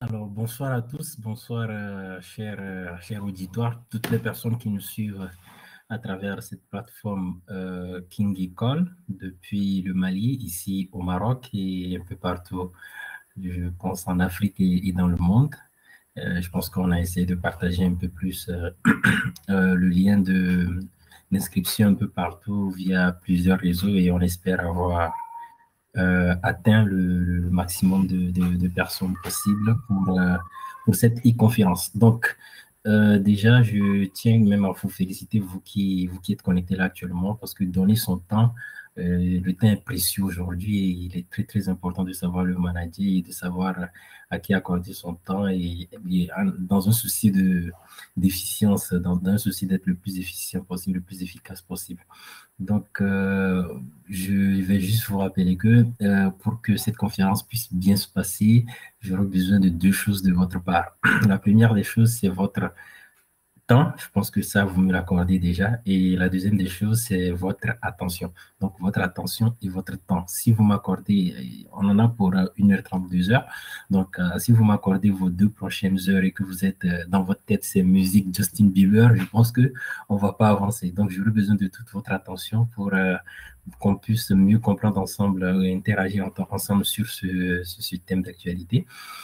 Alors, bonsoir à tous, bonsoir, chers auditoires, toutes les personnes qui nous suivent à travers cette plateforme King École depuis le Mali, ici au Maroc et un peu partout, je pense en Afrique et dans le monde. Je pense qu'on a essayé de partager un peu plus le lien d'inscription un peu partout via plusieurs réseaux et on espère avoir atteint le maximum de personnes possibles pour cette e-conférence. Donc, déjà, je tiens même à vous féliciter, vous qui êtes connectés là actuellement, parce que donner son temps, le temps est précieux aujourd'hui et il est très, très important de savoir le manager et de savoir à qui accorder son temps et dans un souci d'efficience, dans un souci d'être le plus efficient possible, le plus efficace possible. Donc, je vais juste vous rappeler que pour que cette conférence puisse bien se passer, j'aurai besoin de deux choses de votre part. La première des choses, c'est votre temps. Je pense que ça, vous me l'accordez déjà. Et la deuxième des choses, c'est votre attention. Donc, votre attention et votre temps. Si vous m'accordez, on en a pour 1h30, 2 heures. Donc, si vous m'accordez vos 2 prochaines heures et que vous êtes dans votre tête, c'est musique Justin Bieber, je pense que on va pas avancer. Donc, j'aurai besoin de toute votre attention pour qu'on puisse mieux comprendre ensemble et interagir ensemble sur ce thème d'actualité.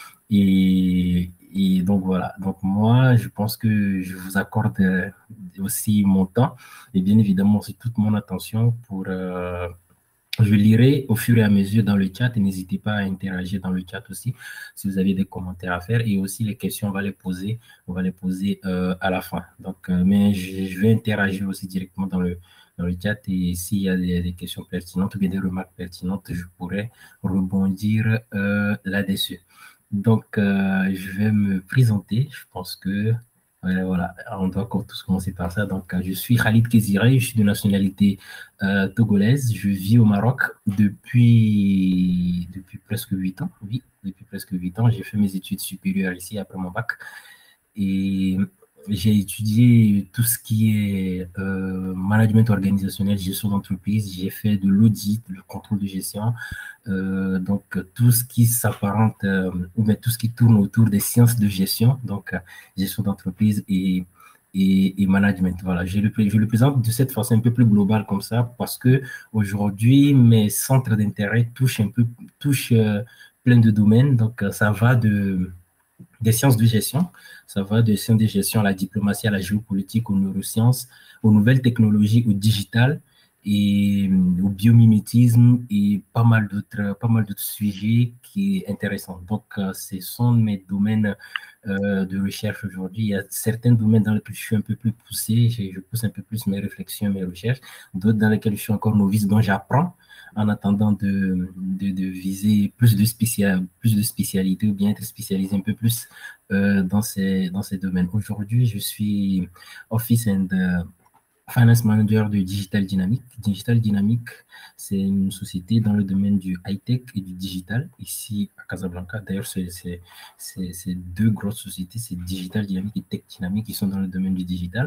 Et donc voilà, donc moi je pense que je vous accorde aussi mon temps et bien évidemment aussi toute mon attention pour je lirai au fur et à mesure dans le chat et n'hésitez pas à interagir dans le chat aussi si vous avez des commentaires à faire et aussi les questions on va les poser à la fin. Donc mais je vais interagir aussi directement dans le chat et s'il y a des questions pertinentes ou bien des remarques pertinentes, je pourrais rebondir là-dessus. Donc, je vais me présenter. Je pense que voilà, on doit tous commencer par ça. Donc, je suis Khalid Kéziré, je suis de nationalité togolaise. Je vis au Maroc depuis presque 8 ans. Oui, depuis presque 8 ans. J'ai fait mes études supérieures ici après mon bac. Et j'ai étudié tout ce qui est management organisationnel, gestion d'entreprise. J'ai fait de l'audit, le contrôle de gestion. Donc, tout ce qui s'apparente, ou bien tout ce qui tourne autour des sciences de gestion, donc gestion d'entreprise et management. Voilà, je le présente de cette façon un peu plus globale comme ça, parce que aujourd'hui, mes centres d'intérêt touchent plein de domaines. Donc, ça va des sciences de gestion, ça va des sciences de gestion à la diplomatie, à la géopolitique, aux neurosciences, aux nouvelles technologies, au digital et au biomimétisme et pas mal d'autres sujets qui est intéressant. Donc, ce sont mes domaines de recherche aujourd'hui. Il y a certains domaines dans lesquels je suis un peu plus poussé, je pousse un peu plus mes réflexions, mes recherches, d'autres dans lesquels je suis encore novice, dont j'apprends en attendant de viser plus de spécialité ou bien être spécialisé un peu plus dans ces domaines. Aujourd'hui, je suis Office and Finance Manager de Digital Dynamic. Digital Dynamic, c'est une société dans le domaine du high-tech et du digital, ici à Casablanca. D'ailleurs, c'est deux grosses sociétés, c'est Digital Dynamic et Tech Dynamic, qui sont dans le domaine du digital.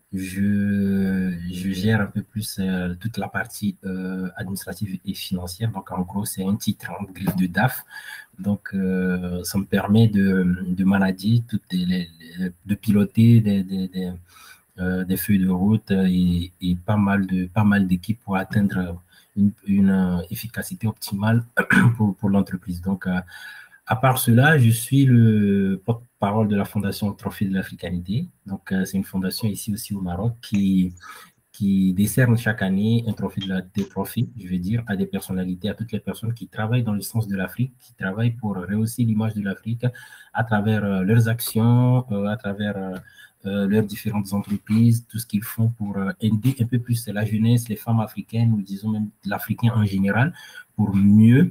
Je gère un peu plus toute la partie administrative et financière. Donc, en gros, c'est un titre en griffe de DAF. Donc, ça me permet de manager, de piloter des feuilles de route et pas mal d'équipes pour atteindre une efficacité optimale pour l'entreprise. Donc, à part cela, je suis le porte-parole de la Fondation Trophée de l'Africanité. Donc, c'est une fondation ici aussi au Maroc qui décerne chaque année un trophée des trophées, je veux dire, à des personnalités, à toutes les personnes qui travaillent dans le sens de l'Afrique, qui travaillent pour rehausser l'image de l'Afrique à travers leurs actions, à travers leurs différentes entreprises, tout ce qu'ils font pour aider un peu plus la jeunesse, les femmes africaines, ou disons même l'Africain en général, pour mieux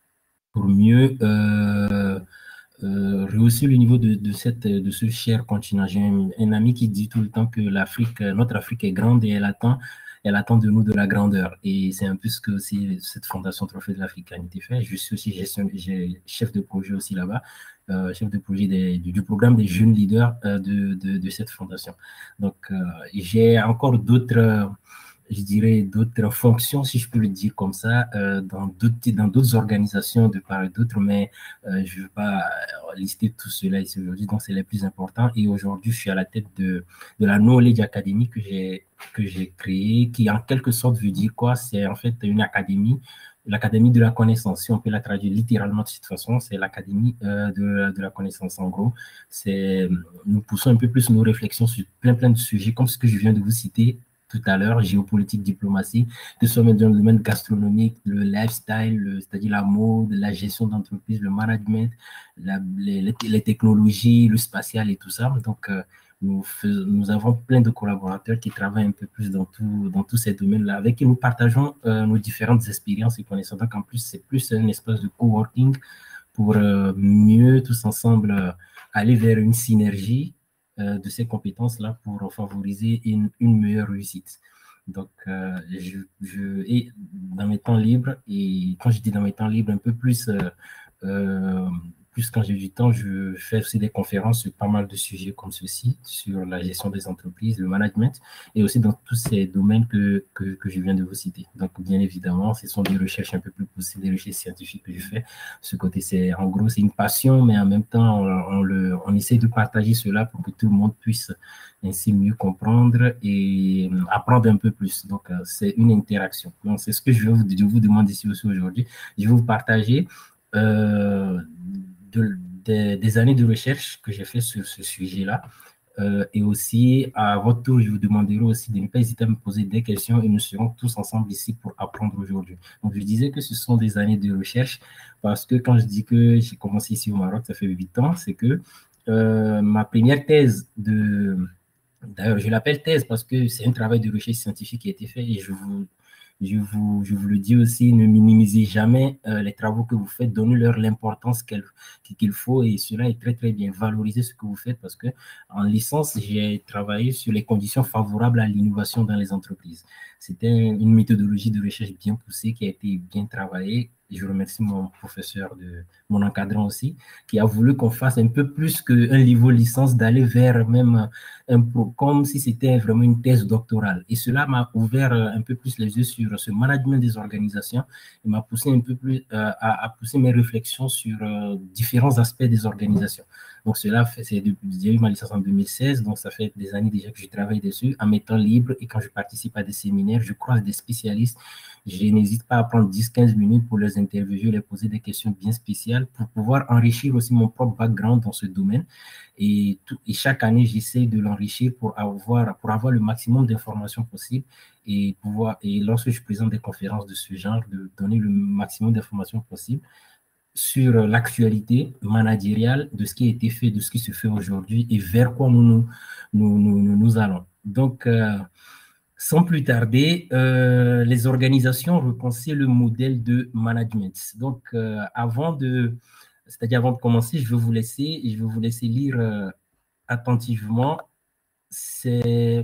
rehausser le niveau de ce cher continent. J'ai un ami qui dit tout le temps que notre Afrique est grande et elle attend de nous de la grandeur. Et c'est un peu ce que aussi cette fondation Trophée de l'Africanité fait. Je suis aussi chef de projet aussi là-bas, chef de projet du programme des jeunes leaders de cette fondation. Donc, j'ai encore d'autres je dirais, d'autres fonctions, si je peux le dire comme ça, dans d'autres organisations de part et d'autre, mais je ne veux pas lister tout cela ici aujourd'hui, donc c'est les plus importants. Et aujourd'hui, je suis à la tête de la Knowledge Academy que j'ai créée, qui en quelque sorte veut dire quoi? C'est en fait une académie, l'académie de la connaissance. Si on peut la traduire littéralement de cette façon, c'est l'académie de la connaissance. En gros, nous poussons un peu plus nos réflexions sur plein de sujets, comme ce que je viens de vous citer tout à l'heure, géopolitique, diplomatie, que ce soit dans le domaine gastronomique, le lifestyle, c'est-à-dire la mode, la gestion d'entreprise, le management, les technologies, le spatial et tout ça. Donc, nous avons plein de collaborateurs qui travaillent un peu plus dans tous ces domaines-là, avec qui nous partageons nos différentes expériences et connaissances. Donc, en plus, c'est plus un espace de coworking pour mieux tous ensemble aller vers une synergie de ces compétences-là pour favoriser une meilleure réussite. Donc, et dans mes temps libres, et quand je dis dans mes temps libres, un peu plus plus quand j'ai du temps, je fais aussi des conférences sur pas mal de sujets comme ceci, sur la gestion des entreprises, le management, et aussi dans tous ces domaines que je viens de vous citer. Donc, bien évidemment, ce sont des recherches un peu plus poussées, des recherches scientifiques que je fais. Ce côté, en gros, c'est une passion, mais en même temps, on essaie de partager cela pour que tout le monde puisse ainsi mieux comprendre et apprendre un peu plus. Donc, c'est une interaction. Donc, c'est ce que je vais vous demander ici aussi aujourd'hui. Je vais vous partager des années de recherche que j'ai fait sur ce sujet-là. Et aussi, à votre tour, je vous demanderai aussi de ne pas hésiter à me poser des questions et nous serons tous ensemble ici pour apprendre aujourd'hui. Donc, je disais que ce sont des années de recherche parce que quand je dis que j'ai commencé ici au Maroc, ça fait 8 ans, c'est que ma première thèse d'ailleurs, je l'appelle thèse parce que c'est un travail de recherche scientifique qui a été fait et je vous le dis aussi, ne minimisez jamais les travaux que vous faites, donnez-leur l'importance qu'il faut et cela est très bien. Valorisez ce que vous faites parce que en licence, j'ai travaillé sur les conditions favorables à l'innovation dans les entreprises. C'était une méthodologie de recherche bien poussée qui a été bien travaillée. Je remercie mon professeur, mon encadrant aussi, qui a voulu qu'on fasse un peu plus qu'un niveau licence, d'aller vers même comme si c'était vraiment une thèse doctorale. Et cela m'a ouvert un peu plus les yeux sur ce management des organisations et m'a poussé un peu plus à pousser mes réflexions sur différents aspects des organisations. Donc, j'ai eu ma licence en 2016, donc ça fait des années déjà que je travaille dessus, en mes temps libres et quand je participe à des séminaires, je croise des spécialistes. Je n'hésite pas à prendre 10-15 minutes pour les interviewer, les poser des questions bien spéciales pour pouvoir enrichir aussi mon propre background dans ce domaine. Et chaque année, j'essaie de l'enrichir pour avoir le maximum d'informations possibles et lorsque je présente des conférences de ce genre, de donner le maximum d'informations possibles sur l'actualité managériale de ce qui a été fait, de ce qui se fait aujourd'hui et vers quoi nous allons. Donc, sans plus tarder, les organisations repensaient le modèle de management. Donc, avant de commencer, je vais vous laisser lire attentivement ces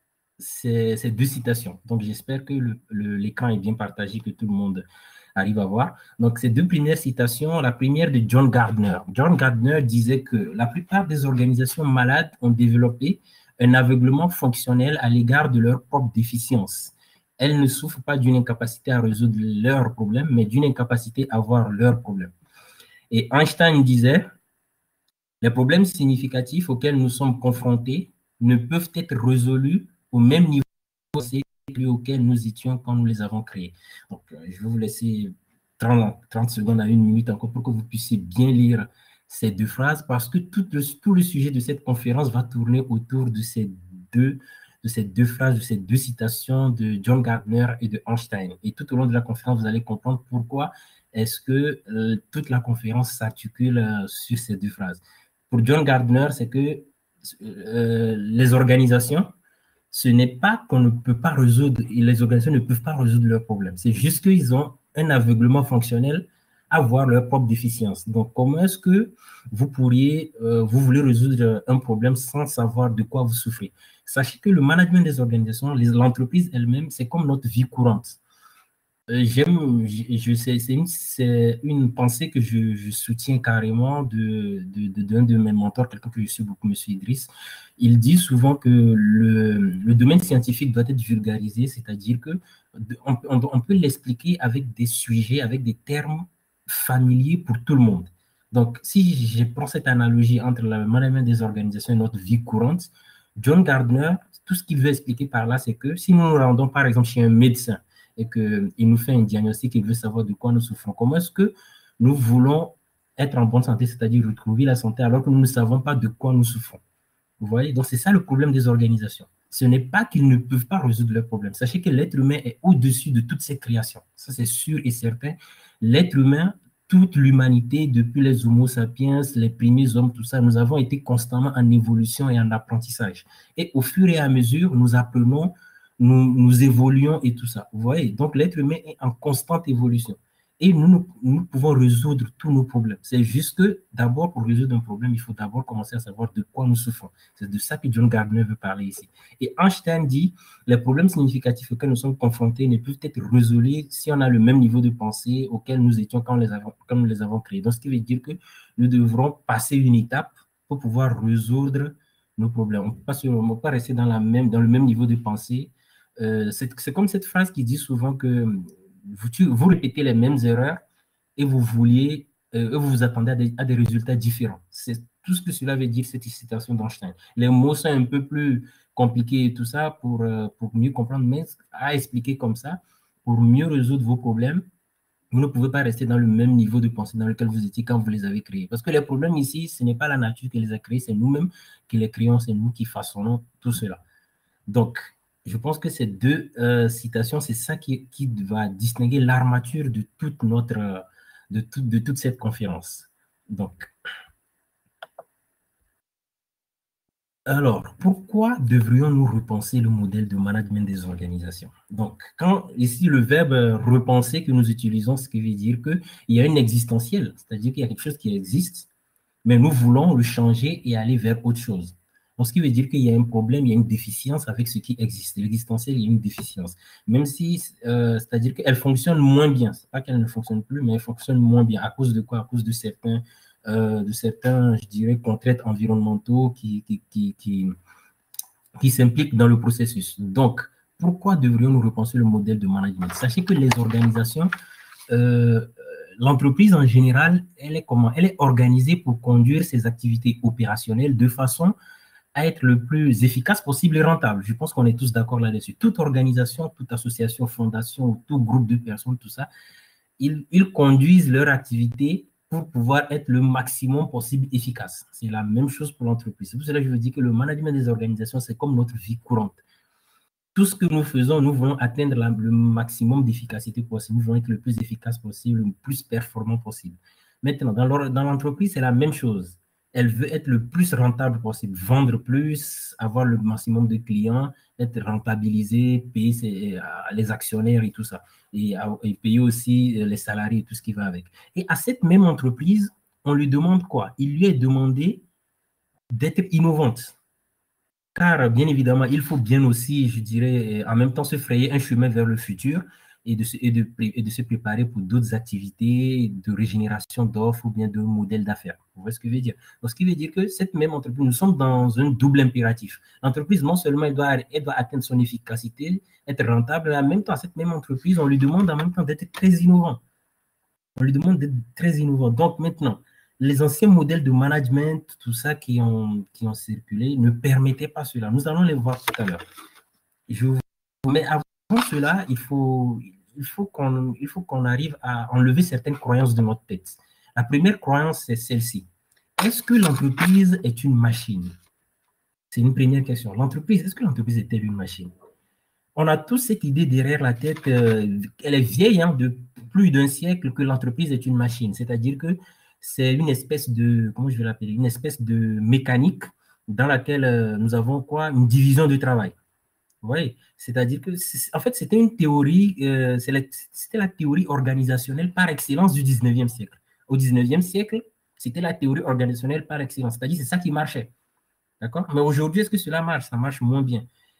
deux citations. Donc, j'espère que l'écran est bien partagé, que tout le monde arrive à voir. Donc, ces deux premières citations, la première de John Gardner. John Gardner disait que la plupart des organisations malades ont développé un aveuglement fonctionnel à l'égard de leurs propres déficiences. Elles ne souffrent pas d'une incapacité à résoudre leurs problèmes, mais d'une incapacité à voir leurs problèmes. Et Einstein disait, les problèmes significatifs auxquels nous sommes confrontés ne peuvent être résolus au même niveau auquel nous étions quand nous les avons créés. Donc, je vais vous laisser 30 secondes à 1 minute encore pour que vous puissiez bien lire ces deux phrases parce que tout le sujet de cette conférence va tourner autour de ces deux phrases, de ces deux citations de John Gardner et de Einstein. Et tout au long de la conférence, vous allez comprendre pourquoi est-ce que toute la conférence s'articule sur ces deux phrases. Pour John Gardner, c'est que les organisations, ce n'est pas qu'on ne peut pas résoudre, les organisations ne peuvent pas résoudre leurs problèmes. C'est juste qu'ils ont un aveuglement fonctionnel à voir leur propre déficience. Donc, comment est-ce que vous voulez résoudre un problème sans savoir de quoi vous souffrez? Sachez que le management des organisations, l'entreprise elle-même, c'est comme notre vie courante. C'est une pensée que je soutiens carrément d'un de mes mentors, quelqu'un que je suis beaucoup, M. Idriss. Il dit souvent que le domaine scientifique doit être vulgarisé, c'est-à-dire que on peut l'expliquer avec des sujets, avec des termes familiers pour tout le monde. Donc, si je prends cette analogie entre le management des organisations et notre vie courante, John Gardner, tout ce qu'il veut expliquer par là, c'est que si nous nous rendons par exemple chez un médecin, et qu'il nous fait un diagnostic, il veut savoir de quoi nous souffrons. Comment est-ce que nous voulons être en bonne santé, c'est-à-dire retrouver la santé, alors que nous ne savons pas de quoi nous souffrons? Vous voyez? Donc, c'est ça le problème des organisations. Ce n'est pas qu'ils ne peuvent pas résoudre leurs problèmes. Sachez que l'être humain est au-dessus de toutes ces créations. Ça, c'est sûr et certain. L'être humain, toute l'humanité, depuis les Homo sapiens, les premiers hommes, tout ça, nous avons été constamment en évolution et en apprentissage. Et au fur et à mesure, nous apprenons, nous évoluons et tout ça. Vous voyez? Donc, l'être humain est en constante évolution. Et nous pouvons résoudre tous nos problèmes. C'est juste que, d'abord, pour résoudre un problème, il faut d'abord commencer à savoir de quoi nous souffrons. C'est de ça que John Gardner veut parler ici. Et Einstein dit, les problèmes significatifs auxquels nous sommes confrontés ne peuvent être résolus si on a le même niveau de pensée auquel nous étions quand nous les avons créés. Donc, ce qui veut dire que nous devrons passer une étape pour pouvoir résoudre nos problèmes. On ne peut pas rester dans le même niveau de pensée. C'est comme cette phrase qui dit souvent que vous répétez les mêmes erreurs et vous vous attendez à des résultats différents. C'est tout ce que cela veut dire, cette citation d'Einstein. Les mots sont un peu plus compliqués et tout ça pour mieux comprendre, mais à expliquer comme ça, pour mieux résoudre vos problèmes, vous ne pouvez pas rester dans le même niveau de pensée dans lequel vous étiez quand vous les avez créés. Parce que les problèmes ici, ce n'est pas la nature qui les a créés, c'est nous-mêmes qui les créons, c'est nous qui façonnons tout cela. Donc, je pense que ces deux citations, c'est ça qui va distinguer l'armature de de toute cette conférence. Donc, alors, pourquoi devrions-nous repenser le modèle de management des organisations? Donc, quand ici le verbe repenser que nous utilisons, ce qui veut dire qu'il y a une existentielle, c'est-à-dire qu'il y a quelque chose qui existe, mais nous voulons le changer et aller vers autre chose. Donc, ce qui veut dire qu'il y a un problème, il y a une déficience avec ce qui existe. L'existentiel, il y a une déficience. Même si, c'est-à-dire qu'elle fonctionne moins bien. Ce n'est pas qu'elle ne fonctionne plus, mais elle fonctionne moins bien. À cause de quoi? À cause de certains, je dirais, contraintes environnementaux qui s'impliquent dans le processus. Donc, pourquoi devrions-nous repenser le modèle de management? Sachez que les organisations, l'entreprise en général, elle est comment? Elle est organisée pour conduire ses activités opérationnelles de façon à être le plus efficace possible et rentable. Je pense qu'on est tous d'accord là-dessus. Toute organisation, toute association, fondation, tout groupe de personnes, tout ça, ils conduisent leur activité pour pouvoir être le maximum possible efficace. C'est la même chose pour l'entreprise. C'est pour cela que je veux dire que le management des organisations, c'est comme notre vie courante. Tout ce que nous faisons, nous voulons atteindre le maximum d'efficacité possible. Nous voulons être le plus efficace possible, le plus performant possible. Maintenant, dans l'entreprise, c'est la même chose. Elle veut être le plus rentable possible, vendre plus, avoir le maximum de clients, être rentabilisé, payer les actionnaires et tout ça, et payer aussi les salariés et tout ce qui va avec. Et à cette même entreprise, on lui demande quoi? Il lui est demandé d'être innovante. Car, bien évidemment, il faut bien aussi, je dirais, en même temps se frayer un chemin vers le futur et de se préparer pour d'autres activités de régénération d'offres ou bien de modèles d'affaires. Vous voyez ce que je veux dire? Donc, ce qui veut dire que cette même entreprise, nous sommes dans un double impératif. L'entreprise, non seulement elle doit atteindre son efficacité, être rentable, mais en même temps, cette même entreprise, on lui demande en même temps d'être très innovant. On lui demande d'être très innovant. Donc, maintenant, les anciens modèles de management, tout ça qui ont circulé, ne permettaient pas cela. Nous allons les voir tout à l'heure. Mais avant cela, il faut qu'on arrive à enlever certaines croyances de notre tête. La première croyance, c'est celle-ci. Est-ce que l'entreprise est une machine? C'est une première question. Est-ce que l'entreprise est-elle une machine? On a tous cette idée derrière la tête, elle est vieille, hein, de plus d'un siècle, que l'entreprise est une machine. C'est-à-dire que c'est une espèce de, comment je vais l'appeler, une espèce de mécanique dans laquelle nous avons quoi? Une division du travail. Vous voyez? C'est-à-dire que, en fait, c'était une théorie, c'était la théorie organisationnelle par excellence du 19e siècle. Au 19e siècle, c'était la théorie organisationnelle par excellence. C'est-à-dire que c'est ça qui marchait. D'accord? Mais aujourd'hui, est-ce que cela marche? Ça marche moins bien.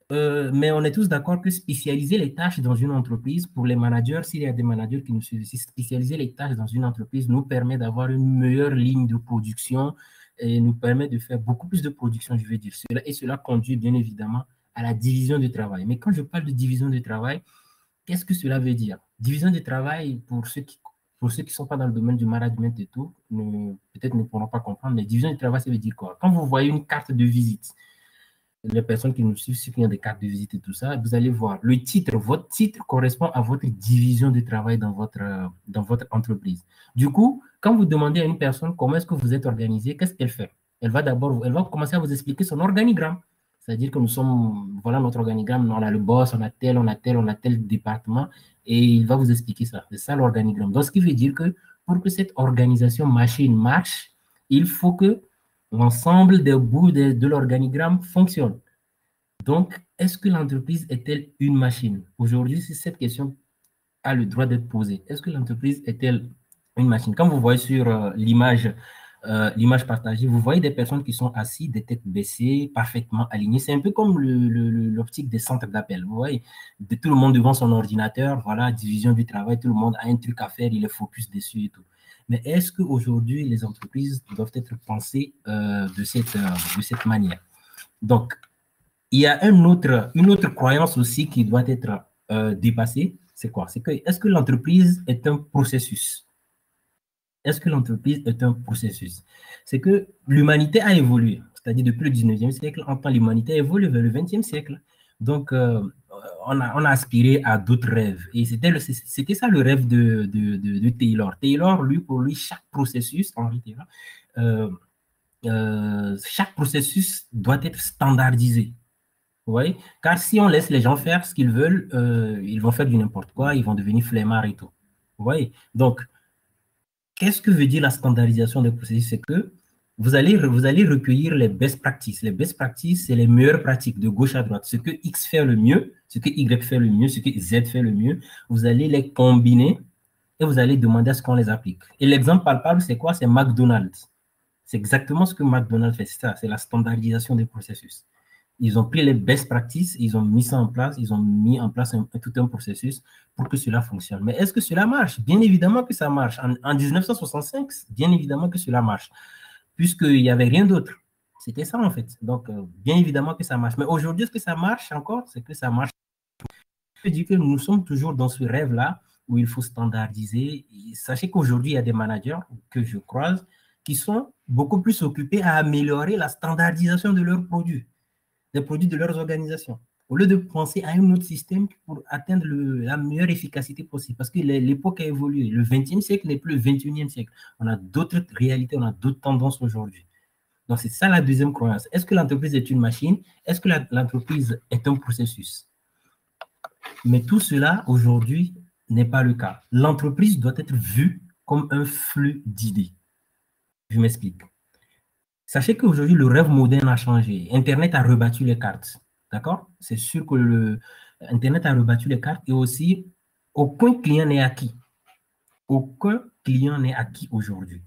Mais on est tous d'accord que spécialiser les tâches dans une entreprise, pour les managers, s'il y a des managers qui nous suivent ici, spécialiser les tâches dans une entreprise nous permet d'avoir une meilleure ligne de production et nous permet de faire beaucoup plus de production, je veux dire. Et cela conduit bien évidemment à la division du travail. Mais quand je parle de division du travail, qu'est-ce que cela veut dire? Division du travail, pour ceux qui ne sont pas dans le domaine du management et tout, peut-être ne pourront pas comprendre, mais division du travail, ça veut dire quoi? Quand vous voyez une carte de visite, les personnes qui nous suivent, ceux qui ont des cartes de visite et tout ça, vous allez voir le titre. Votre titre correspond à votre division de travail dans votre entreprise. Du coup, quand vous demandez à une personne comment est-ce que vous êtes organisé, qu'est-ce qu'elle fait? Elle va commencer à vous expliquer son organigramme. C'est-à-dire que voilà notre organigramme, on a le boss, on a tel département, et il va vous expliquer ça. C'est ça l'organigramme. Donc, ce qui veut dire que pour que cette organisation machine marche, il faut que l'ensemble des bouts de l'organigramme fonctionne. Donc, est-ce que l'entreprise est-elle une machine? Aujourd'hui, si cette question a le droit d'être posée, est-ce que l'entreprise est-elle une machine? Quand vous voyez sur l'image partagée, vous voyez des personnes qui sont assises, des têtes baissées, parfaitement alignées. C'est un peu comme l'optique des centres d'appel. Vous voyez, tout le monde devant son ordinateur, voilà, division du travail, tout le monde a un truc à faire, il est focus dessus et tout. Mais est-ce qu'aujourd'hui, les entreprises doivent être pensées de cette manière? Donc, il y a une autre croyance aussi qui doit être dépassée. C'est quoi? C'est que, est-ce que l'entreprise est un processus? Est-ce que l'entreprise est un processus? C'est que l'humanité a évolué. C'est-à-dire, depuis le 19e siècle, enfin, l'humanité a évolué vers le 20e siècle. Donc, on a aspiré à d'autres rêves. Et c'était ça le rêve de Taylor. Taylor, pour lui, chaque processus, Henri Taylor, chaque processus doit être standardisé. Vous voyez? Car si on laisse les gens faire ce qu'ils veulent, ils vont faire du n'importe quoi, ils vont devenir flemmards et tout. Vous voyez? Donc, qu'est-ce que veut dire la standardisation des processus? C'est que vous allez recueillir les best practices. Les best practices, c'est les meilleures pratiques de gauche à droite. Ce que X fait le mieux, ce que Y fait le mieux, ce que Z fait le mieux, vous allez les combiner et vous allez demander à ce qu'on les applique. Et l'exemple palpable, c'est quoi? C'est McDonald's. C'est exactement ce que McDonald's fait. C'est ça, c'est la standardisation des processus. Ils ont pris les best practices, ils ont mis ça en place, ils ont mis en place tout un processus pour que cela fonctionne. Mais est-ce que cela marche? Bien évidemment que ça marche. En 1965, bien évidemment que cela marche, puisqu'il n'y avait rien d'autre. C'était ça, en fait. Donc, bien évidemment que ça marche. Mais aujourd'hui, est-ce que ça marche encore? C'est que ça marche. Je dis que nous sommes toujours dans ce rêve-là où il faut standardiser. Et sachez qu'aujourd'hui, il y a des managers que je croise qui sont beaucoup plus occupés à améliorer la standardisation de leurs produits, des produits de leurs organisations, au lieu de penser à un autre système pour atteindre la meilleure efficacité possible. Parce que l'époque a évolué. Le 20e siècle n'est plus le 21e siècle. On a d'autres réalités, on a d'autres tendances aujourd'hui. Donc, c'est ça la deuxième croyance. Est-ce que l'entreprise est une machine? Est-ce que l'entreprise est un processus? Mais tout cela, aujourd'hui, n'est pas le cas. L'entreprise doit être vue comme un flux d'idées. Je m'explique. Sachez qu'aujourd'hui, le rêve moderne a changé. Internet a rebattu les cartes. D'accord? C'est sûr que Internet a rebattu les cartes et aussi, aucun client n'est acquis. Aucun client n'est acquis aujourd'hui.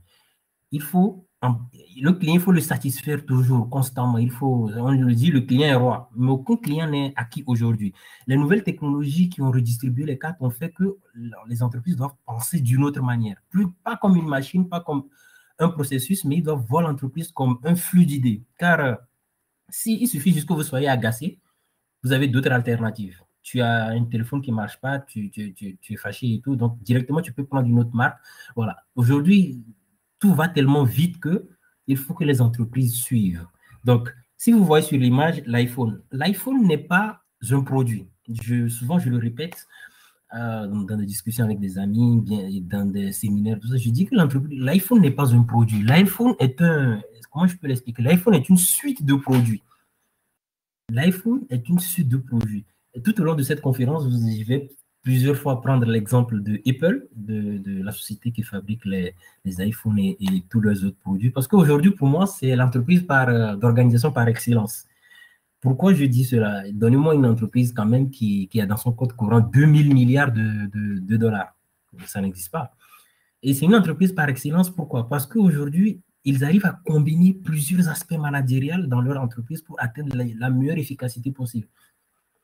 Le client, il faut le satisfaire toujours, constamment. On le dit, le client est roi. Mais aucun client n'est acquis aujourd'hui. Les nouvelles technologies qui ont redistribué les cartes ont fait que les entreprises doivent penser d'une autre manière. Pas comme une machine, pas comme un processus, mais ils doivent voir l'entreprise comme un flux d'idées. Car il suffit juste que vous soyez agacé, vous avez d'autres alternatives. Tu as un téléphone qui ne marche pas, tu es fâché et tout, donc directement, tu peux prendre une autre marque. Voilà. Aujourd'hui, tout va tellement vite qu'il faut que les entreprises suivent. Donc, si vous voyez sur l'image l'iPhone n'est pas un produit. Souvent, je le répète dans des discussions avec des amis, dans des séminaires, tout ça, je dis que l'iPhone n'est pas un produit. L'iPhone est comment je peux l'expliquer? L'iPhone est une suite de produits. L'iPhone est une suite de produits. Et tout au long de cette conférence, je vais plusieurs fois prendre l'exemple de Apple, de la société qui fabrique les iPhones et tous leurs autres produits. Parce qu'aujourd'hui, pour moi, c'est l'entreprise d'organisation par excellence. Pourquoi je dis cela? Donnez-moi une entreprise quand même qui a dans son compte courant 2000 milliards de dollars. Ça n'existe pas. Et c'est une entreprise par excellence. Pourquoi? Parce qu'aujourd'hui, ils arrivent à combiner plusieurs aspects managériels dans leur entreprise pour atteindre la meilleure efficacité possible.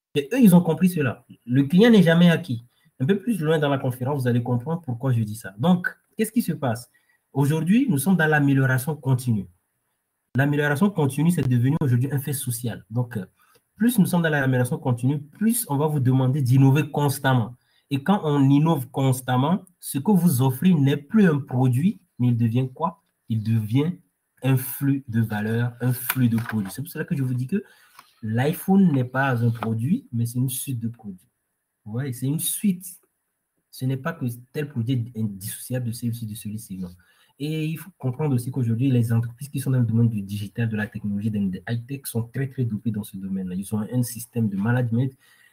Et eux, ils ont compris cela. Le client n'est jamais acquis. Un peu plus loin dans la conférence, vous allez comprendre pourquoi je dis ça. Donc, qu'est-ce qui se passe? Aujourd'hui, nous sommes dans l'amélioration continue. L'amélioration continue, c'est devenu aujourd'hui un fait social. Donc, plus nous sommes dans l'amélioration continue, plus on va vous demander d'innover constamment. Et quand on innove constamment, ce que vous offrez n'est plus un produit, mais il devient quoi? Il devient un flux de valeur, un flux de produits. C'est pour cela que je vous dis que l'iPhone n'est pas un produit, mais c'est une suite de produits. Ouais, c'est une suite. Ce n'est pas que tel produit est indissociable de celui-ci, de celui-ci, non. Et il faut comprendre aussi qu'aujourd'hui, les entreprises qui sont dans le domaine du digital, de la technologie, de high-tech sont très, très dopées dans ce domaine-là. Ils ont un système de management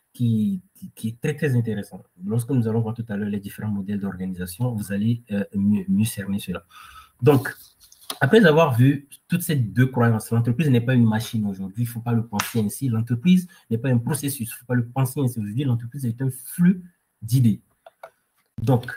qui est très, très intéressant. Lorsque nous allons voir tout à l'heure les différents modèles d'organisation, vous allez mieux cerner cela. Donc, après avoir vu toutes ces deux croyances, l'entreprise n'est pas une machine aujourd'hui, il ne faut pas le penser ainsi. L'entreprise n'est pas un processus, il ne faut pas le penser ainsi. Aujourd'hui, l'entreprise est un flux d'idées. Donc,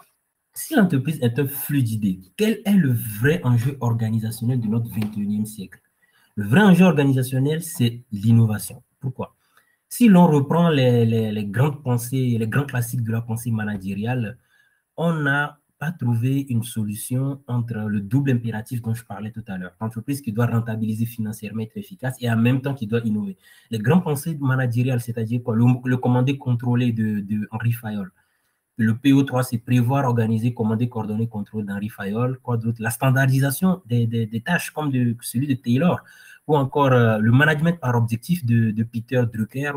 si l'entreprise est un flux d'idées, quel est le vrai enjeu organisationnel de notre 21e siècle? Le vrai enjeu organisationnel, c'est l'innovation. Pourquoi? Si l'on reprend les grandes pensées, les grands classiques de la pensée managériale, on n'a pas trouvé une solution entre le double impératif dont je parlais tout à l'heure. L'entreprise qui doit rentabiliser financièrement, être efficace, et en même temps qui doit innover. Les grandes pensées managériales, c'est-à-dire quoi? Le commandé contrôlé de Henri Fayol. Le PO3, c'est prévoir, organiser, commander, coordonner, contrôle d'Henri Fayol. Quoi d'autre? La standardisation des tâches, comme celui de Taylor, ou encore le management par objectif de Peter Drucker,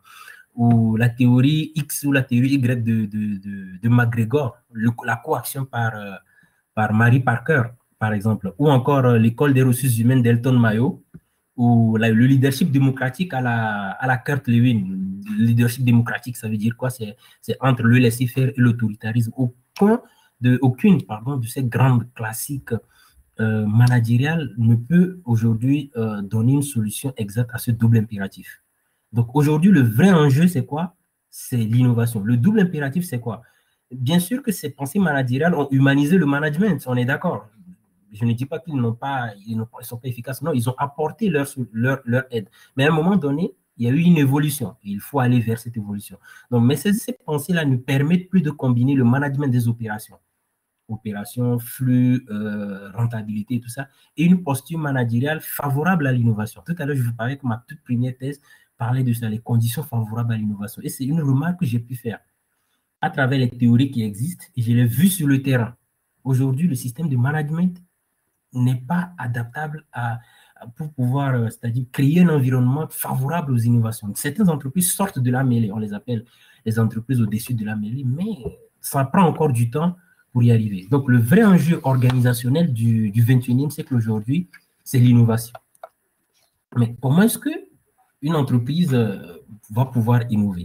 ou la théorie X ou la théorie Y de McGregor, la coaction par Mary Parker, par exemple, ou encore l'école des ressources humaines d'Elton Mayo, ou le leadership démocratique à la Kurt Lewin. Le leadership démocratique, ça veut dire quoi? C'est entre le laisser-faire et l'autoritarisme. Aucune de ces grandes classiques managériales ne peut aujourd'hui donner une solution exacte à ce double impératif. Donc aujourd'hui, le vrai enjeu, c'est quoi? C'est l'innovation. Le double impératif, c'est quoi? Bien sûr que ces pensées managériales ont humanisé le management, on est d'accord. Je ne dis pas qu'ils n'ont pas, ils ne sont pas efficaces. Non, ils ont apporté leur aide. Mais à un moment donné, il y a eu une évolution. Il faut aller vers cette évolution. Donc, mais ces pensées-là ne permettent plus de combiner le management des opérations. Opérations, flux, rentabilité, tout ça, et une posture managériale favorable à l'innovation. Tout à l'heure, je vous parlais que ma toute première thèse parlait de ça, les conditions favorables à l'innovation. Et c'est une remarque que j'ai pu faire à travers les théories qui existent, et je l'ai vu sur le terrain. Aujourd'hui, le système de management n'est pas adaptable pour pouvoir, c'est-à-dire créer un environnement favorable aux innovations. Certaines entreprises sortent de la mêlée, on les appelle les entreprises au-dessus de la mêlée, mais ça prend encore du temps pour y arriver. Donc, le vrai enjeu organisationnel du 21e siècle aujourd'hui, c'est l'innovation. Mais comment est-ce qu'une entreprise va pouvoir innover?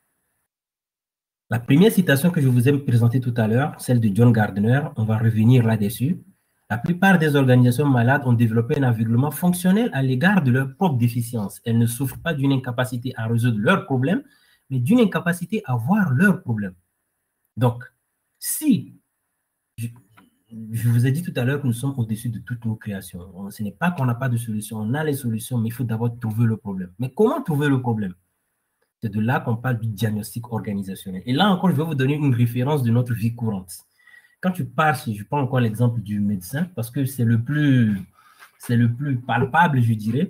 La première citation que je vous ai présentée tout à l'heure, celle de John Gardner, on va revenir là-dessus. La plupart des organisations malades ont développé un aveuglement fonctionnel à l'égard de leur propre déficience. Elles ne souffrent pas d'une incapacité à résoudre leurs problèmes, mais d'une incapacité à voir leurs problèmes. Donc, si je vous ai dit tout à l'heure que nous sommes au-dessus de toutes nos créations, ce n'est pas qu'on n'a pas de solution, on a les solutions, mais il faut d'abord trouver le problème. Mais comment trouver le problème? C'est de là qu'on parle du diagnostic organisationnel. Et là encore, je vais vous donner une référence de notre vie courante. Quand tu pars, je prends encore l'exemple du médecin, parce que c'est le plus palpable, je dirais.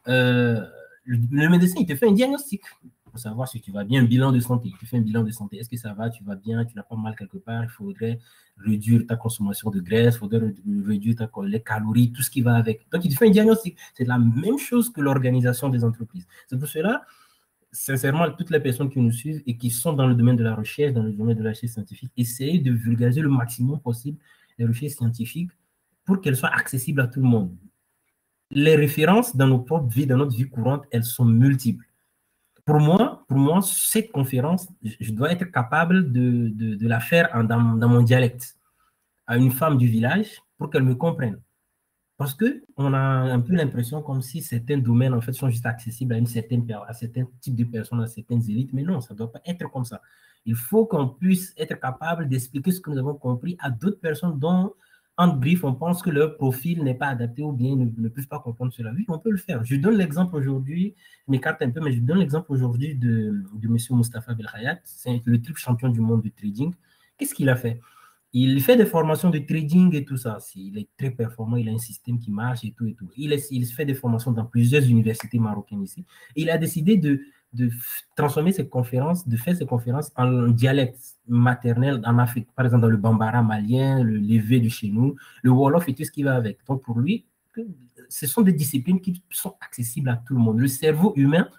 Le médecin, il te fait un diagnostic pour savoir si tu vas bien, un bilan de santé. Tu fais un bilan de santé. Est-ce que ça va, tu vas bien, tu n'as pas mal quelque part, il faudrait réduire ta consommation de graisse, il faudrait réduire les calories, tout ce qui va avec. Donc, il te fait un diagnostic. C'est la même chose que l'organisation des entreprises. C'est pour cela, sincèrement, toutes les personnes qui nous suivent et qui sont dans le domaine de la recherche, dans le domaine de la recherche scientifique, essayez de vulgariser le maximum possible les recherches scientifiques pour qu'elles soient accessibles à tout le monde. Les références dans nos propres vies, dans notre vie courante, elles sont multiples. Pour moi, cette conférence, je dois être capable de la faire dans mon dialecte à une femme du village pour qu'elle me comprenne. Parce qu'on a un peu l'impression comme si certains domaines, en fait, sont juste accessibles à certains types de personnes, à certaines élites. Mais non, ça ne doit pas être comme ça. Il faut qu'on puisse être capable d'expliquer ce que nous avons compris à d'autres personnes dont en brief, on pense que leur profil n'est pas adapté ou bien ne peuvent pas comprendre cela. Oui, on peut le faire. Je donne l'exemple aujourd'hui, je m'écarte un peu, mais je donne l'exemple aujourd'hui de M. Moustapha Belkhayat. C'est le triple champion du monde du trading. Qu'est-ce qu'il a fait? Il fait des formations de trading et tout ça. Il est très performant, il a un système qui marche et tout et tout. Il fait des formations dans plusieurs universités marocaines ici. Il a décidé de transformer ses conférences, de faire ses conférences en dialecte maternel en Afrique. Par exemple, dans le Bambara malien, le Lévé de chez nous, le Wolof et tout ce qui va avec. Donc, pour lui, ce sont des disciplines qui sont accessibles à tout le monde. Le cerveau humain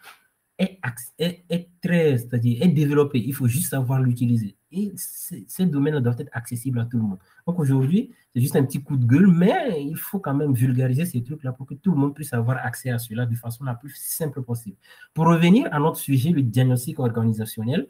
est très, c'est-à-dire est développé. Il faut juste savoir l'utiliser. Et ces domaines doivent être accessibles à tout le monde. Donc aujourd'hui, c'est juste un petit coup de gueule, mais il faut quand même vulgariser ces trucs-là pour que tout le monde puisse avoir accès à cela de façon la plus simple possible. Pour revenir à notre sujet, le diagnostic organisationnel,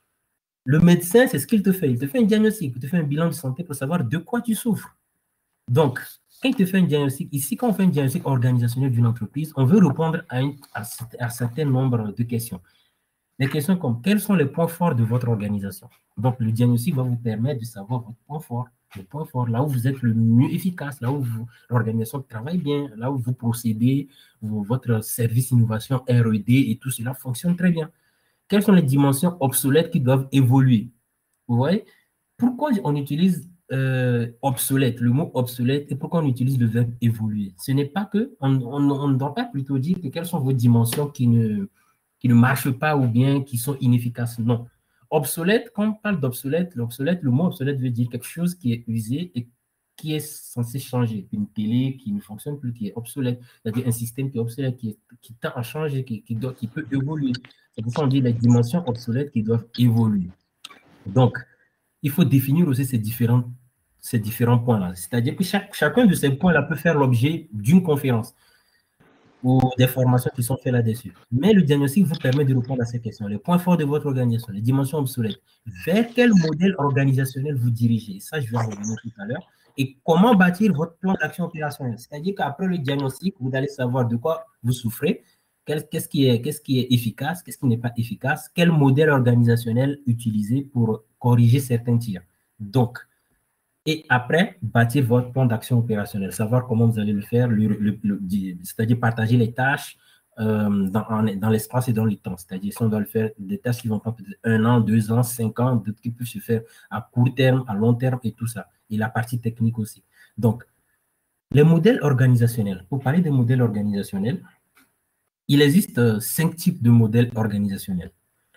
le médecin, c'est ce qu'il te fait. Il te fait un diagnostic, il te fait un bilan de santé pour savoir de quoi tu souffres. Donc, quand il te fait un diagnostic, ici, quand on fait un diagnostic organisationnel d'une entreprise, on veut répondre à un certain nombre de questions. Des questions comme quels sont les points forts de votre organisation. Donc, le diagnostic va vous permettre de savoir votre point fort, le point fort, là où vous êtes le mieux efficace, là où l'organisation travaille bien, là où vous procédez, votre service innovation R&D et tout cela fonctionne très bien. Quelles sont les dimensions obsolètes qui doivent évoluer? Vous voyez? Pourquoi on utilise obsolète, le mot obsolète, et pourquoi on utilise le verbe évoluer? Ce n'est pas que, on ne doit pas plutôt dire que quelles sont vos dimensions qui ne marchent pas ou bien qui sont inefficaces. Non. Obsolète, quand on parle d'obsolète, le mot obsolète veut dire quelque chose qui est usé et qui est censé changer. Une télé qui ne fonctionne plus, qui est obsolète. C'est-à-dire un système qui est obsolète, qui tend à changer, qui peut évoluer. C'est pour ça qu'on dit les dimensions obsolètes qui doivent évoluer. Donc, il faut définir aussi ces différents points-là. C'est-à-dire que chacun de ces points-là peut faire l'objet d'une conférence ou des formations qui sont faites là-dessus. Mais le diagnostic vous permet de répondre à ces questions. Les points forts de votre organisation, les dimensions obsolètes, vers quel modèle organisationnel vous dirigez. Ça, je vais en revenir tout à l'heure. Et comment bâtir votre plan d'action opérationnel. C'est-à-dire qu'après le diagnostic, vous allez savoir de quoi vous souffrez, qu'est-ce qui est efficace, qu'est-ce qui n'est pas efficace, quel modèle organisationnel utiliser pour corriger certains tirs. Donc, et après, bâtir votre plan d'action opérationnel, savoir comment vous allez le faire, c'est-à-dire partager les tâches dans l'espace et dans le temps. C'est-à-dire si on doit le faire, des tâches qui vont prendre peut-être 1 an, 2 ans, 5 ans, d'autres qui peuvent se faire à court terme, à long terme et tout ça. Et la partie technique aussi. Donc, les modèles organisationnels. Pour parler des modèles organisationnels, il existe 5 types de modèles organisationnels.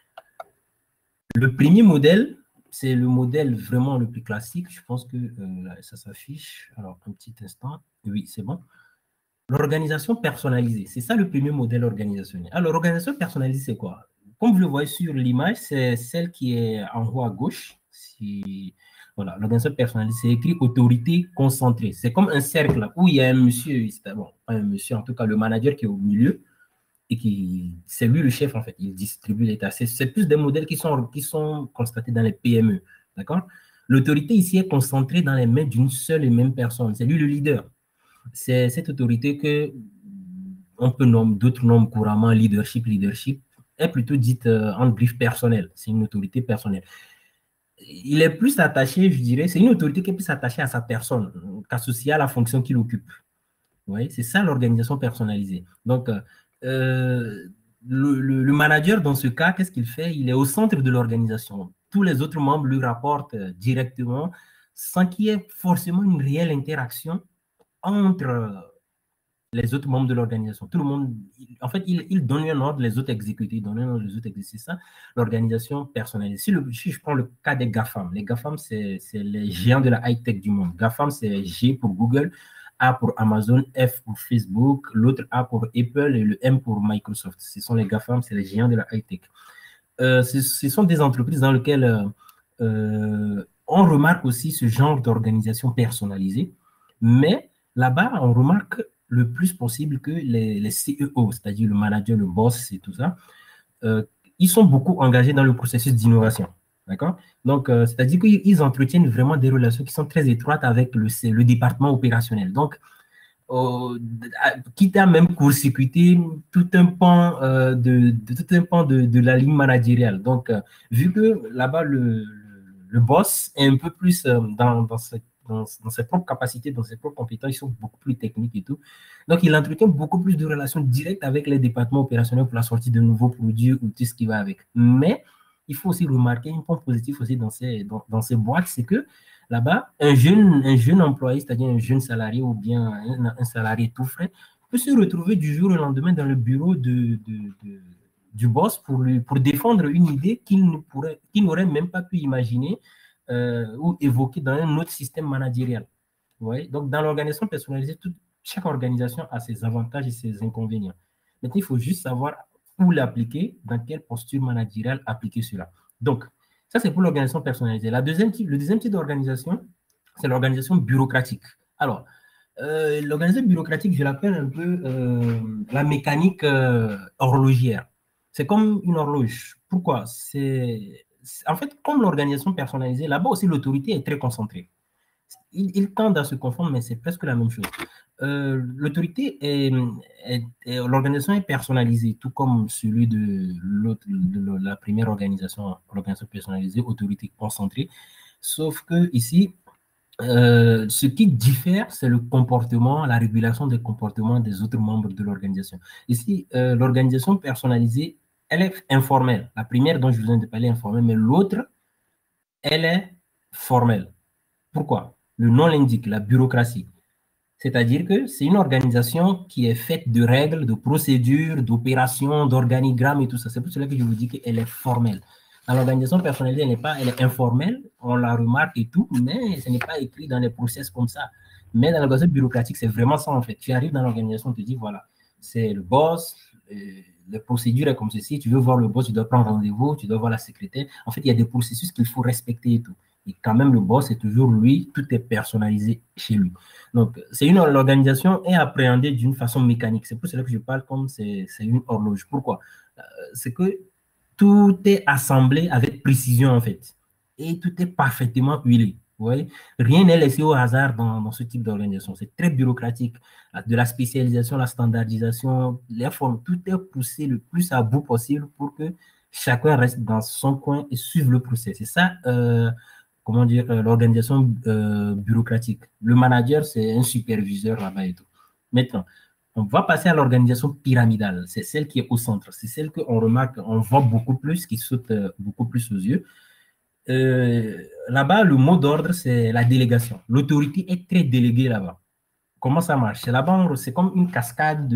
Le premier modèle, c'est le modèle vraiment le plus classique. Je pense que ça s'affiche. Alors, un petit instant. Oui, c'est bon. L'organisation personnalisée, c'est ça le premier modèle organisationnel. Alors, l'organisation personnalisée, c'est quoi? Comme vous le voyez sur l'image, c'est celle qui est en haut à gauche. Voilà, l'organisation personnalisée, c'est écrit autorité concentrée. C'est comme un cercle où il y a un monsieur, bon, pas un monsieur, en tout cas le manager qui est au milieu, et c'est lui le chef en fait, il distribue les tâches. C'est plus des modèles qui sont constatés dans les PME, d'accord? L'autorité ici est concentrée dans les mains d'une seule et même personne, c'est lui le leader. C'est cette autorité que on peut nommer, d'autres nomment couramment leadership, est plutôt dite en brief personnel, c'est une autorité personnelle. Il est plus attaché, je dirais, c'est une autorité qui est plus attachée à sa personne qu'associée à la fonction qu'il occupe. Oui, c'est ça l'organisation personnalisée. Donc, le manager, dans ce cas, qu'est-ce qu'il fait? Il est au centre de l'organisation. Tous les autres membres lui rapportent directement sans qu'il y ait forcément une réelle interaction entre les autres membres de l'organisation. Tout le monde, en fait, il donne un ordre, les autres exécutent, il donne un ordre, les autres exécutent. Ça, l'organisation personnalisée. Si je prends le cas des GAFAM, les GAFAM, c'est les géants de la high-tech du monde. GAFAM, c'est G pour Google, A pour Amazon, F pour Facebook, l'autre A pour Apple et le M pour Microsoft. Ce sont les GAFAM, c'est les géants de la high-tech. Ce sont des entreprises dans lesquelles on remarque aussi ce genre d'organisation personnalisée, mais là-bas, on remarque le plus possible que les CEO, c'est-à-dire le manager, le boss et tout ça, ils sont beaucoup engagés dans le processus d'innovation. D'accord? Donc, c'est-à-dire qu'ils entretiennent vraiment des relations qui sont très étroites avec le département opérationnel. Donc, quitte à même court-circuiter tout un pan, de la ligne managériale. Donc, vu que là-bas, le boss est un peu plus dans dans ses propres capacités, dans ses propres compétences, ils sont beaucoup plus techniques et tout. Donc, il entretient beaucoup plus de relations directes avec les départements opérationnels pour la sortie de nouveaux produits ou tout ce qui va avec. Mais il faut aussi remarquer un point positif aussi dans ces boîtes, c'est que là-bas, un jeune employé, c'est-à-dire un jeune salarié ou bien un salarié tout frais, peut se retrouver du jour au lendemain dans le bureau du boss pour défendre une idée qu'il n'aurait même pas pu imaginer ou évoquer dans un autre système managérial. Ouais? Donc, dans l'organisation personnalisée, chaque organisation a ses avantages et ses inconvénients. Maintenant, il faut juste savoir où l'appliquer, dans quelle posture managériale appliquer cela. Donc, ça, c'est pour l'organisation personnalisée. Le deuxième type d'organisation, c'est l'organisation bureaucratique. Alors, l'organisation bureaucratique, je l'appelle un peu la mécanique horlogière. C'est comme une horloge. Pourquoi? En fait, comme l'organisation personnalisée, là-bas aussi, l'autorité est très concentrée. Ils tendent à se confondre, mais c'est presque la même chose. L'autorité l'organisation est personnalisée, tout comme celui de la première organisation personnalisée, autorité concentrée. Sauf que ici, ce qui diffère, c'est le comportement, la régulation des comportements des autres membres de l'organisation. Ici, l'organisation personnalisée, elle est informelle. La première dont je viens de parler est informelle, mais l'autre, elle est formelle. Pourquoi? Le nom l'indique, la bureaucratie. C'est-à-dire que c'est une organisation qui est faite de règles, de procédures, d'opérations, d'organigrammes et tout ça. C'est pour cela que je vous dis qu'elle est formelle. Dans l'organisation personnalisée, elle est informelle, on la remarque et tout, mais ce n'est pas écrit dans les process comme ça. Mais dans l'organisation bureaucratique, c'est vraiment ça en fait. Tu arrives dans l'organisation, on te dit voilà, c'est le boss, les procédures est comme ceci, tu veux voir le boss, tu dois prendre rendez-vous, tu dois voir la secrétaire. En fait, il y a des processus qu'il faut respecter et tout. Et quand même, le boss, c'est toujours lui, tout est personnalisé chez lui. Donc, l'organisation est appréhendée d'une façon mécanique. C'est pour cela que je parle comme c'est une horloge. Pourquoi? C'est que tout est assemblé avec précision, en fait. Et tout est parfaitement huilé. Vous voyez? Rien n'est laissé au hasard dans ce type d'organisation. C'est très bureaucratique. De la spécialisation, la standardisation, les formes, tout est poussé le plus à bout possible pour que chacun reste dans son coin et suive le procès. C'est ça, comment dire, l'organisation bureaucratique. Le manager, c'est un superviseur là-bas et tout. Maintenant, on va passer à l'organisation pyramidale. C'est celle qui est au centre. C'est celle qu'on remarque, on voit beaucoup plus, qui saute beaucoup plus aux yeux. Là-bas, le mot d'ordre, c'est la délégation. L'autorité est très déléguée là-bas. Comment ça marche? Là-bas, c'est comme une cascade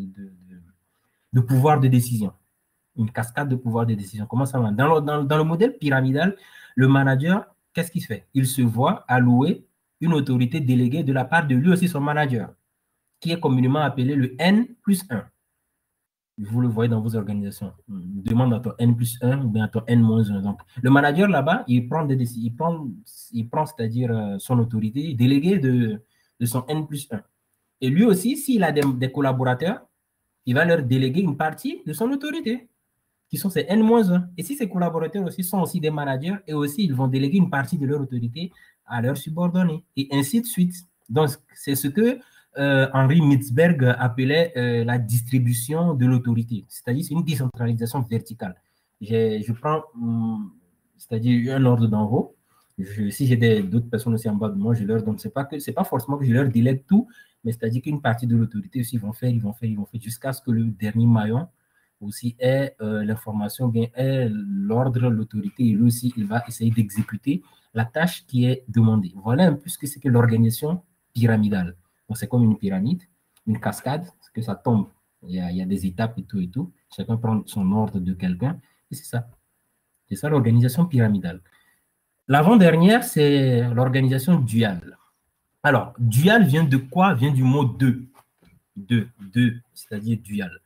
de pouvoir de décision. Une cascade de pouvoir de décision. Comment ça marche? Dans le modèle pyramidal, le manager, qu'est-ce qu'il fait? Il se voit allouer une autorité déléguée de la part de lui aussi son manager, qui est communément appelé le N+1. Vous le voyez dans vos organisations. Demande à ton N+1 ou bien à ton N-1. Donc, le manager là-bas, il prend des décisions, il prend c'est-à-dire son autorité déléguée de son N+1. Et lui aussi, s'il a des collaborateurs, il va leur déléguer une partie de son autorité, qui sont ses N-1. Et si ces collaborateurs aussi sont aussi des managers, et aussi ils vont déléguer une partie de leur autorité à leurs subordonnés, et ainsi de suite. Donc, c'est ce que Henri Mitzberg appelait la distribution de l'autorité, c'est-à-dire c'est une décentralisation verticale. Je prends, c'est-à-dire un ordre d'en haut. Si j'ai d'autres personnes aussi en bas de moi, je leur donne. C'est pas forcément que je leur délègue tout, mais c'est-à-dire qu'une partie de l'autorité aussi, ils vont faire, jusqu'à ce que le dernier maillon aussi ait l'information, bien ait l'ordre, l'autorité, et lui aussi, il va essayer d'exécuter la tâche qui est demandée. Voilà un peu ce que c'est que l'organisation pyramidale. Donc, c'est comme une pyramide, une cascade, parce que ça tombe. Il y a des étapes et tout et tout. Chacun prend son ordre de quelqu'un, et c'est ça. C'est ça l'organisation pyramidale. L'avant-dernière, c'est l'organisation duale. Alors, dual vient de quoi? Vient du mot deux. Deux, c'est-à-dire dual.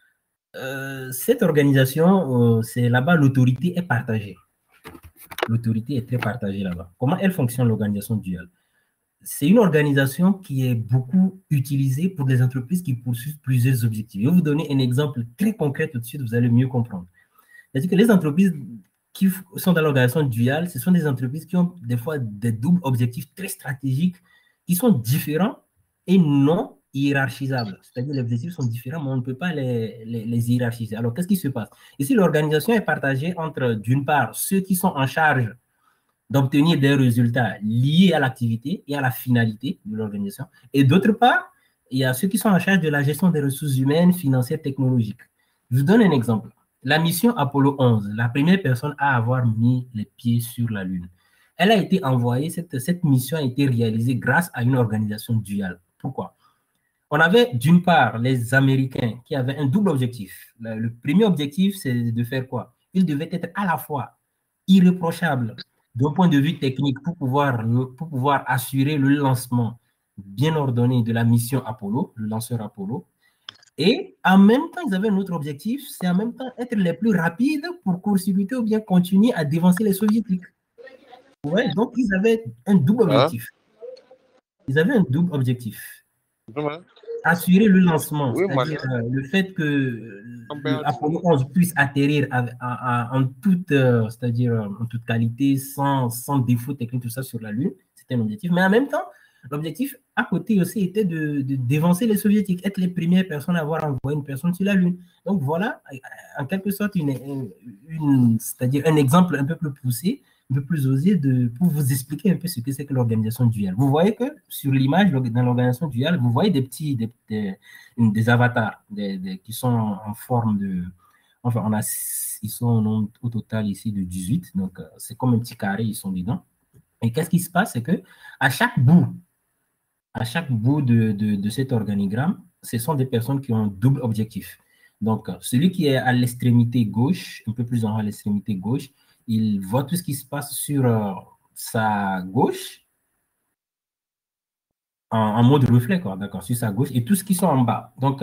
Cette organisation, c'est là-bas, l'autorité est partagée. L'autorité est très partagée là-bas. Comment elle fonctionne, l'organisation duale? C'est une organisation qui est beaucoup utilisée pour des entreprises qui poursuivent plusieurs objectifs. Je vais vous donner un exemple très concret tout de suite, vous allez mieux comprendre. C'est-à-dire que les entreprises qui sont dans l'organisation duale, ce sont des entreprises qui ont des fois des doubles objectifs très stratégiques qui sont différents et non hiérarchisables. C'est-à-dire que les objectifs sont différents, mais on ne peut pas les hiérarchiser. Alors, qu'est-ce qui se passe? Ici, l'organisation est partagée entre, d'une part, ceux qui sont en charge d'obtenir des résultats liés à l'activité et à la finalité de l'organisation. Et d'autre part, il y a ceux qui sont en charge de la gestion des ressources humaines, financières, technologiques. Je vous donne un exemple. La mission Apollo 11, la première personne à avoir mis les pieds sur la Lune, elle a été envoyée, cette mission a été réalisée grâce à une organisation duale. Pourquoi? On avait d'une part les Américains qui avaient un double objectif. Le premier objectif, c'est de faire quoi? Ils devaient être à la fois irréprochables d'un point de vue technique pour pouvoir assurer le lancement bien ordonné de la mission Apollo, le lanceur Apollo. Et en même temps, ils avaient un autre objectif, c'est en même temps être les plus rapides pour court-circuiter ou bien continuer à dévancer les soviétiques. Ouais, donc ils avaient un double objectif. Ils avaient un double objectif. Assurer le lancement, c'est-à-dire le fait que l'Apollo 11 puisse atterrir en toute qualité, sans défaut technique, tout ça sur la Lune, c'était un objectif. Mais en même temps, l'objectif à côté aussi était de dévancer les soviétiques, être les premières personnes à avoir envoyé une personne sur la Lune. Donc voilà, en quelque sorte, c'est-à-dire un exemple un peu plus poussé, un peu plus osé pour vous expliquer un peu ce que c'est que l'organisation duale. Vous voyez que sur l'image, dans l'organisation duale, vous voyez des avatars qui sont en forme de... Enfin, ils sont au total ici de 18, donc c'est comme un petit carré, ils sont dedans. Et qu'est-ce qui se passe? C'est que à chaque bout de cet organigramme, ce sont des personnes qui ont un double objectif. Donc, celui qui est à l'extrémité gauche, un peu plus en haut à l'extrémité gauche, il voit tout ce qui se passe sur sa gauche en mode reflet, quoi, d'accord, sur sa gauche, et tout ce qui sont en bas. Donc,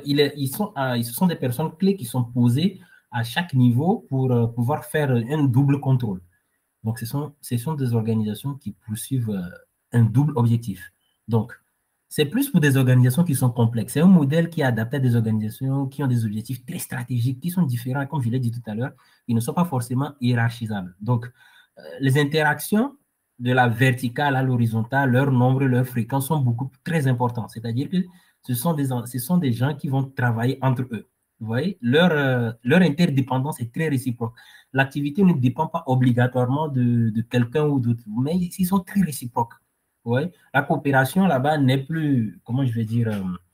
ce sont des personnes clés qui sont posées à chaque niveau pour pouvoir faire un double contrôle. Donc, ce sont des organisations qui poursuivent un double objectif. Donc, c'est plus pour des organisations qui sont complexes. C'est un modèle qui est adapté à des organisations qui ont des objectifs très stratégiques, qui sont différents, comme je l'ai dit tout à l'heure, qui ne sont pas forcément hiérarchisables. Donc, les interactions de la verticale à l'horizontale, leur nombre, leur fréquence sont très importants. C'est-à-dire que ce sont des gens qui vont travailler entre eux. Vous voyez, leur interdépendance est très réciproque. L'activité ne dépend pas obligatoirement de quelqu'un ou d'autre, mais ils sont très réciproques. Ouais. La coopération là-bas n'est plus, comment je vais dire,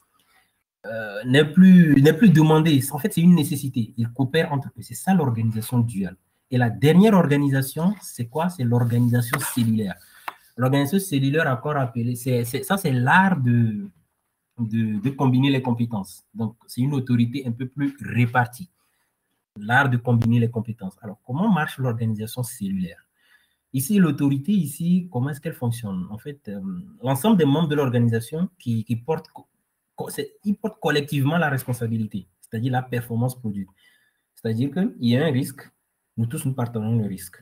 n'est plus demandée. En fait, c'est une nécessité. Ils coopèrent entre eux. C'est ça l'organisation duale. Et la dernière organisation, c'est quoi? C'est l'organisation cellulaire. L'organisation cellulaire, encore appelée, ça c'est l'art de combiner les compétences. Donc, c'est une autorité un peu plus répartie. L'art de combiner les compétences. Alors, comment marche l'organisation cellulaire? Ici, l'autorité, comment est-ce qu'elle fonctionne? En fait, l'ensemble des membres de l'organisation ils portent collectivement la responsabilité, c'est-à-dire la performance produite. C'est-à-dire qu'il y a un risque, nous tous nous partageons le risque.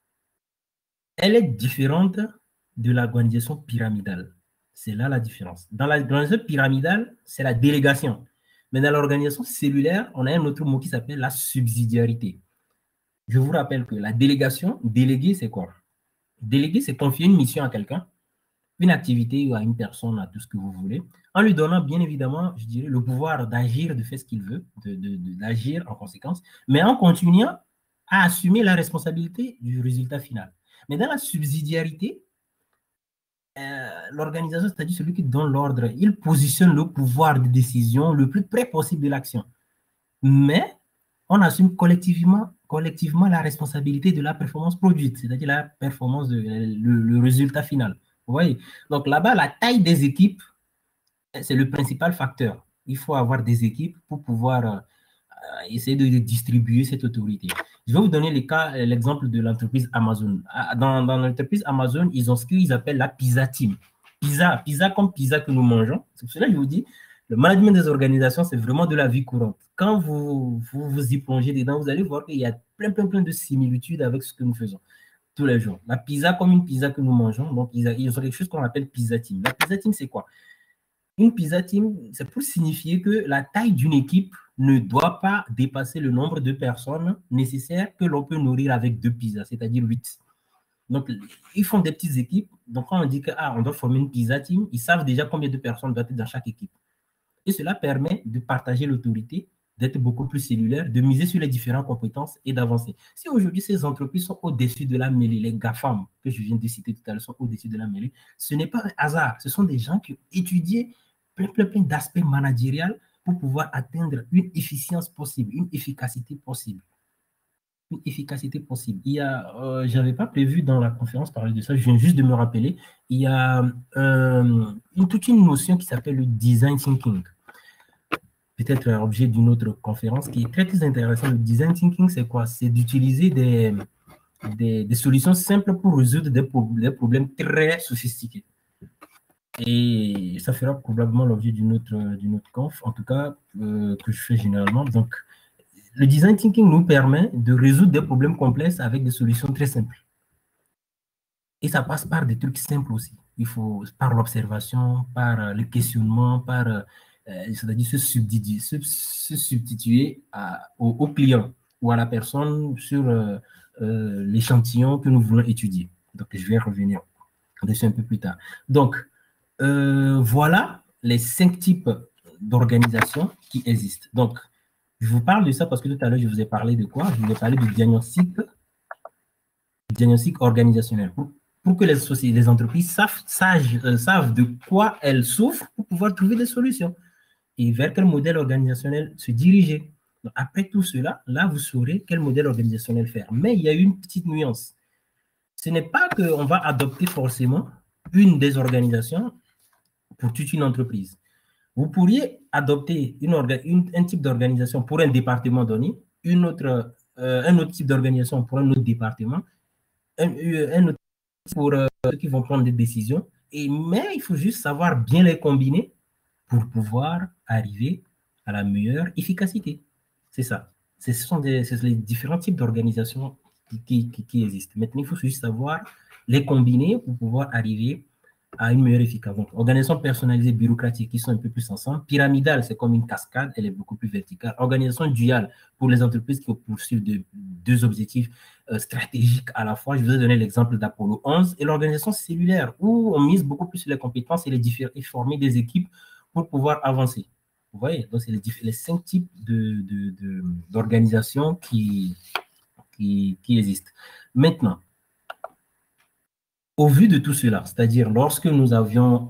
Elle est différente de l'organisation pyramidale. C'est là la différence. Dans l'organisation pyramidale, c'est la délégation. Mais dans l'organisation cellulaire, on a un autre mot qui s'appelle la subsidiarité. Je vous rappelle que la délégation, déléguer, c'est quoi? Déléguer, c'est confier une mission à quelqu'un, une activité ou à une personne, à tout ce que vous voulez, en lui donnant bien évidemment, je dirais, le pouvoir d'agir, de faire ce qu'il veut, d'agir en conséquence, mais en continuant à assumer la responsabilité du résultat final. Mais dans la subsidiarité, l'organisation, c'est-à-dire celui qui donne l'ordre, il positionne le pouvoir de décision le plus près possible de l'action. Mais on assume collectivement la responsabilité de la performance produite, c'est-à-dire la performance, le résultat final. Vous voyez? Donc là-bas, la taille des équipes, c'est le principal facteur. Il faut avoir des équipes pour pouvoir essayer de distribuer cette autorité. Je vais vous donner l'exemple de l'entreprise Amazon. Dans l'entreprise Amazon, ils ont ce qu'ils appellent la Pizza Team. Pizza comme pizza que nous mangeons. C'est pour cela que je vous dis, le management des organisations, c'est vraiment de la vie courante. Quand vous y plongez dedans, vous allez voir qu'il y a plein de similitudes avec ce que nous faisons tous les jours. La pizza comme une pizza que nous mangeons, donc ils ont quelque chose qu'on appelle Pizza Team. La Pizza Team, c'est quoi? Une Pizza Team, c'est pour signifier que la taille d'une équipe ne doit pas dépasser le nombre de personnes nécessaires que l'on peut nourrir avec 2 pizzas, c'est-à-dire 8. Donc, ils font des petites équipes. Donc, quand on dit qu'on doit former une Pizza Team, ils savent déjà combien de personnes doivent être dans chaque équipe. Et cela permet de partager l'autorité d'être beaucoup plus cellulaire, de miser sur les différentes compétences et d'avancer. Si aujourd'hui ces entreprises sont au-dessus de la mêlée, les GAFAM que je viens de citer tout à l'heure sont au-dessus de la mêlée, ce n'est pas un hasard. Ce sont des gens qui ont étudié plein d'aspects managériels pour pouvoir atteindre une efficience possible, une efficacité possible. Une efficacité possible. Il y a, j'avais pas prévu dans la conférence parler de ça, je viens juste de me rappeler, il y a toute une notion qui s'appelle le design thinking. Peut-être l'objet d'une autre conférence qui est très intéressant. Le design thinking, c'est quoi? C'est d'utiliser des solutions simples pour résoudre des problèmes très sophistiqués. Et ça fera probablement l'objet d'une autre conf, en tout cas, que je fais généralement. Donc, le design thinking nous permet de résoudre des problèmes complexes avec des solutions très simples. Et ça passe par des trucs simples aussi. Il faut, par l'observation, par le questionnement, par, c'est-à-dire se substituer au client ou à la personne sur l'échantillon que nous voulons étudier. Donc, je vais revenir dessus un peu plus tard. Donc, voilà les 5 types d'organisations qui existent. Donc, je vous parle de ça parce que tout à l'heure, je vous ai parlé de quoi? Je vous ai parlé du diagnostic organisationnel. Pour que les entreprises savent de quoi elles souffrent pour pouvoir trouver des solutions et vers quel modèle organisationnel se diriger. Donc, après tout cela, là, vous saurez quel modèle organisationnel faire. Mais il y a une petite nuance. Ce n'est pas qu'on va adopter forcément une des organisations pour toute une entreprise. Vous pourriez adopter un type d'organisation pour un département donné, un autre type d'organisation pour un autre département, un autre pour ceux qui vont prendre des décisions. Mais il faut juste savoir bien les combiner pour pouvoir arriver à la meilleure efficacité. C'est ça. Ce sont les différents types d'organisations qui existent. Maintenant, il faut juste savoir les combiner pour pouvoir arriver à une meilleure efficacité. Donc, organisation personnalisée bureaucratique qui sont un peu plus ensemble. Pyramidale, c'est comme une cascade, elle est beaucoup plus verticale. Organisation duale pour les entreprises qui poursuivent deux objectifs stratégiques à la fois. Je vous ai donné l'exemple d'Apollo 11 et l'organisation cellulaire où on mise beaucoup plus sur les compétences et former des équipes pour pouvoir avancer. Vous voyez, donc c'est les 5 types d'organisations qui existent. Maintenant, au vu de tout cela, c'est-à-dire lorsque nous avions,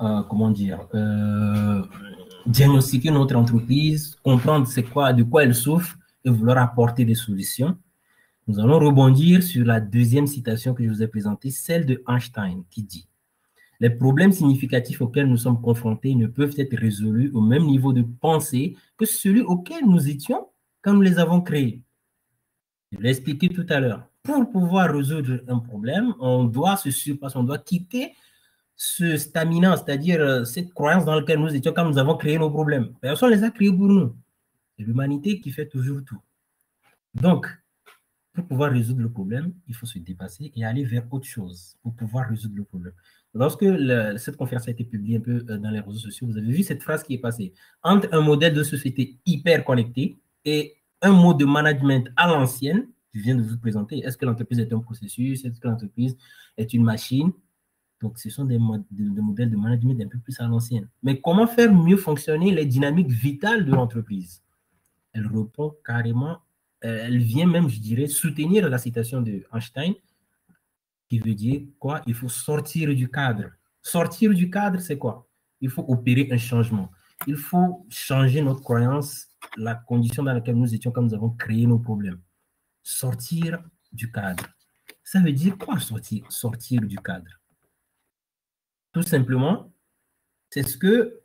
diagnostiqué notre entreprise, comprendre c'est quoi, de quoi elle souffre et vouloir apporter des solutions, nous allons rebondir sur la deuxième citation que je vous ai présentée, celle de Einstein, qui dit « Les problèmes significatifs auxquels nous sommes confrontés ne peuvent être résolus au même niveau de pensée que celui auquel nous étions quand nous les avons créés. » Je l'ai expliqué tout à l'heure. Pour pouvoir résoudre un problème, on doit se surpasser, on doit quitter ce stamina, c'est-à-dire cette croyance dans laquelle nous étions quand nous avons créé nos problèmes. Personne ne les a créés pour nous. C'est l'humanité qui fait toujours tout. Donc, pour pouvoir résoudre le problème, il faut se dépasser et aller vers autre chose pour pouvoir résoudre le problème. Lorsque cette conférence a été publiée un peu dans les réseaux sociaux, vous avez vu cette phrase qui est passée. Entre un modèle de société hyper connecté et un mode de management à l'ancienne, je viens de vous présenter, est-ce que l'entreprise est un processus, est-ce que l'entreprise est une machine? Donc, ce sont des modèles de management un peu plus à l'ancienne. Mais comment faire mieux fonctionner les dynamiques vitales de l'entreprise? Elle répond carrément, elle vient même, je dirais, soutenir la citation de Einstein, qui veut dire quoi? Il faut sortir du cadre. Sortir du cadre, c'est quoi? Il faut opérer un changement. Il faut changer notre croyance, la condition dans laquelle nous étions quand nous avons créé nos problèmes. Sortir du cadre. Ça veut dire quoi sortir du cadre? Tout simplement, c'est ce que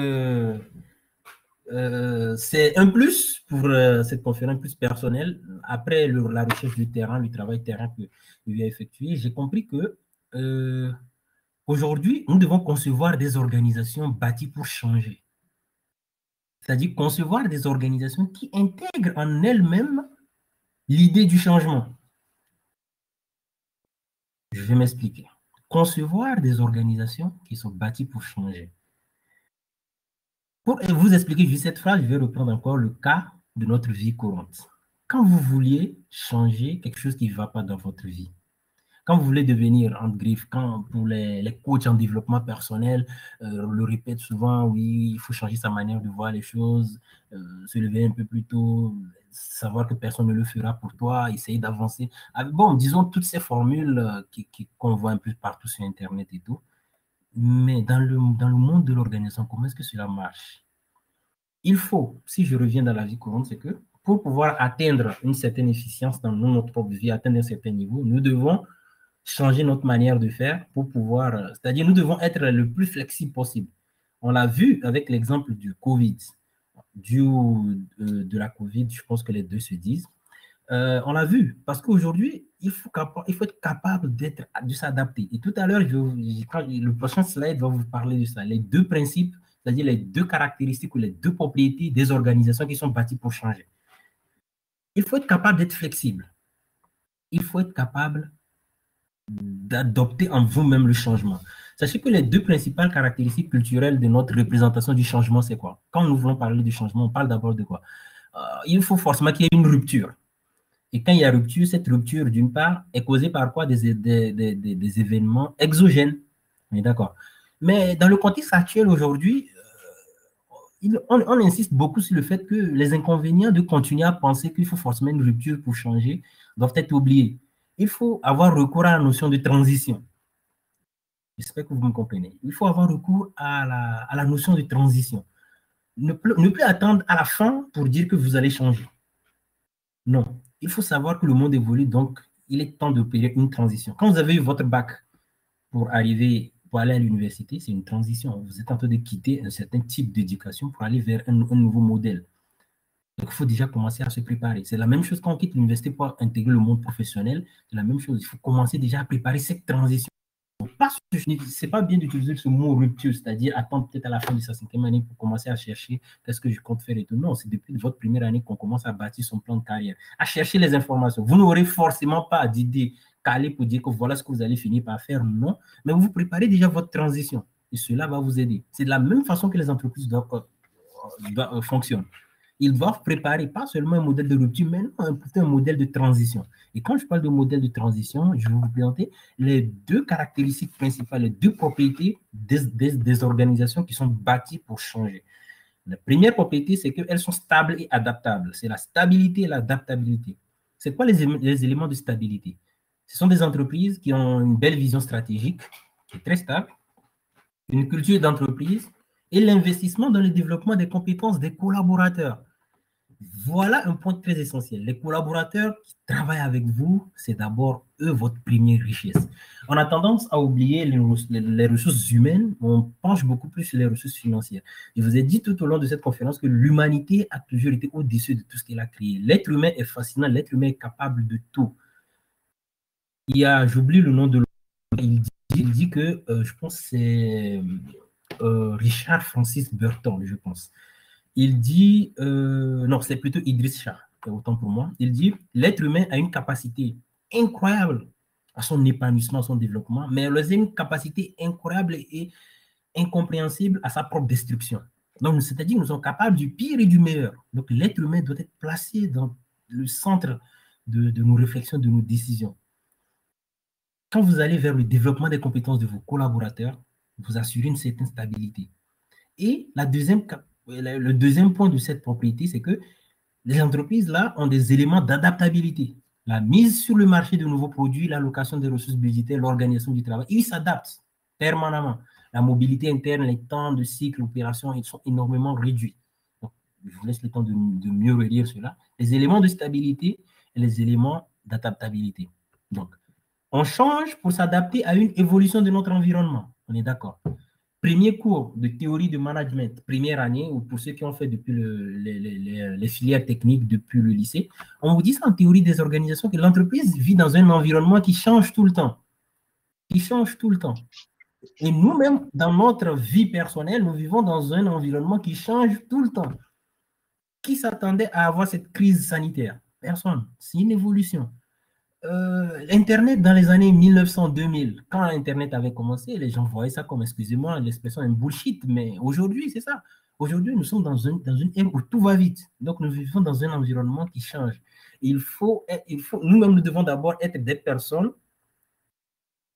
c'est un plus pour cette conférence plus personnelle. Après la recherche du terrain, le travail terrain que j'ai effectué, j'ai compris que aujourd'hui, nous devons concevoir des organisations bâties pour changer. C'est-à-dire concevoir des organisations qui intègrent en elles-mêmes l'idée du changement. Je vais m'expliquer. Concevoir des organisations qui sont bâties pour changer. Pour vous expliquer juste cette phrase, je vais reprendre encore le cas de notre vie courante. Quand vous vouliez changer quelque chose qui ne va pas dans votre vie, Quand vous voulez devenir, en griffe, quand pour les coachs en développement personnel, le répète souvent, oui, il faut changer sa manière de voir les choses, se lever un peu plus tôt, savoir que personne ne le fera pour toi, essayer d'avancer. Bon, disons toutes ces formules qu'on voit un peu partout sur Internet et tout. Mais dans le monde de l'organisation, comment est-ce que cela marche? Il faut, si je reviens dans la vie courante, c'est que pour pouvoir atteindre une certaine efficience dans notre propre vie, atteindre un certain niveau, nous devons changer notre manière de faire pour pouvoir, c'est-à-dire nous devons être le plus flexible possible. On l'a vu avec l'exemple du Covid, de la Covid, je pense que les deux se disent. On l'a vu, parce qu'aujourd'hui, il faut être capable de s'adapter. Et tout à l'heure, le prochain slide va vous parler de ça. Les deux principes, c'est-à-dire les deux caractéristiques ou les deux propriétés des organisations qui sont bâties pour changer. Il faut être capable d'être flexible. Il faut être capable d'adopter en vous-même le changement. Sachez que les deux principales caractéristiques culturelles de notre représentation du changement, c'est quoi? Quand nous voulons parler du changement, on parle d'abord de quoi? Il faut forcément qu'il y ait une rupture. Et quand il y a rupture, cette rupture, d'une part, est causée par quoi? Des événements exogènes. On est d'accord. Mais dans le contexte actuel aujourd'hui, on insiste beaucoup sur le fait que les inconvénients de continuer à penser qu'il faut forcément une rupture pour changer doivent être oubliés. Il faut avoir recours à la notion de transition. J'espère que vous me comprenez. Il faut avoir recours à la notion de transition. Ne plus attendre à la fin pour dire que vous allez changer. Non. Il faut savoir que le monde évolue, donc il est temps d'opérer une transition. Quand vous avez eu votre bac pour aller à l'université, c'est une transition. Vous êtes en train de quitter un certain type d'éducation pour aller vers un nouveau modèle. Donc, il faut déjà commencer à se préparer. C'est la même chose quand on quitte l'université pour intégrer le monde professionnel. C'est la même chose. Il faut commencer déjà à préparer cette transition. C'est pas bien d'utiliser ce mot rupture, c'est-à-dire attendre peut-être à la fin de sa 5e année pour commencer à chercher qu'est-ce que je compte faire et tout. Non, c'est depuis votre première année qu'on commence à bâtir son plan de carrière, à chercher les informations. Vous n'aurez forcément pas d'idée calée pour dire que voilà ce que vous allez finir par faire, non, mais vous préparez déjà votre transition et cela va vous aider. C'est de la même façon que les entreprises fonctionnent. Ils doivent préparer pas seulement un modèle de rupture, mais un modèle de transition. Et quand je parle de modèle de transition, je vais vous présenter les deux caractéristiques principales, les deux propriétés des organisations qui sont bâties pour changer. La première propriété, c'est qu'elles sont stables et adaptables. C'est la stabilité et l'adaptabilité. C'est quoi les éléments de stabilité? Ce sont des entreprises qui ont une belle vision stratégique, qui est très stable, une culture d'entreprise, et l'investissement dans le développement des compétences des collaborateurs. Voilà un point très essentiel. Les collaborateurs qui travaillent avec vous, c'est d'abord eux votre première richesse. On a tendance à oublier les ressources humaines, on penche beaucoup plus sur les ressources financières. Je vous ai dit tout au long de cette conférence que l'humanité a toujours été au-dessus de tout ce qu'elle a créé. L'être humain est fascinant, l'être humain est capable de tout. J'oublie le nom de l'auteur, il dit que, je pense que c'est Richard Francis Burton, je pense. Il dit, non, c'est plutôt Idriss Shah, autant pour moi. Il dit, l'être humain a une capacité incroyable à son épanouissement, à son développement, mais il a une capacité incroyable et incompréhensible à sa propre destruction. Donc, c'est-à-dire que nous sommes capables du pire et du meilleur. Donc, l'être humain doit être placé dans le centre de nos réflexions, de nos décisions. Quand vous allez vers le développement des compétences de vos collaborateurs, vous assurez une certaine stabilité. Et le deuxième point de cette propriété, c'est que les entreprises, là, ont des éléments d'adaptabilité. La mise sur le marché de nouveaux produits, l'allocation des ressources budgétaires, l'organisation du travail, ils s'adaptent permanemment. La mobilité interne, les temps de cycle, opération, ils sont énormément réduits. Donc, je vous laisse le temps de mieux relire cela. Les éléments de stabilité et les éléments d'adaptabilité. Donc, on change pour s'adapter à une évolution de notre environnement. On est d'accord. Premier cours de théorie de management, première année, ou pour ceux qui ont fait depuis les filières techniques depuis le lycée, on vous dit ça en théorie des organisations, que l'entreprise vit dans un environnement qui change tout le temps. Qui change tout le temps. Et nous-mêmes, dans notre vie personnelle, nous vivons dans un environnement qui change tout le temps. Qui s'attendait à avoir cette crise sanitaire? Personne. C'est une évolution. Internet dans les années 1900-2000, quand Internet avait commencé, les gens voyaient ça comme, excusez-moi, l'expression un bullshit, mais aujourd'hui, c'est ça. Aujourd'hui, nous sommes dans une ère où tout va vite. Donc, nous vivons dans un environnement qui change. Nous-mêmes, nous devons d'abord être des personnes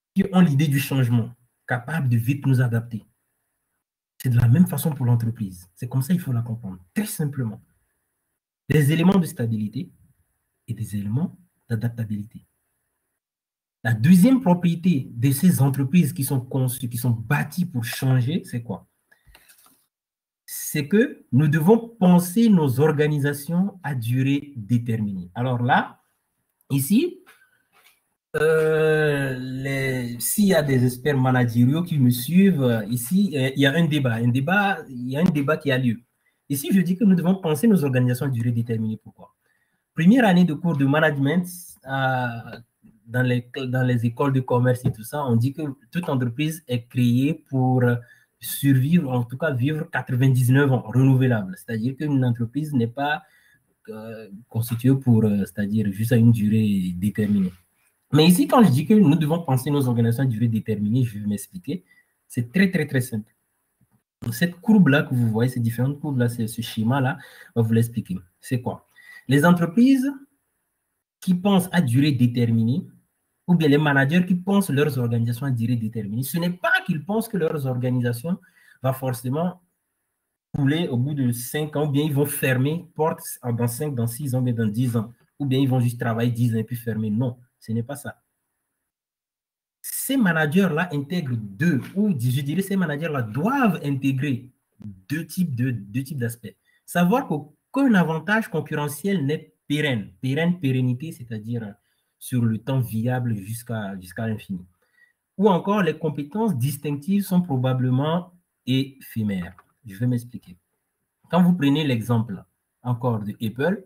qui ont l'idée du changement, capables de vite nous adapter. C'est de la même façon pour l'entreprise. C'est comme ça qu'il faut la comprendre, très simplement. Des éléments de stabilité et des éléments d'adaptabilité. La deuxième propriété de ces entreprises qui sont conçues, qui sont bâties pour changer, c'est quoi? C'est que nous devons penser nos organisations à durée déterminée. Alors là, ici, s'il y a des experts managériaux qui me suivent, ici, il y a un débat qui a lieu. Ici, je dis que nous devons penser nos organisations à durée déterminée. Pourquoi? Première année de cours de management, dans les écoles de commerce et tout ça, on dit que toute entreprise est créée pour survivre, en tout cas vivre 99 ans, renouvelable. C'est-à-dire qu'une entreprise n'est pas constituée pour, c'est-à-dire juste à une durée déterminée. Mais ici, quand je dis que nous devons penser nos organisations à durée déterminée, je vais m'expliquer. C'est très, très, très simple. Cette courbe-là que vous voyez, ces différentes courbes-là, ce schéma-là, on va vous l'expliquer. C'est quoi? Les entreprises qui pensent à durée déterminée, ou bien les managers qui pensent leurs organisations à durée déterminée, ce n'est pas qu'ils pensent que leurs organisations vont forcément couler au bout de 5 ans, ou bien ils vont fermer porte dans 5, dans 6 ans, ou bien dans 10 ans, ou bien ils vont juste travailler 10 ans et puis fermer. Non, ce n'est pas ça. Ces managers-là intègrent ou je dirais ces managers-là doivent intégrer deux types d'aspects. Savoir qu'aucun avantage concurrentiel n'est pérenne. Pérennité, c'est-à-dire sur le temps viable jusqu'à l'infini. Ou encore, les compétences distinctives sont probablement éphémères. Je vais m'expliquer. Quand vous prenez l'exemple encore de Apple,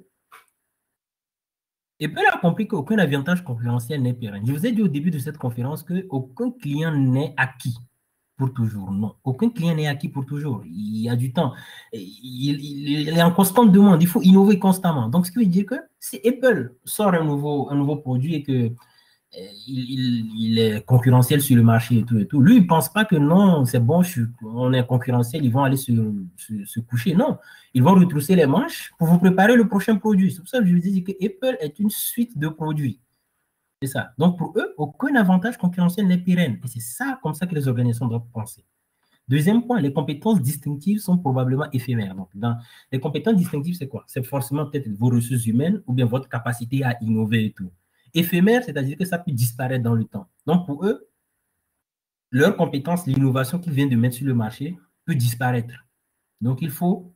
Apple a compris qu'aucun avantage concurrentiel n'est pérenne. Je vous ai dit au début de cette conférence qu'aucun client n'est acquis pour toujours. Non, aucun client n'est acquis pour toujours. Il y a du temps. Il est en constante demande. Il faut innover constamment. Donc, ce qui veut dire que si Apple sort un nouveau produit et que il est concurrentiel sur le marché et tout, lui, il ne pense pas que non, c'est bon, on est concurrentiel, ils vont aller se coucher. Non, ils vont retrousser les manches pour vous préparer le prochain produit. C'est pour ça que je vous dis que Apple est une suite de produits. C'est ça. Donc, pour eux, aucun avantage concurrentiel n'est pérenne. Et c'est ça, comme ça que les organisations doivent penser. Deuxième point, les compétences distinctives sont probablement éphémères. Donc, dans les compétences distinctives, c'est quoi? C'est forcément peut-être vos ressources humaines ou bien votre capacité à innover et tout. Éphémère, c'est-à-dire que ça peut disparaître dans le temps. Donc, pour eux, leur compétence, l'innovation qu'ils viennent de mettre sur le marché peut disparaître. Donc, il faut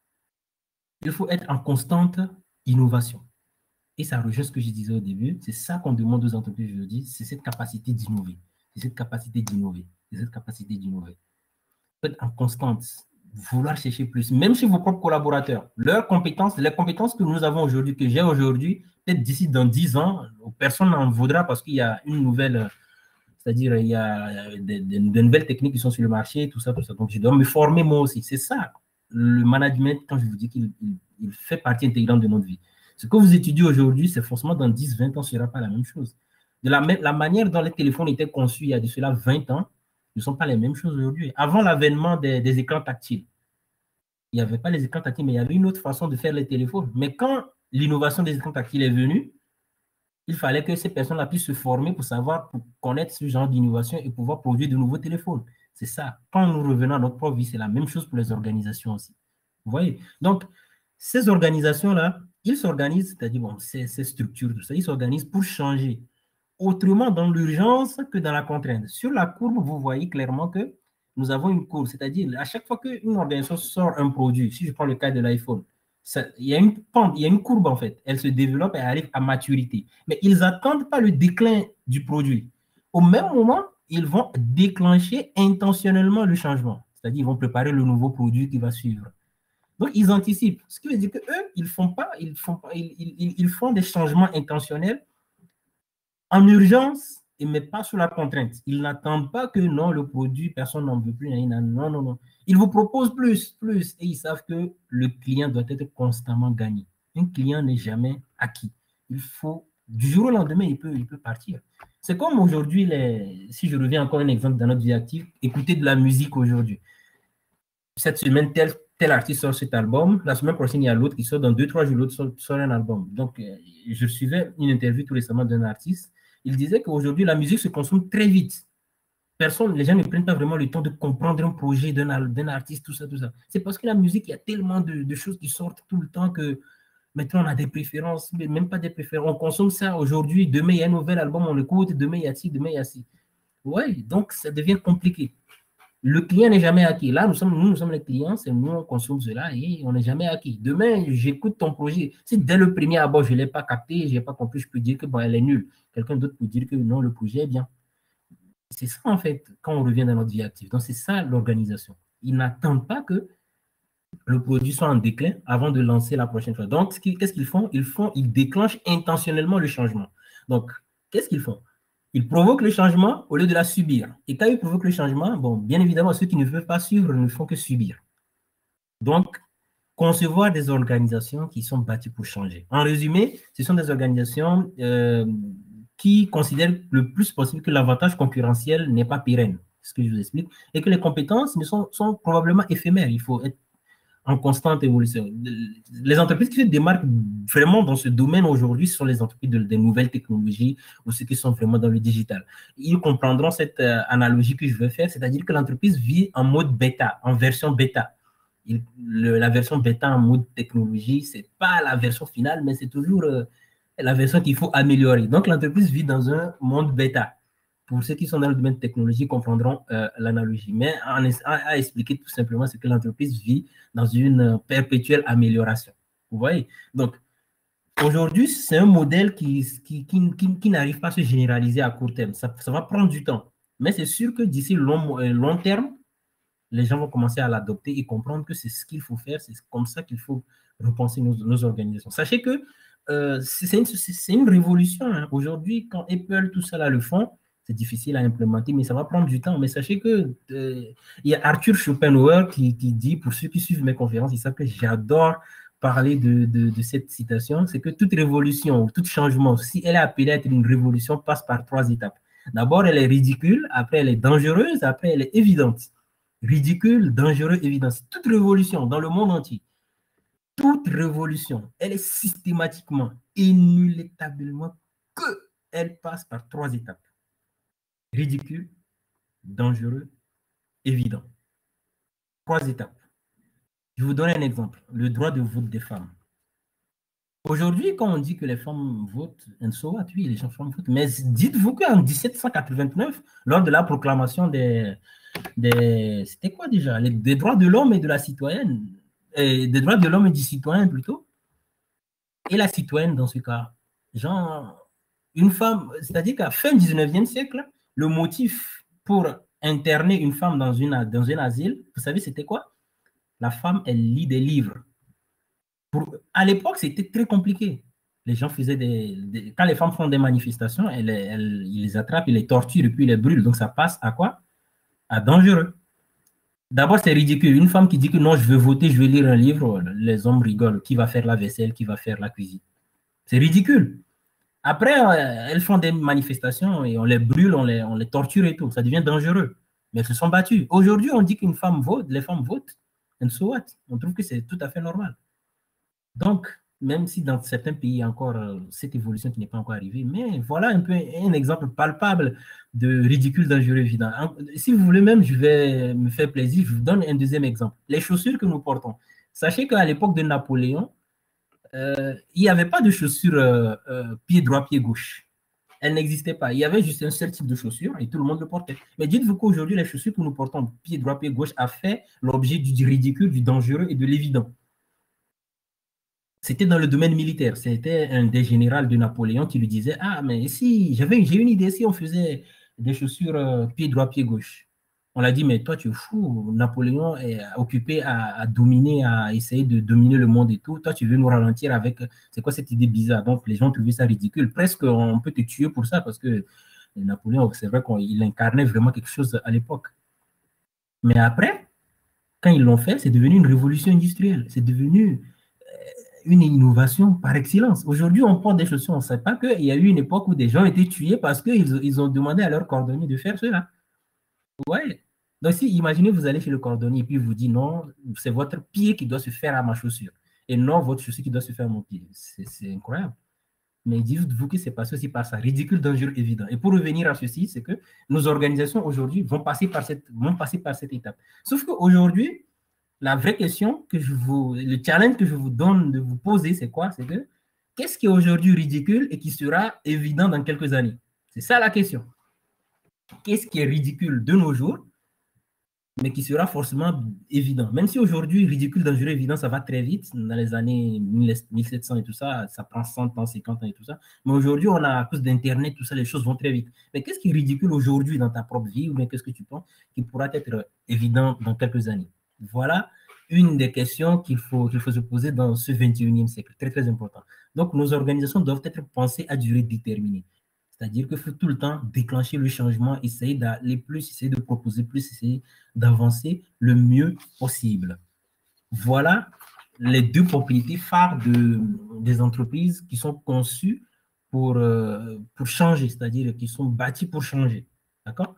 être en constante innovation. Et ça rejoint ce que je disais au début. C'est ça qu'on demande aux entreprises aujourd'hui, c'est cette capacité d'innover. C'est cette capacité d'innover. C'est cette capacité d'innover. Être en constante, vouloir chercher plus, même chez vos propres collaborateurs. Leurs compétences, les compétences que nous avons aujourd'hui, que j'ai aujourd'hui, peut-être d'ici dans 10 ans, personne n'en voudra parce qu'il y a une nouvelle, c'est-à-dire il y a de nouvelles techniques qui sont sur le marché, tout ça, tout ça. Donc, je dois me former moi aussi. C'est ça, le management, quand je vous dis qu'il fait partie intégrante de notre vie. Ce que vous étudiez aujourd'hui, c'est forcément dans 10, 20 ans, ce ne sera pas la même chose. De la manière dont les téléphones étaient conçus il y a de cela 20 ans, ne sont pas les mêmes choses aujourd'hui. Avant l'avènement des écrans tactiles, il n'y avait pas les écrans tactiles, mais il y avait une autre façon de faire les téléphones. Mais quand l'innovation des écrans tactiles est venue, il fallait que ces personnes-là puissent se former pour savoir, pour connaître ce genre d'innovation et pouvoir produire de nouveaux téléphones. C'est ça. Quand nous revenons à notre propre vie, c'est la même chose pour les organisations aussi. Vous voyez? Donc, ces organisations-là, ils s'organisent, c'est-à-dire, bon, ces structures, tout ça, ils s'organisent pour changer autrement dans l'urgence que dans la contrainte. Sur la courbe, vous voyez clairement que nous avons une courbe, c'est-à-dire à chaque fois qu'une organisation sort un produit, si je prends le cas de l'iPhone, il y a une pente, il y a une courbe en fait, elle se développe et arrive à maturité. Mais ils n'attendent pas le déclin du produit. Au même moment, ils vont déclencher intentionnellement le changement, c'est-à-dire ils vont préparer le nouveau produit qui va suivre. Donc, ils anticipent. Ce qui veut dire qu'eux, ils font des changements intentionnels en urgence, mais pas sous la contrainte. Ils n'attendent pas que non, le produit, personne n'en veut plus. Non, non, non. Ils vous proposent plus. Et ils savent que le client doit être constamment gagné. Un client n'est jamais acquis. Il faut, du jour au lendemain, il peut partir. C'est comme aujourd'hui, si je reviens encore un exemple dans notre vie active, écouter de la musique aujourd'hui. Cette semaine, tel artiste sort cet album. La semaine prochaine, il y a l'autre qui sort. Dans 2-3 jours, l'autre sort un album. Donc, je suivais une interview tout récemment d'un artiste Il disait qu'aujourd'hui, la musique se consomme très vite. Les gens ne prennent pas vraiment le temps de comprendre un projet d'un artiste, tout ça, tout ça. C'est parce que la musique, il y a tellement de choses qui sortent tout le temps que maintenant on a des préférences, mais même pas des préférences. On consomme ça aujourd'hui, demain il y a un nouvel album, on l'écoute, demain il y a ci, demain il y a ci. Oui, donc ça devient compliqué. Le client n'est jamais acquis. Là, nous sommes les clients, c'est nous, on consomme cela et on n'est jamais acquis. Demain, j'écoute ton projet. Si dès le premier abord, je ne l'ai pas capté, je n'ai pas compris, je peux dire que bon, elle est nulle. Quelqu'un d'autre peut dire que non, le projet est bien. C'est ça, en fait, quand on revient dans notre vie active. Donc, c'est ça l'organisation. Ils n'attendent pas que le produit soit en déclin avant de lancer la prochaine fois. Donc, qu'est-ce qu'ils font? Ils déclenchent intentionnellement le changement. Donc, qu'est-ce qu'ils font? Ils provoquent le changement au lieu de la subir. Et quand ils provoquent le changement, bon, bien évidemment, ceux qui ne veulent pas suivre ne font que subir. Donc, concevoir des organisations qui sont bâties pour changer. En résumé, ce sont des organisations qui considèrent le plus possible que l'avantage concurrentiel n'est pas pérenne, c'est ce que je vous explique, et que les compétences sont probablement éphémères. Il faut être en constante évolution. Les entreprises qui se démarquent vraiment dans ce domaine aujourd'hui sont les entreprises des nouvelles technologies ou ceux qui sont vraiment dans le digital. Ils comprendront cette analogie que je vais faire, c'est-à-dire que l'entreprise vit en mode bêta, en version bêta. La version bêta en mode technologie, ce n'est pas la version finale, mais c'est toujours la version qu'il faut améliorer. Donc, l'entreprise vit dans un monde bêta. Pour ceux qui sont dans le domaine technologique, comprendront l'analogie. Mais à expliquer tout simplement, c'est que l'entreprise vit dans une perpétuelle amélioration. Vous voyez? Donc, aujourd'hui, c'est un modèle qui n'arrive pas à se généraliser à court terme. Ça va prendre du temps. Mais c'est sûr que d'ici long terme, les gens vont commencer à l'adopter et comprendre que c'est ce qu'il faut faire. C'est comme ça qu'il faut repenser nos organisations. Sachez que c'est une révolution. Hein. Aujourd'hui, quand Apple, tout ça là le font, c'est difficile à implémenter, mais ça va prendre du temps. Mais sachez que il y a Arthur Schopenhauer qui dit, pour ceux qui suivent mes conférences, ils savent que j'adore parler de cette citation, c'est que toute révolution, tout changement, si elle est appelée à être une révolution, passe par 3 étapes. D'abord, elle est ridicule, après, elle est dangereuse, après, elle est évidente. Ridicule, dangereux, évidente. Toute révolution dans le monde entier, toute révolution, elle est systématiquement, inéluctablement, qu'elle passe par 3 étapes. Ridicule, dangereux, évident. 3 étapes. Je vous donne un exemple. Le droit de vote des femmes. Aujourd'hui, quand on dit que les femmes votent, oui, les femmes votent, mais dites-vous qu'en 1789, lors de la proclamation c'était quoi déjà? Des droits de l'homme et de la citoyenne, des droits de l'homme et du citoyen plutôt, et la citoyenne dans ce cas, genre, une femme, c'est-à-dire qu'à fin 19e siècle, le motif pour interner une femme dans un asile, vous savez, c'était quoi? La femme, elle lit des livres. À l'époque, c'était très compliqué. Les gens faisaient quand les femmes font des manifestations, ils les attrapent, ils les torturent et puis ils les brûlent. Donc ça passe à quoi? À dangereux. D'abord, c'est ridicule. Une femme qui dit que non, je veux voter, je veux lire un livre, les hommes rigolent. Qui va faire la vaisselle, qui va faire la cuisine? C'est ridicule. Après, elles font des manifestations et on les brûle, on les torture et tout. Ça devient dangereux. Mais elles se sont battues. Aujourd'hui, on dit qu'une femme vote, les femmes votent. And so what? On trouve que c'est tout à fait normal. Donc, même si dans certains pays, il y a encore cette évolution qui n'est pas encore arrivée, mais voilà un peu un exemple palpable de ridicule, dangereux, évident. Si vous voulez même, je vais me faire plaisir, je vous donne un deuxième exemple. Les chaussures que nous portons. Sachez qu'à l'époque de Napoléon, il n'y avait pas de chaussures pied droit, pied gauche. Elles n'existaient pas. Il y avait juste un seul type de chaussures et tout le monde le portait. Mais dites-vous qu'aujourd'hui, les chaussures que nous portons pied droit, pied gauche a fait l'objet du ridicule, du dangereux et de l'évident. C'était dans le domaine militaire. C'était un des généraux de Napoléon qui lui disait « Ah, mais si, j'ai une idée, si on faisait des chaussures pied droit, pied gauche. » On l'a dit « Mais toi, tu es fou. Napoléon est occupé à dominer, à essayer de dominer le monde et tout. Toi, tu veux nous ralentir avec... C'est quoi cette idée bizarre? » Donc, les gens trouvaient ça ridicule. Presque, on peut te tuer pour ça parce que Napoléon, c'est vrai qu'il incarnait vraiment quelque chose à l'époque. Mais après, quand ils l'ont fait, c'est devenu une révolution industrielle. C'est devenu une innovation par excellence. Aujourd'hui, on porte des chaussures, on ne sait pas qu'il y a eu une époque où des gens étaient tués parce qu'ils ont demandé à leur cordonnier de faire cela. Ouais. Donc, si, imaginez, vous allez chez le cordonnier et puis vous dit non, c'est votre pied qui doit se faire à ma chaussure et non votre chaussure qui doit se faire à mon pied. C'est incroyable. mais dites-vous que c'est passé aussi par ça. Ridicule, dangereux, évident. Et pour revenir à ceci, c'est que nos organisations aujourd'hui vont passer par cette étape. Sauf qu'aujourd'hui, la vraie question le challenge que je vous donne de vous poser, c'est quoi? C'est que qu'est-ce qui est aujourd'hui ridicule et qui sera évident dans quelques années? C'est ça la question. Qu'est-ce qui est ridicule de nos jours, mais qui sera forcément évident? Même si aujourd'hui, ridicule, dangereux, évident, ça va très vite. Dans les années 1700 et tout ça, ça prend 100 ans, 50 ans et tout ça. Mais aujourd'hui, à cause d'Internet, tout ça, les choses vont très vite. Mais qu'est-ce qui est ridicule aujourd'hui dans ta propre vie, ou bien qu'est-ce que tu penses qui pourra être évident dans quelques années? Voilà une des questions qu'il faut se poser dans ce 21e siècle. Très, très important. Donc, nos organisations doivent être pensées à durée déterminée. C'est-à-dire qu'il faut tout le temps déclencher le changement, essayer d'aller plus, essayer de proposer plus, essayer d'avancer le mieux possible. Voilà les deux propriétés phares des entreprises qui sont conçues pour changer, c'est-à-dire qui sont bâties pour changer. D'accord?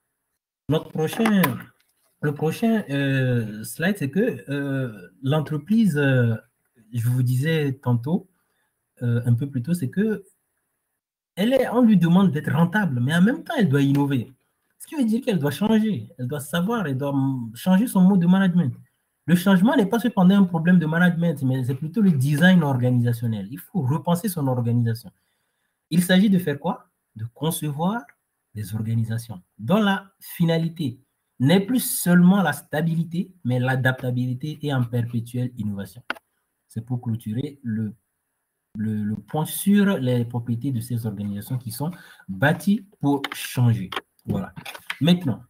Le prochain slide, c'est que l'entreprise, je vous disais tantôt, un peu plus tôt, c'est que on lui demande d'être rentable, mais en même temps, elle doit innover. Ce qui veut dire qu'elle doit changer, elle doit savoir, elle doit changer son mode de management. Le changement n'est pas cependant un problème de management, mais c'est plutôt le design organisationnel. Il faut repenser son organisation. Il s'agit de faire quoi? De concevoir des organisations dont la finalité n'est plus seulement la stabilité, mais l'adaptabilité et en perpétuelle innovation. C'est pour clôturer le point sur les propriétés de ces organisations qui sont bâties pour changer. Voilà. Maintenant,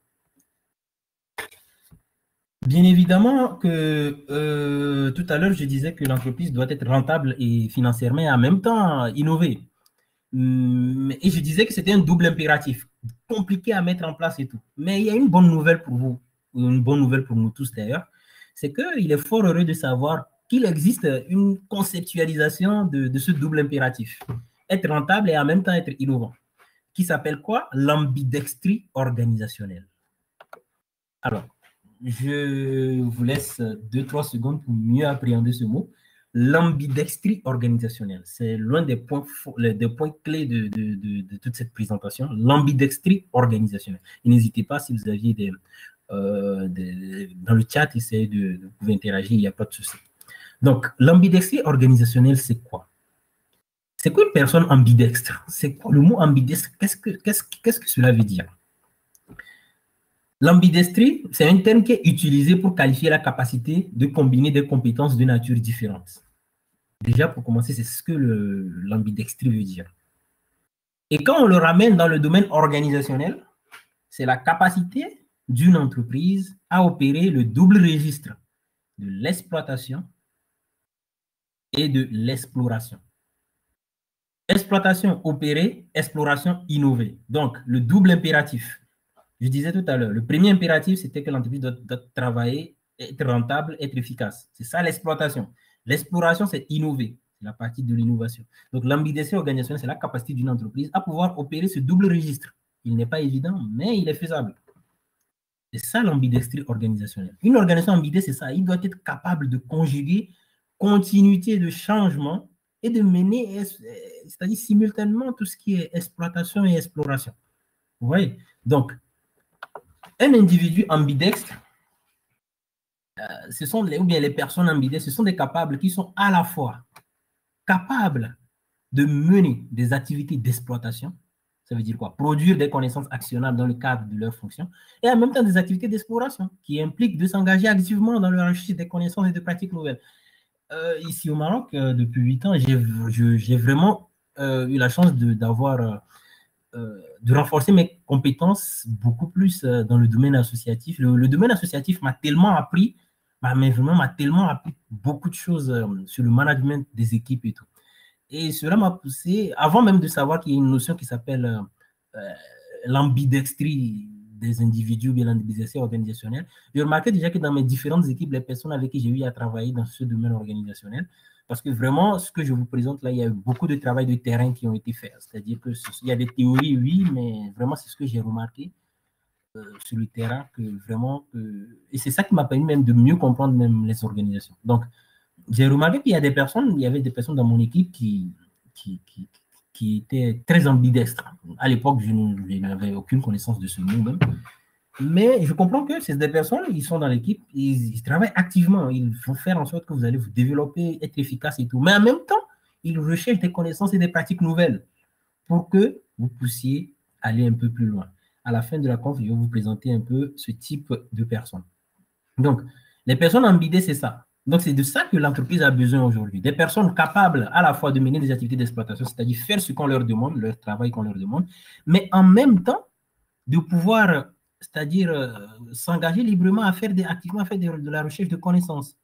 bien évidemment que tout à l'heure, je disais que l'entreprise doit être rentable et financièrement et en même temps innover. Et je disais que c'était un double impératif, compliqué à mettre en place et tout. Mais il y a une bonne nouvelle pour vous, une bonne nouvelle pour nous tous d'ailleurs, c'est qu'il est fort heureux de savoir qu'il existe une conceptualisation de ce double impératif. Être rentable et en même temps être innovant. Qui s'appelle quoi? L'ambidextrie organisationnelle. Alors, je vous laisse 2-3 secondes pour mieux appréhender ce mot. L'ambidextrie organisationnelle, c'est l'un des points clés de toute cette présentation. L'ambidextrie organisationnelle. N'hésitez pas, si vous aviez dans le chat, essayez de pouvoir interagir, il n'y a pas de souci. Donc, l'ambidextrie organisationnelle, c'est quoi? C'est quoi une personne ambidextre? C'est quoi le mot ambidextre? Qu'est-ce que cela veut dire? L'ambidextrie, c'est un terme qui est utilisé pour qualifier la capacité de combiner des compétences de nature différente. Déjà, pour commencer, c'est ce que l'ambidextrie veut dire. Et quand on le ramène dans le domaine organisationnel, c'est la capacité d'une entreprise à opérer le double registre de l'exploitation et de l'exploration. Exploitation opérée, exploration innovée. Donc, le double impératif. Je disais tout à l'heure, le premier impératif, c'était que l'entreprise doit travailler, être rentable, être efficace. C'est ça l'exploitation. L'exploration, c'est innover. C'est la partie de l'innovation. Donc, l'ambidextrie organisationnelle, c'est la capacité d'une entreprise à pouvoir opérer ce double registre. Il n'est pas évident, mais il est faisable. C'est ça l'ambidextrie organisationnelle. Une organisation ambidextre, c'est ça. Il doit être capable de conjuguer continuité de changement et de mener, c'est-à-dire simultanément, tout ce qui est exploitation et exploration. Vous voyez? Donc, un individu ambidextre, ce sont ou bien les personnes ambidextres, ce sont des capables qui sont à la fois capables de mener des activités d'exploitation, ça veut dire quoi? Produire des connaissances actionnables dans le cadre de leurs fonctions, et en même temps des activités d'exploration qui impliquent de s'engager activement dans le recherche des connaissances et de pratiques nouvelles. Ici au Maroc, depuis 8 ans, j'ai vraiment eu la chance de renforcer mes compétences beaucoup plus dans le domaine associatif. Le domaine associatif m'a tellement appris, mais vraiment m'a tellement appris beaucoup de choses sur le management des équipes et tout. Et cela m'a poussé, avant même de savoir qu'il y a une notion qui s'appelle l'ambidextrie des individus ou bien l'ambidextrie organisationnelle, j'ai remarqué déjà que dans mes différentes équipes, les personnes avec qui j'ai eu à travailler dans ce domaine organisationnel, parce que vraiment, ce que je vous présente là, il y a eu beaucoup de travail de terrain qui ont été faits. C'est-à-dire qu'il y a des théories, oui, mais vraiment, c'est ce que j'ai remarqué sur le terrain, que vraiment, et c'est ça qui m'a permis même de mieux comprendre même les organisations. Donc, j'ai remarqué qu'il y a des personnes, il y avait des personnes dans mon équipe qui qui étaient très ambidextres. À l'époque, je n'avais aucune connaissance de ce mot même. Mais je comprends que c'est des personnes, ils sont dans l'équipe, ils travaillent activement, ils vont faire en sorte que vous allez vous développer, être efficace et tout. Mais en même temps, ils recherchent des connaissances et des pratiques nouvelles pour que vous puissiez aller un peu plus loin. À la fin de la conf, je vais vous présenter un peu ce type de personnes. Donc, les personnes ambidextres, c'est ça. Donc, c'est de ça que l'entreprise a besoin aujourd'hui. Des personnes capables à la fois de mener des activités d'exploitation, c'est-à-dire faire ce qu'on leur demande, leur travail qu'on leur demande, mais en même temps, de pouvoir, c'est-à-dire s'engager librement à faire activement à faire de la recherche de connaissances.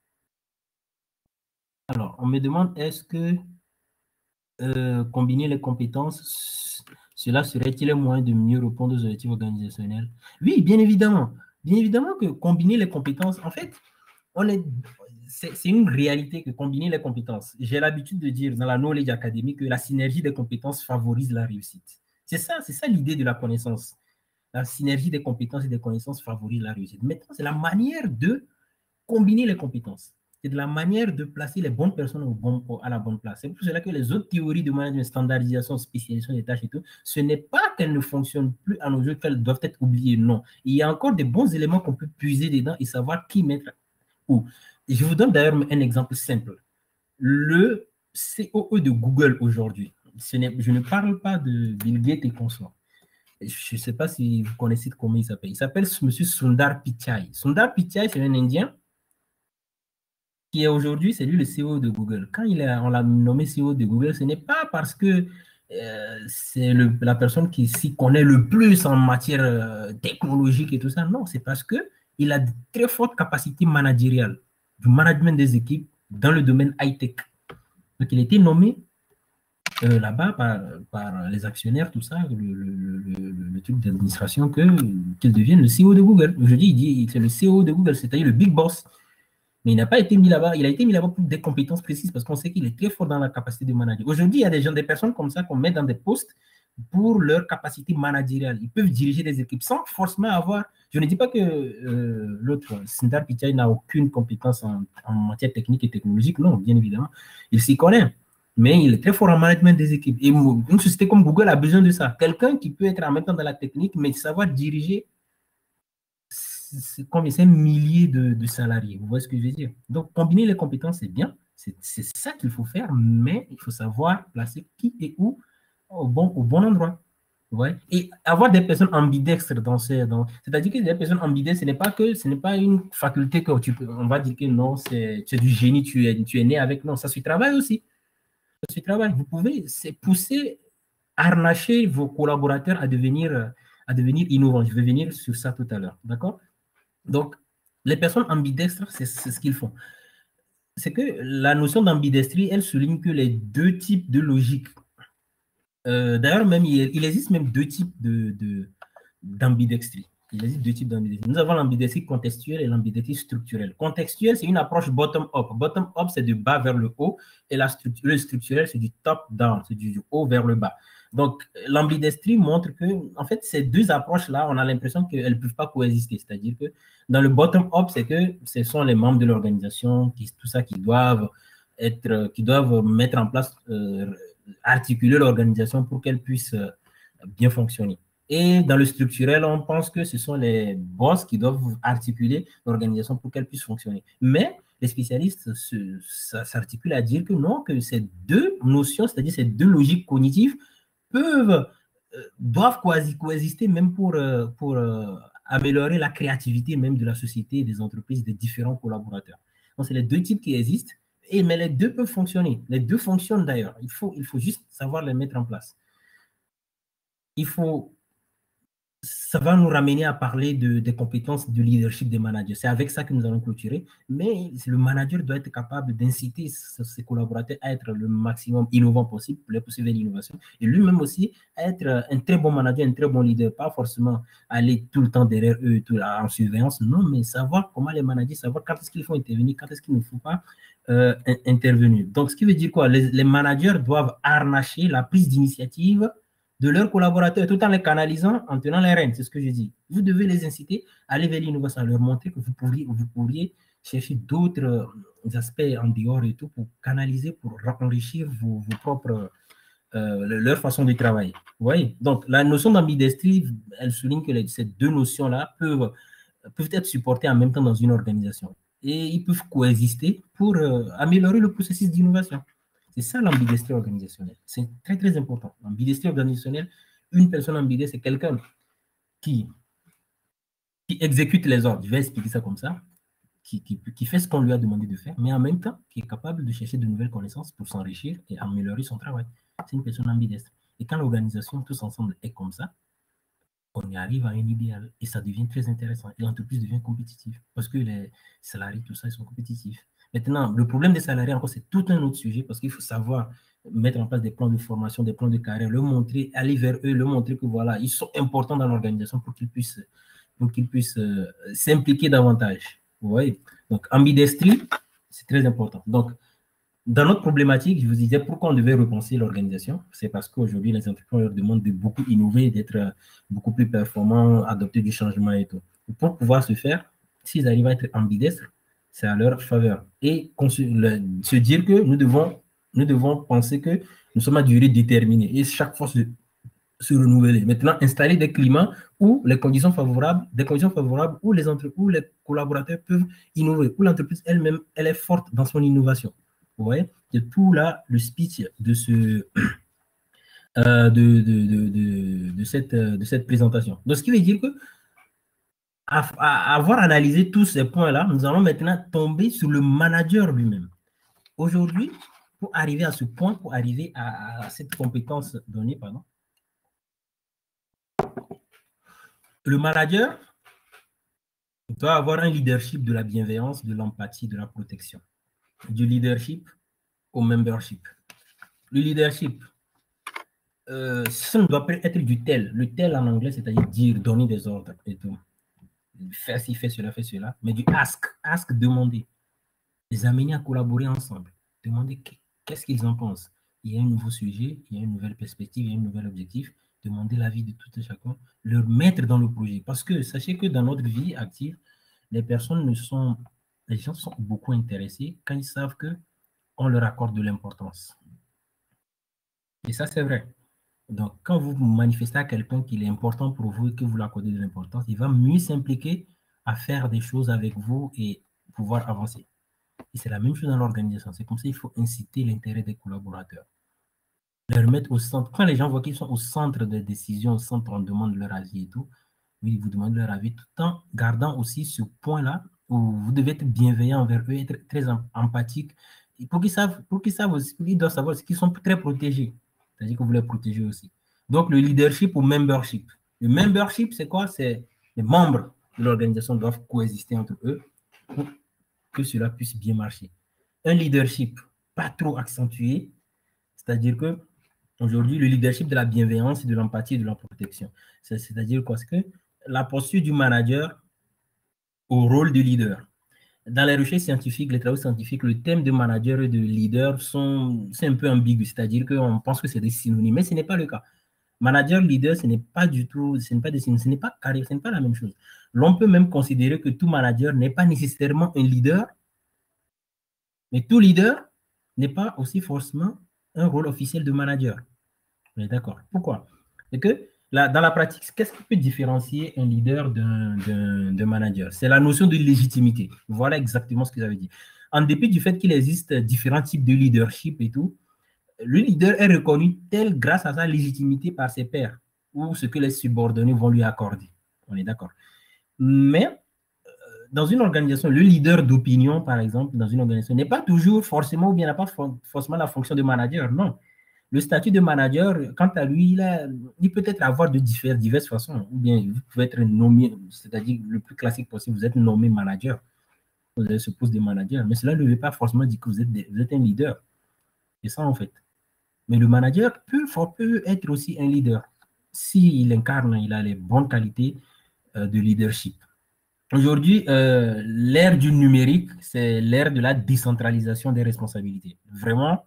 Alors, on me demande, est-ce que combiner les compétences, cela serait-il un moyen de mieux répondre aux objectifs organisationnels? Oui, bien évidemment. Bien évidemment que combiner les compétences, en fait, c'est une réalité que combiner les compétences. J'ai l'habitude de dire dans la knowledge académique que la synergie des compétences favorise la réussite. C'est ça l'idée de la connaissance. La synergie des compétences et des connaissances favorise la réussite. Maintenant, c'est la manière de combiner les compétences. C'est de la manière de placer les bonnes personnes à la bonne place. C'est pour cela que les autres théories de management, standardisation, spécialisation des tâches et tout, ce n'est pas qu'elles ne fonctionnent plus à nos jours, qu'elles doivent être oubliées, non. Il y a encore des bons éléments qu'on peut puiser dedans et savoir qui mettre où. Et je vous donne d'ailleurs un exemple simple. Le COE de Google aujourd'hui, je ne parle pas de Bill Gates et consorts. Je ne sais pas si vous connaissez comment il s'appelle. Il s'appelle M. Sundar Pichai. Sundar Pichai, c'est un Indien qui est aujourd'hui, c'est lui le CEO de Google. Quand on l'a nommé CEO de Google, ce n'est pas parce que c'est la personne qui s'y connaît le plus en matière technologique et tout ça. Non, c'est parce qu'il a de très fortes capacités managériales, du management des équipes dans le domaine high-tech. Donc, il a été nommé là-bas par les actionnaires, tout ça, le truc d'administration, qu'il devienne le CEO de Google. Aujourd'hui, il dit c'est le CEO de Google, c'est-à-dire le big boss. Mais il n'a pas été mis là-bas. Il a été mis là-bas pour des compétences précises parce qu'on sait qu'il est très fort dans la capacité de manager. Aujourd'hui, il y a des personnes comme ça qu'on met dans des postes pour leur capacité managériale. Ils peuvent diriger des équipes sans forcément avoir... Je ne dis pas que l'autre, Sundar Pichai, n'a aucune compétence en matière technique et technologique. Non, bien évidemment. Il s'y connaît. Mais il est très fort en management des équipes. Et une société comme Google a besoin de ça. Quelqu'un qui peut être en même temps dans la technique, mais savoir diriger c'est milliers de salariés. Vous voyez ce que je veux dire? Donc, combiner les compétences, c'est bien. C'est ça qu'il faut faire, mais il faut savoir placer qui et où au bon endroit. Ouais. Et avoir des personnes ambidextres c'est-à-dire que des personnes ambidextres, ce n'est pas une faculté que on va dire que non, c'est du génie, tu es né avec. Non, ça se travaille aussi. Ça se travaille. Vous pouvez pousser, harnacher vos collaborateurs à devenir innovants. Je vais venir sur ça tout à l'heure. D'accord? Donc, les personnes ambidextres, c'est ce qu'ils font. C'est que la notion d'ambidestrie, elle souligne que les deux types de logique, d'ailleurs, même il existe même deux types d'ambidextrie. Il existe deux types d'ambidextrie. Nous avons l'ambidextrie contextuelle et l'ambidextrie structurelle. Contextuelle, c'est une approche bottom-up. Bottom-up, c'est du bas vers le haut, et le structurel, c'est du top-down, c'est du haut vers le bas. Donc, l'ambidestrie montre que, en fait, ces deux approches-là, on a l'impression qu'elles ne peuvent pas coexister. C'est-à-dire que dans le bottom-up, c'est que ce sont les membres de l'organisation, tout ça, qui doivent mettre en place, articuler l'organisation pour qu'elle puisse bien fonctionner. Et dans le structurel, on pense que ce sont les boss qui doivent articuler l'organisation pour qu'elle puisse fonctionner. Mais les spécialistes s'articulent à dire que non, que ces deux notions, c'est-à-dire ces deux logiques cognitives, doivent coexister même pour améliorer la créativité même de la société, des entreprises, des différents collaborateurs. Donc, c'est les deux types qui existent, mais les deux peuvent fonctionner. Les deux fonctionnent d'ailleurs. Il faut juste savoir les mettre en place. Ça va nous ramener à parler des compétences de leadership des managers. C'est avec ça que nous allons clôturer. Mais le manager doit être capable d'inciter ses collaborateurs à être le maximum innovant possible pour les pousser vers l'innovation. Et lui-même aussi à être un très bon manager, un très bon leader. Pas forcément aller tout le temps derrière eux en surveillance, non, mais savoir comment les manager, savoir quand est-ce qu'il faut intervenir, quand est-ce qu'il ne faut pas intervenir. Donc, ce qui veut dire quoi? Les managers doivent harnacher la prise d'initiative de leurs collaborateurs tout en les canalisant, en tenant les rênes. C'est ce que je dis. Vous devez les inciter à aller vers l'innovation, à leur montrer que vous pourriez chercher d'autres aspects en dehors et tout pour canaliser, pour enrichir vos propres leur façon de travailler. Vous voyez? Donc, la notion d'ambidestrie, elle souligne que ces deux notions-là peuvent être supportées en même temps dans une organisation. Et ils peuvent coexister pour améliorer le processus d'innovation. C'est ça l'ambidestrie organisationnelle. C'est très, très important. L'ambidestrie organisationnelle, une personne ambidestre, c'est quelqu'un qui exécute les ordres. Je vais expliquer ça comme ça. Qui fait ce qu'on lui a demandé de faire, mais en même temps, qui est capable de chercher de nouvelles connaissances pour s'enrichir et améliorer son travail. C'est une personne ambidestre. Et quand l'organisation, tous ensemble, est comme ça, on y arrive à un idéal et ça devient très intéressant. Et l'entreprise devient compétitive parce que les salariés, tout ça, ils sont compétitifs. Maintenant, le problème des salariés, encore, c'est tout un autre sujet parce qu'il faut savoir mettre en place des plans de formation, des plans de carrière, leur montrer, aller vers eux, leur montrer que voilà, ils sont importants dans l'organisation pour qu'ils puissent s'impliquer davantage. Vous voyez? Donc, ambidestrie, c'est très important. Donc, dans notre problématique, je vous disais pourquoi on devait repenser l'organisation. C'est parce qu'aujourd'hui, les entrepreneurs demandent de beaucoup innover, d'être beaucoup plus performants, adopter du changement et tout. Et pour pouvoir se faire, s'ils arrivent à être ambidestres, c'est à leur faveur. Et se dire que nous devons penser que nous sommes à durée déterminée et chaque fois se renouveler. Maintenant, installer des climats où les conditions favorables, où les collaborateurs peuvent innover, où l'entreprise elle-même, elle est forte dans son innovation. Vous voyez? C'est tout là le speech de cette présentation. Donc, ce qui veut dire que à avoir analysé tous ces points-là, nous allons maintenant tomber sur le manager lui-même. Aujourd'hui, pour arriver à ce point, pour arriver à cette compétence donnée, pardon, le manager doit avoir un leadership de la bienveillance, de l'empathie, de la protection. Du leadership au membership. Le leadership, ça ne doit pas être du tel. Le tel en anglais, c'est-à-dire dire, donner des ordres et tout. Faire ci, faire cela. Mais du ask, demander. Les amener à collaborer ensemble. Demander qu'est-ce qu'ils en pensent. Il y a un nouveau sujet, il y a une nouvelle perspective, il y a un nouvel objectif. Demander l'avis de tout et chacun. Leur mettre dans le projet. Parce que sachez que dans notre vie active, les gens sont beaucoup intéressés quand ils savent qu'on leur accorde de l'importance. Et ça, c'est vrai. Donc, quand vous manifestez à quelqu'un qu'il est important pour vous et que vous lui accordez de l'importance, il va mieux s'impliquer à faire des choses avec vous et pouvoir avancer. Et c'est la même chose dans l'organisation. C'est comme ça qu'il faut inciter l'intérêt des collaborateurs. Les remettre au centre. Quand les gens voient qu'ils sont au centre des décisions, au centre, on demande leur avis et tout, oui, vous demandez leur avis, tout en gardant aussi ce point-là où vous devez être bienveillant envers eux, être très empathique. Pour qu'ils doivent savoir qu'ils sont très protégés. C'est-à-dire que vous les protégez aussi. Donc, le leadership ou membership. Le membership, c'est quoi? C'est les membres de l'organisation doivent coexister entre eux pour que cela puisse bien marcher. Un leadership pas trop accentué, c'est-à-dire que aujourd'hui, le leadership de la bienveillance, de l'empathie et de la protection. C'est-à-dire quoi? C'est que la posture du manager au rôle de leader. Dans les recherches scientifiques, les travaux scientifiques, le thème de manager et de leader c'est un peu ambigu, c'est-à-dire qu'on pense que c'est des synonymes, mais ce n'est pas le cas. Manager, leader, ce n'est pas du tout, ce n'est pas des synonymes, ce n'est pas carré, ce n'est pas la même chose. L'on peut même considérer que tout manager n'est pas nécessairement un leader, mais tout leader n'est pas aussi forcément un rôle officiel de manager. On est d'accord. Pourquoi? C'est que dans la pratique, qu'est-ce qui peut différencier un leader d'un manager? C'est la notion de légitimité. Voilà exactement ce que j'avais dit. En dépit du fait qu'il existe différents types de leadership et tout, le leader est reconnu tel grâce à sa légitimité par ses pairs ou ce que les subordonnés vont lui accorder. On est d'accord. Mais dans une organisation, le leader d'opinion, par exemple, dans une organisation, n'est pas toujours forcément, ou bien n'a pas forcément la fonction de manager, non. Le statut de manager, quant à lui, il peut être avoir de diverses façons. Ou bien vous pouvez être nommé, c'est-à-dire le plus classique possible, vous êtes nommé manager. Vous avez ce poste de manager. Mais cela ne veut pas forcément dire que vous êtes un leader. C'est ça, en fait. Mais le manager peut être aussi un leader. S'il incarne, il a les bonnes qualités de leadership. Aujourd'hui, l'ère du numérique, c'est l'ère de la décentralisation des responsabilités. Vraiment,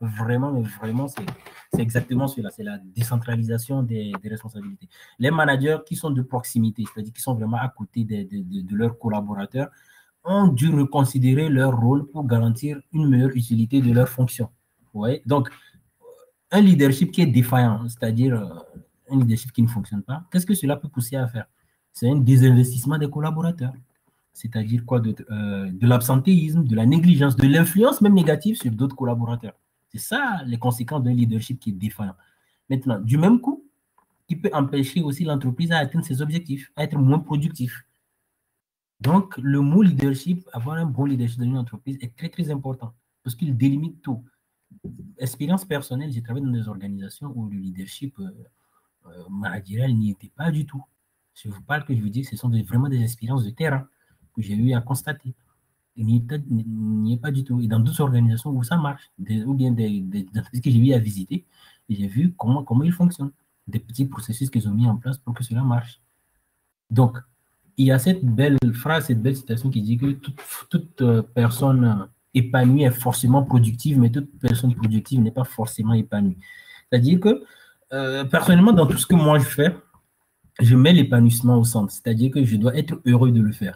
c'est exactement cela. C'est la décentralisation des responsabilités. Les managers qui sont de proximité, c'est-à-dire qui sont vraiment à côté de leurs collaborateurs, ont dû reconsidérer leur rôle pour garantir une meilleure utilité de leurs fonctions. Ouais. Donc, un leadership qui est défaillant, c'est-à-dire un leadership qui ne fonctionne pas, qu'est-ce que cela peut pousser à faire? C'est un désinvestissement des collaborateurs. C'est-à-dire quoi? De l'absentéisme, de la négligence, de l'influence même négative sur d'autres collaborateurs. C'est ça les conséquences d'un leadership qui est défaillant. Maintenant, du même coup, qui peut empêcher aussi l'entreprise à atteindre ses objectifs, à être moins productif. Donc, le mot leadership, avoir un bon leadership dans une entreprise est très, très important parce qu'il délimite tout. Expérience personnelle, j'ai travaillé dans des organisations où le leadership managérial n'y était pas du tout. Je vous parle que je vous dis que ce sont vraiment des expériences de terrain que j'ai eu à constater. Il n'y est pas du tout. Et dans d'autres organisations où ça marche, ou bien des entreprises que j'ai eu à visiter, et j'ai vu comment ils fonctionnent, des petits processus qu'ils ont mis en place pour que cela marche. Donc, il y a cette belle phrase, cette belle citation qui dit que toute personne épanouie est forcément productive, mais toute personne productive n'est pas forcément épanouie. C'est-à-dire que, personnellement, dans tout ce que moi je fais, je mets l'épanouissement au centre. C'est-à-dire que je dois être heureux de le faire.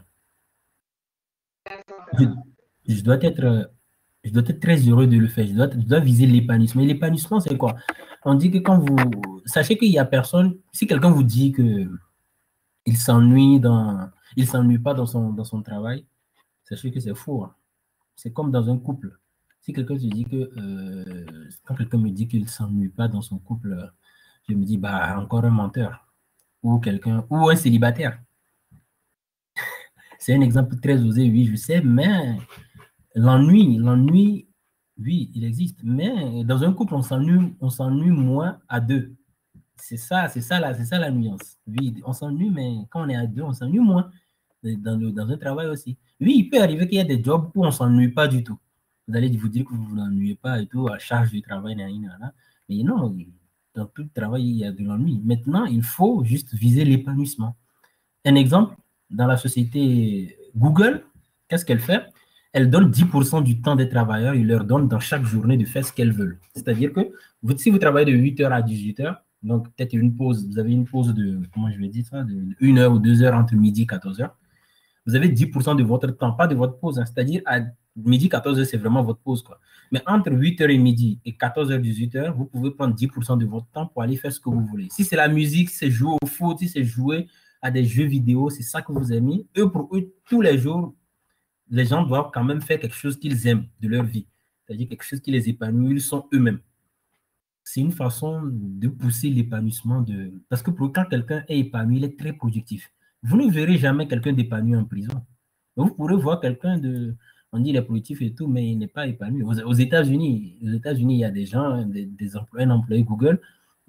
Je dois être très heureux de le faire. Je dois viser l'épanouissement. Et l'épanouissement, c'est quoi? On dit que quand vous... Sachez qu'il n'y a personne... Si quelqu'un vous dit que il s'ennuie pas dans son travail, sachez que c'est faux. Hein. C'est comme dans un couple. Si quelqu'un te dit que... quand quelqu'un me dit qu'il ne s'ennuie pas dans son couple, je me dis, bah, encore un menteur. Ou un célibataire. C'est un exemple très osé, oui, je sais, mais l'ennui, oui, il existe. Mais dans un couple, on s'ennuie moins à deux. C'est ça la nuance. Oui, on s'ennuie, mais quand on est à deux, on s'ennuie moins. Dans un travail aussi. Oui, il peut arriver qu'il y ait des jobs où on ne s'ennuie pas du tout. Vous allez vous dire que vous ne vous ennuyez pas et tout, à charge du travail, mais non, dans tout le travail, il y a de l'ennui. Maintenant, il faut juste viser l'épanouissement. Un exemple, dans la société Google, qu'est-ce qu'elle fait? Elle donne 10% du temps des travailleurs, il leur donne dans chaque journée de faire ce qu'elles veulent. C'est-à-dire que si vous travaillez de 8h à 18h, donc peut-être une pause, vous avez une pause de, comment je vais dire ça, de 1 heure ou 2 heures entre midi et 14h, vous avez 10% de votre temps, pas de votre pause. Hein. C'est-à-dire à midi, 14h, c'est vraiment votre pause. Quoi. Mais entre 8h et midi et 14h, 18h, vous pouvez prendre 10% de votre temps pour aller faire ce que vous voulez. Si c'est la musique, c'est jouer au foot, si c'est jouer à des jeux vidéo, c'est ça que vous aimez. Pour eux, tous les jours, les gens doivent quand même faire quelque chose qu'ils aiment de leur vie. C'est-à-dire quelque chose qui les épanouit, ils sont eux-mêmes. C'est une façon de pousser l'épanouissement de... Parce que quand quelqu'un est épanoui, il est très productif. Vous ne verrez jamais quelqu'un d'épanoui en prison. Vous pourrez voir quelqu'un de... On dit qu'il est productif et tout, mais il n'est pas épanoui. Aux États-Unis, il y a des gens, un employé Google,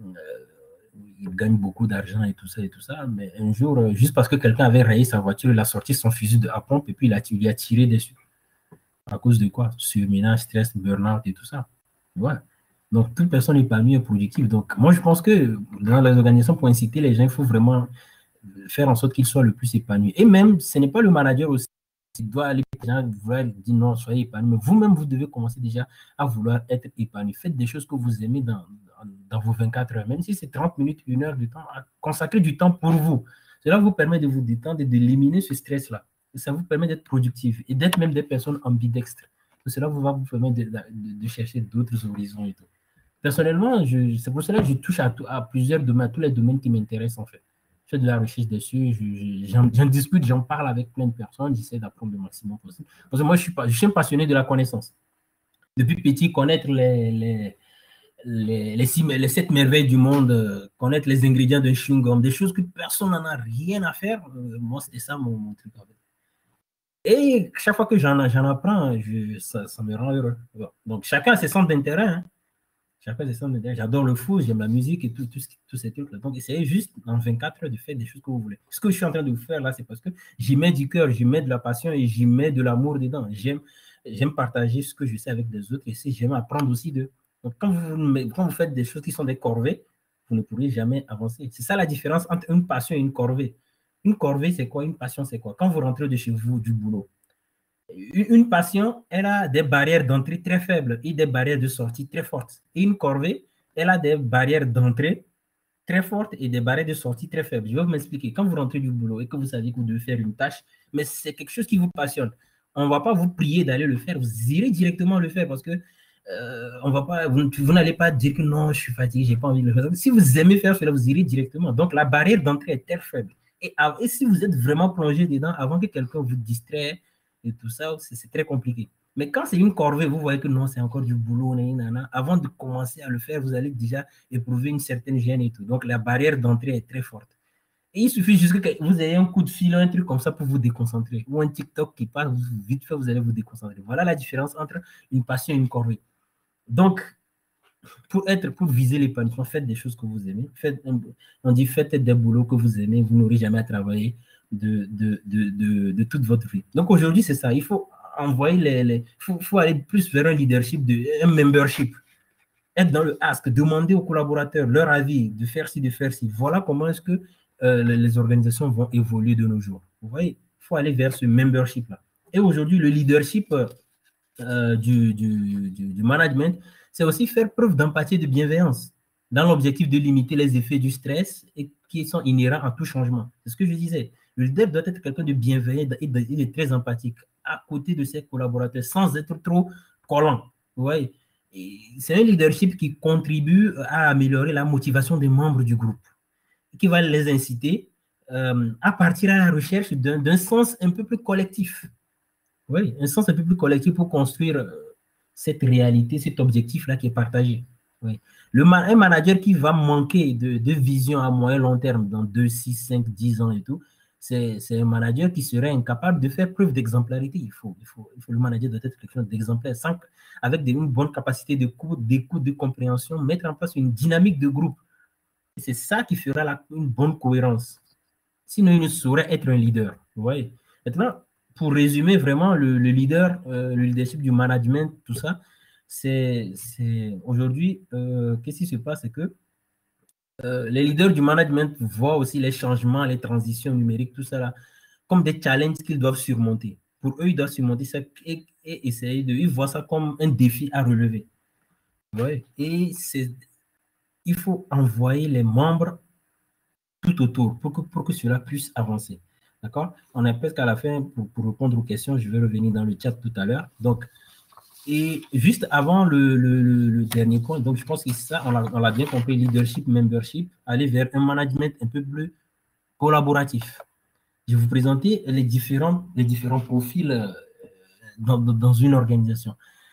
il gagne beaucoup d'argent et tout ça, mais un jour, juste parce que quelqu'un avait rayé sa voiture, il a sorti son fusil à pompe et puis il a tiré dessus. À cause de quoi? Surménage, stress, burn-out et tout ça. Ouais. Donc, toute personne épanouie est productive. Donc, moi, je pense que dans les organisations, pour inciter les gens, il faut vraiment faire en sorte qu'ils soient le plus épanouis. Et même, ce n'est pas le manager aussi qui doit aller vouloir dire non, soyez épanoui. Mais vous-même, vous devez commencer déjà à vouloir être épanoui. Faites des choses que vous aimez dans vos 24 heures. Même si c'est 30 minutes, 1 heure de temps, consacrez du temps pour vous. Cela vous permet de vous détendre et d'éliminer ce stress-là. Ça vous permet d'être productif et d'être même des personnes ambidextres. Cela va vous permettre de chercher d'autres horizons et tout. Personnellement, c'est pour cela que je touche à plusieurs domaines, à tous les domaines qui m'intéressent en fait. Je fais de la recherche dessus, j'en discute, j'en parle avec plein de personnes, j'essaie d'apprendre le maximum possible. Parce que moi, je suis un passionné de la connaissance. Depuis petit, connaître les 7 merveilles du monde, connaître les ingrédients d'un chewing-gum, des choses que personne n'en a rien à faire, moi, c'était ça mon truc. Et chaque fois que j'en apprends, ça me rend heureux. Donc, chacun a ses centres d'intérêt. Hein. J'adore le foot, j'aime la musique et tous ces trucs-là. Donc, essayez juste en 24 heures de faire des choses que vous voulez. Ce que je suis en train de vous faire là, c'est parce que j'y mets du cœur, j'y mets de la passion et j'y mets de l'amour dedans. J'aime partager ce que je sais avec des autres et j'aime apprendre aussi d'eux. Donc, quand vous faites des choses qui sont des corvées, vous ne pourrez jamais avancer. C'est ça la différence entre une passion et une corvée. Une corvée, c'est quoi? Une passion, c'est quoi? Quand vous rentrez de chez vous, du boulot, une passion, elle a des barrières d'entrée très faibles et des barrières de sortie très fortes. Et une corvée, elle a des barrières d'entrée très fortes et des barrières de sortie très faibles. Je vais vous m'expliquer. Quand vous rentrez du boulot et que vous savez que vous devez faire une tâche, mais c'est quelque chose qui vous passionne, on ne va pas vous prier d'aller le faire, vous irez directement le faire parce que on va pas, vous n'allez pas dire que non, je suis fatigué, j'ai pas envie de le faire. Si vous aimez faire cela, vous irez directement. Donc, la barrière d'entrée est très faible. Et si vous êtes vraiment plongé dedans, avant que quelqu'un vous distrait et tout ça, c'est très compliqué. Mais quand c'est une corvée, vous voyez que non, c'est encore du boulot, nanana, avant de commencer à le faire, vous allez déjà éprouver une certaine gêne et tout. Donc, la barrière d'entrée est très forte. Et il suffit juste que vous ayez un coup de fil, un truc comme ça pour vous déconcentrer. Ou un TikTok qui passe, vite fait, vous allez vous déconcentrer. Voilà la différence entre une passion et une corvée. Donc, pour viser l'épanouissement, faites des choses que vous aimez. On dit faites des boulots que vous aimez, vous n'aurez jamais à travailler de toute votre vie. Donc aujourd'hui, c'est ça. Il faut envoyer faut aller plus vers un leadership, un membership. Être dans le ask, demander aux collaborateurs leur avis, de faire ci, de faire ci. Voilà comment est-ce que les organisations vont évoluer de nos jours. Vous voyez, il faut aller vers ce membership-là. Et aujourd'hui, le leadership du management, c'est aussi faire preuve d'empathie et de bienveillance dans l'objectif de limiter les effets du stress et qui sont inhérents à tout changement. C'est ce que je disais. Le leader doit être quelqu'un de bienveillant et de très empathique à côté de ses collaborateurs sans être trop collant. Vous voyez, c'est un leadership qui contribue à améliorer la motivation des membres du groupe, qui va les inciter à partir à la recherche d'un sens un peu plus collectif. Oui, un sens un peu plus collectif pour construire cette réalité, cet objectif-là qui est partagé. Oui. Un manager qui va manquer de vision à moyen long terme dans 2, 6, 5, 10 ans et tout, c'est un manager qui serait incapable de faire preuve d'exemplarité. Le manager doit être quelqu'un d'exemplaire, avec une bonne capacité d'écoute, de compréhension, mettre en place une dynamique de groupe. C'est ça qui fera une bonne cohérence. Sinon, il ne saurait être un leader. Vous voyez. Maintenant, pour résumer vraiment le leadership du management, tout ça, c'est aujourd'hui, qu'est-ce qui se passe, c'est que les leaders du management voient aussi les changements, les transitions numériques, tout ça là, comme des challenges qu'ils doivent surmonter. Pour eux, ils doivent surmonter ça et essayer ils voient ça comme un défi à relever. Ouais. Et il faut envoyer les membres tout autour pour que cela puisse avancer. D'accord? On est presque à la fin pour répondre aux questions. Je vais revenir dans le chat tout à l'heure. Donc, et juste avant le dernier point, donc je pense que ça, on l'a bien compris, leadership, membership, aller vers un management un peu plus collaboratif. Je vais vous présenter les différents profils dans une organisation.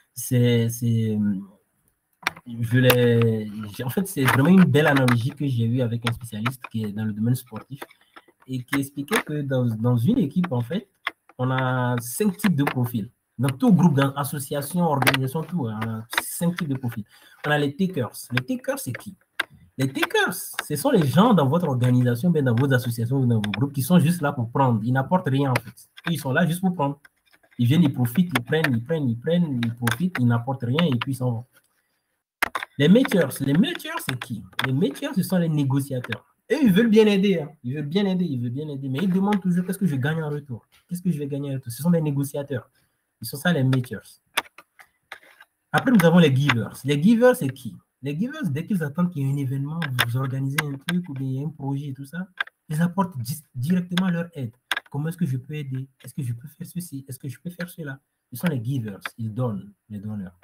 En fait, c'est vraiment une belle analogie que j'ai eue avec un spécialiste qui est dans le domaine sportif et qui expliquait que dans une équipe, en fait, on a 5 types de profils. Dans tout groupe, dans association, organisation, tout, on a 5 types de profils. On a les takers. Les takers, c'est qui? Les takers, ce sont les gens dans votre organisation, bien dans vos associations, dans vos groupes, qui sont juste là pour prendre. Ils n'apportent rien, en fait. Ils sont là juste pour prendre. Ils viennent, ils profitent, ils prennent, ils profitent, ils n'apportent rien et puis ils s'en vont. Les makers, c'est qui? Les makers, ce sont les négociateurs. Eux, ils veulent bien aider, hein. Ils veulent bien aider, mais ils demandent toujours qu'est-ce que je gagne en retour. Qu'est-ce que je vais gagner en retour? Ce sont des négociateurs. Ils sont ça, les makers. Après, nous avons les givers. Les givers, c'est qui? Les givers, dès qu'ils attendent qu'il y ait un événement, vous organisez un truc ou bien il y a un projet et tout ça, ils apportent directement leur aide. Comment est-ce que je peux aider? Est-ce que je peux faire ceci? Est-ce que je peux faire cela? Ce sont les givers. Ils donnent, les donneurs.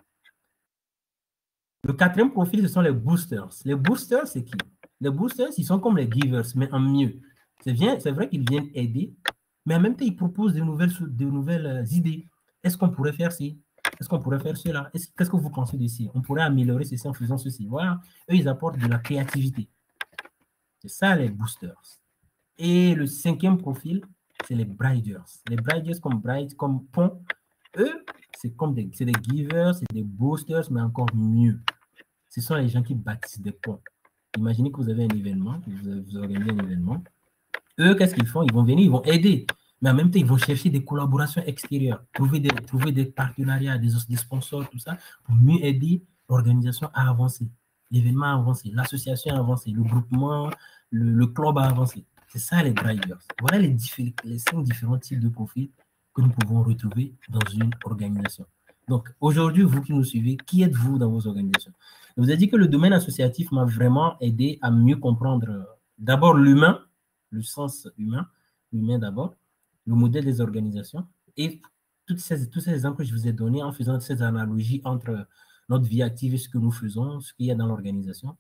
Le quatrième profil, ce sont les boosters. Les boosters, c'est qui? Les boosters, ils sont comme les givers, mais en mieux. C'est vrai qu'ils viennent aider, mais en même temps, ils proposent de nouvelles idées. Est-ce qu'on pourrait faire ci? Est-ce qu'on pourrait faire cela? Qu'est-ce que vous pensez d'ici? On pourrait améliorer ceci en faisant ceci. Voilà. Eux, ils apportent de la créativité. C'est ça, les boosters. Et le cinquième profil, c'est les briders. Les briders comme pont. Eux, c'est des givers, c'est des boosters, mais encore mieux. Ce sont les gens qui bâtissent des ponts. Imaginez que vous avez un événement, vous organisez un événement. Eux, qu'est-ce qu'ils font? Ils vont venir, ils vont aider. Mais en même temps, ils vont chercher des collaborations extérieures, trouver des partenariats, des sponsors, tout ça, pour mieux aider l'organisation à avancer, l'événement à avancer, l'association à avancer, le groupement, le club à avancer. C'est ça les drivers. Voilà les 5 différents types de profils que nous pouvons retrouver dans une organisation. Donc, aujourd'hui, vous qui nous suivez, qui êtes-vous dans vos organisations? Je vous ai dit que le domaine associatif m'a vraiment aidé à mieux comprendre d'abord l'humain, le sens humain d'abord, le modèle des organisations et tous ces exemples que je vous ai donnés en faisant ces analogies entre notre vie active et ce que nous faisons, ce qu'il y a dans l'organisation,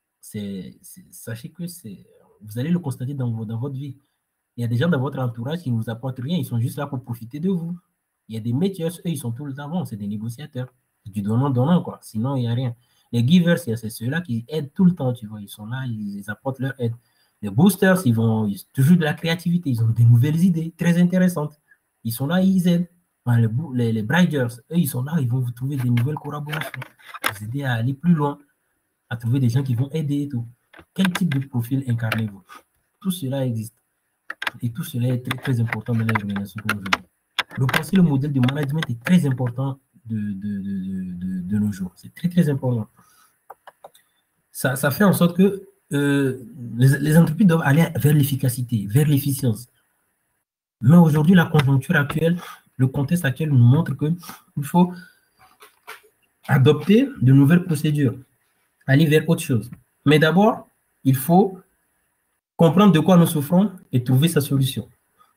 sachez que vous allez le constater dans votre vie. Il y a des gens dans votre entourage qui ne vous apportent rien, ils sont juste là pour profiter de vous. Il y a des métiers, eux, ils sont tout le temps bons, c'est des négociateurs. C'est du donnant, quoi. Sinon, il n'y a rien. Les givers, c'est ceux-là qui aident tout le temps, tu vois. Ils sont là, ils apportent leur aide. Les boosters, ils ont toujours de la créativité, ils ont des nouvelles idées très intéressantes. Ils sont là, ils aident. Enfin, les briders, eux, ils sont là, ils vont vous trouver des nouvelles collaborations, vous aider à aller plus loin, à trouver des gens qui vont aider et tout. Quel type de profil incarnez-vous? Tout cela existe. Et tout cela est très, très important dans l'organisation que nous venons. Repenser le modèle de management est très important de nos jours. C'est très, très important. Ça fait en sorte que les entreprises doivent aller vers l'efficacité, vers l'efficience. Mais aujourd'hui, la conjoncture actuelle, le contexte actuel nous montre qu'il faut adopter de nouvelles procédures, aller vers autre chose. Mais d'abord, il faut comprendre de quoi nous souffrons et trouver sa solution.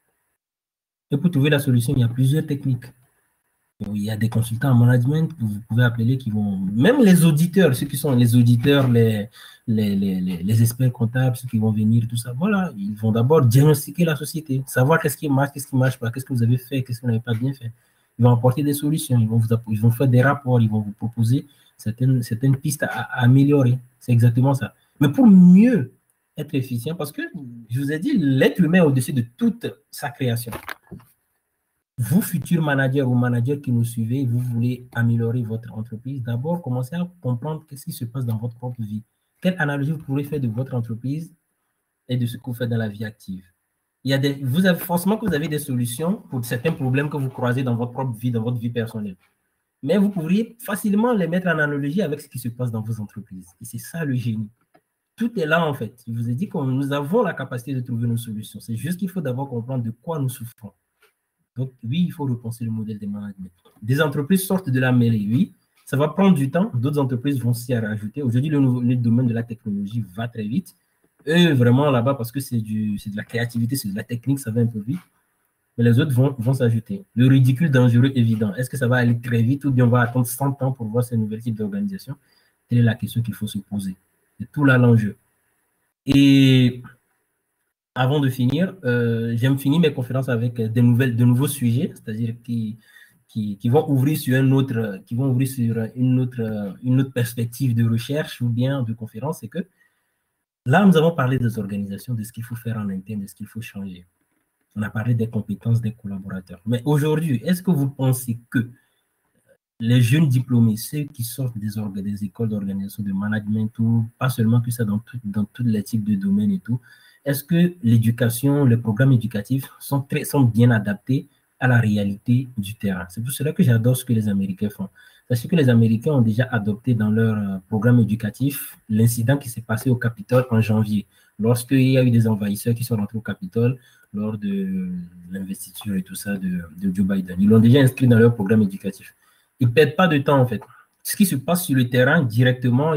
Et pour trouver la solution, il y a plusieurs techniques. Il y a des consultants en management que vous pouvez appeler qui vont... Même les auditeurs, ceux qui sont les auditeurs, les experts comptables, ceux qui vont venir, tout ça, voilà, ils vont d'abord diagnostiquer la société, savoir qu'est-ce qui marche pas, qu'est-ce que vous avez fait, qu'est-ce que vous n'avez pas bien fait. Ils vont apporter des solutions, ils vont faire des rapports, ils vont vous proposer certaines pistes à améliorer. C'est exactement ça. Mais pour mieux être efficient, parce que je vous ai dit, l'être humain est au-dessus de toute sa création. Vous, futurs managers ou managers qui nous suivez, vous voulez améliorer votre entreprise, d'abord, commencez à comprendre qu'est-ce qui se passe dans votre propre vie. Quelle analogie vous pourrez faire de votre entreprise et de ce que vous faites dans la vie active. Forcément que vous avez des solutions pour certains problèmes que vous croisez dans votre propre vie, dans votre vie personnelle. Mais vous pourriez facilement les mettre en analogie avec ce qui se passe dans vos entreprises. Et c'est ça le génie. Tout est là, en fait. Je vous ai dit que nous avons la capacité de trouver nos solutions. C'est juste qu'il faut d'abord comprendre de quoi nous souffrons. Donc, oui, il faut repenser le modèle de management. Des entreprises sortent de la mêlée, oui. Ça va prendre du temps. D'autres entreprises vont s'y rajouter. Aujourd'hui, le domaine de la technologie va très vite. Eux, vraiment, là-bas, parce que c'est de la créativité, c'est de la technique, ça va un peu vite. Mais les autres vont s'ajouter. Le ridicule dangereux évident. Est-ce que ça va aller très vite ou bien on va attendre 100 ans pour voir ces nouveaux types d'organisation? Telle est la question qu'il faut se poser. C'est tout là l'enjeu. Et avant de finir, j'aime finir mes conférences avec de nouveaux sujets, c'est-à-dire qui vont ouvrir sur une autre perspective de recherche ou bien de conférence. C'est que là, nous avons parlé des organisations, de ce qu'il faut faire en interne, de ce qu'il faut changer. On a parlé des compétences des collaborateurs. Mais aujourd'hui, est-ce que vous pensez que les jeunes diplômés, ceux qui sortent des écoles d'organisation de management, ou pas seulement que ça, dans tous les types de domaines et tout, est-ce que l'éducation, les programmes éducatifs sont bien adaptés à la réalité du terrain? C'est pour cela que j'adore ce que les Américains font. Sachez que les Américains ont déjà adopté dans leur programme éducatif l'incident qui s'est passé au Capitole en janvier, lorsqu'il y a eu des envahisseurs qui sont rentrés au Capitole lors de l'investiture et tout ça de Joe Biden. Ils l'ont déjà inscrit dans leur programme éducatif. Ils ne perdent pas de temps, en fait. Ce qui se passe sur le terrain, directement,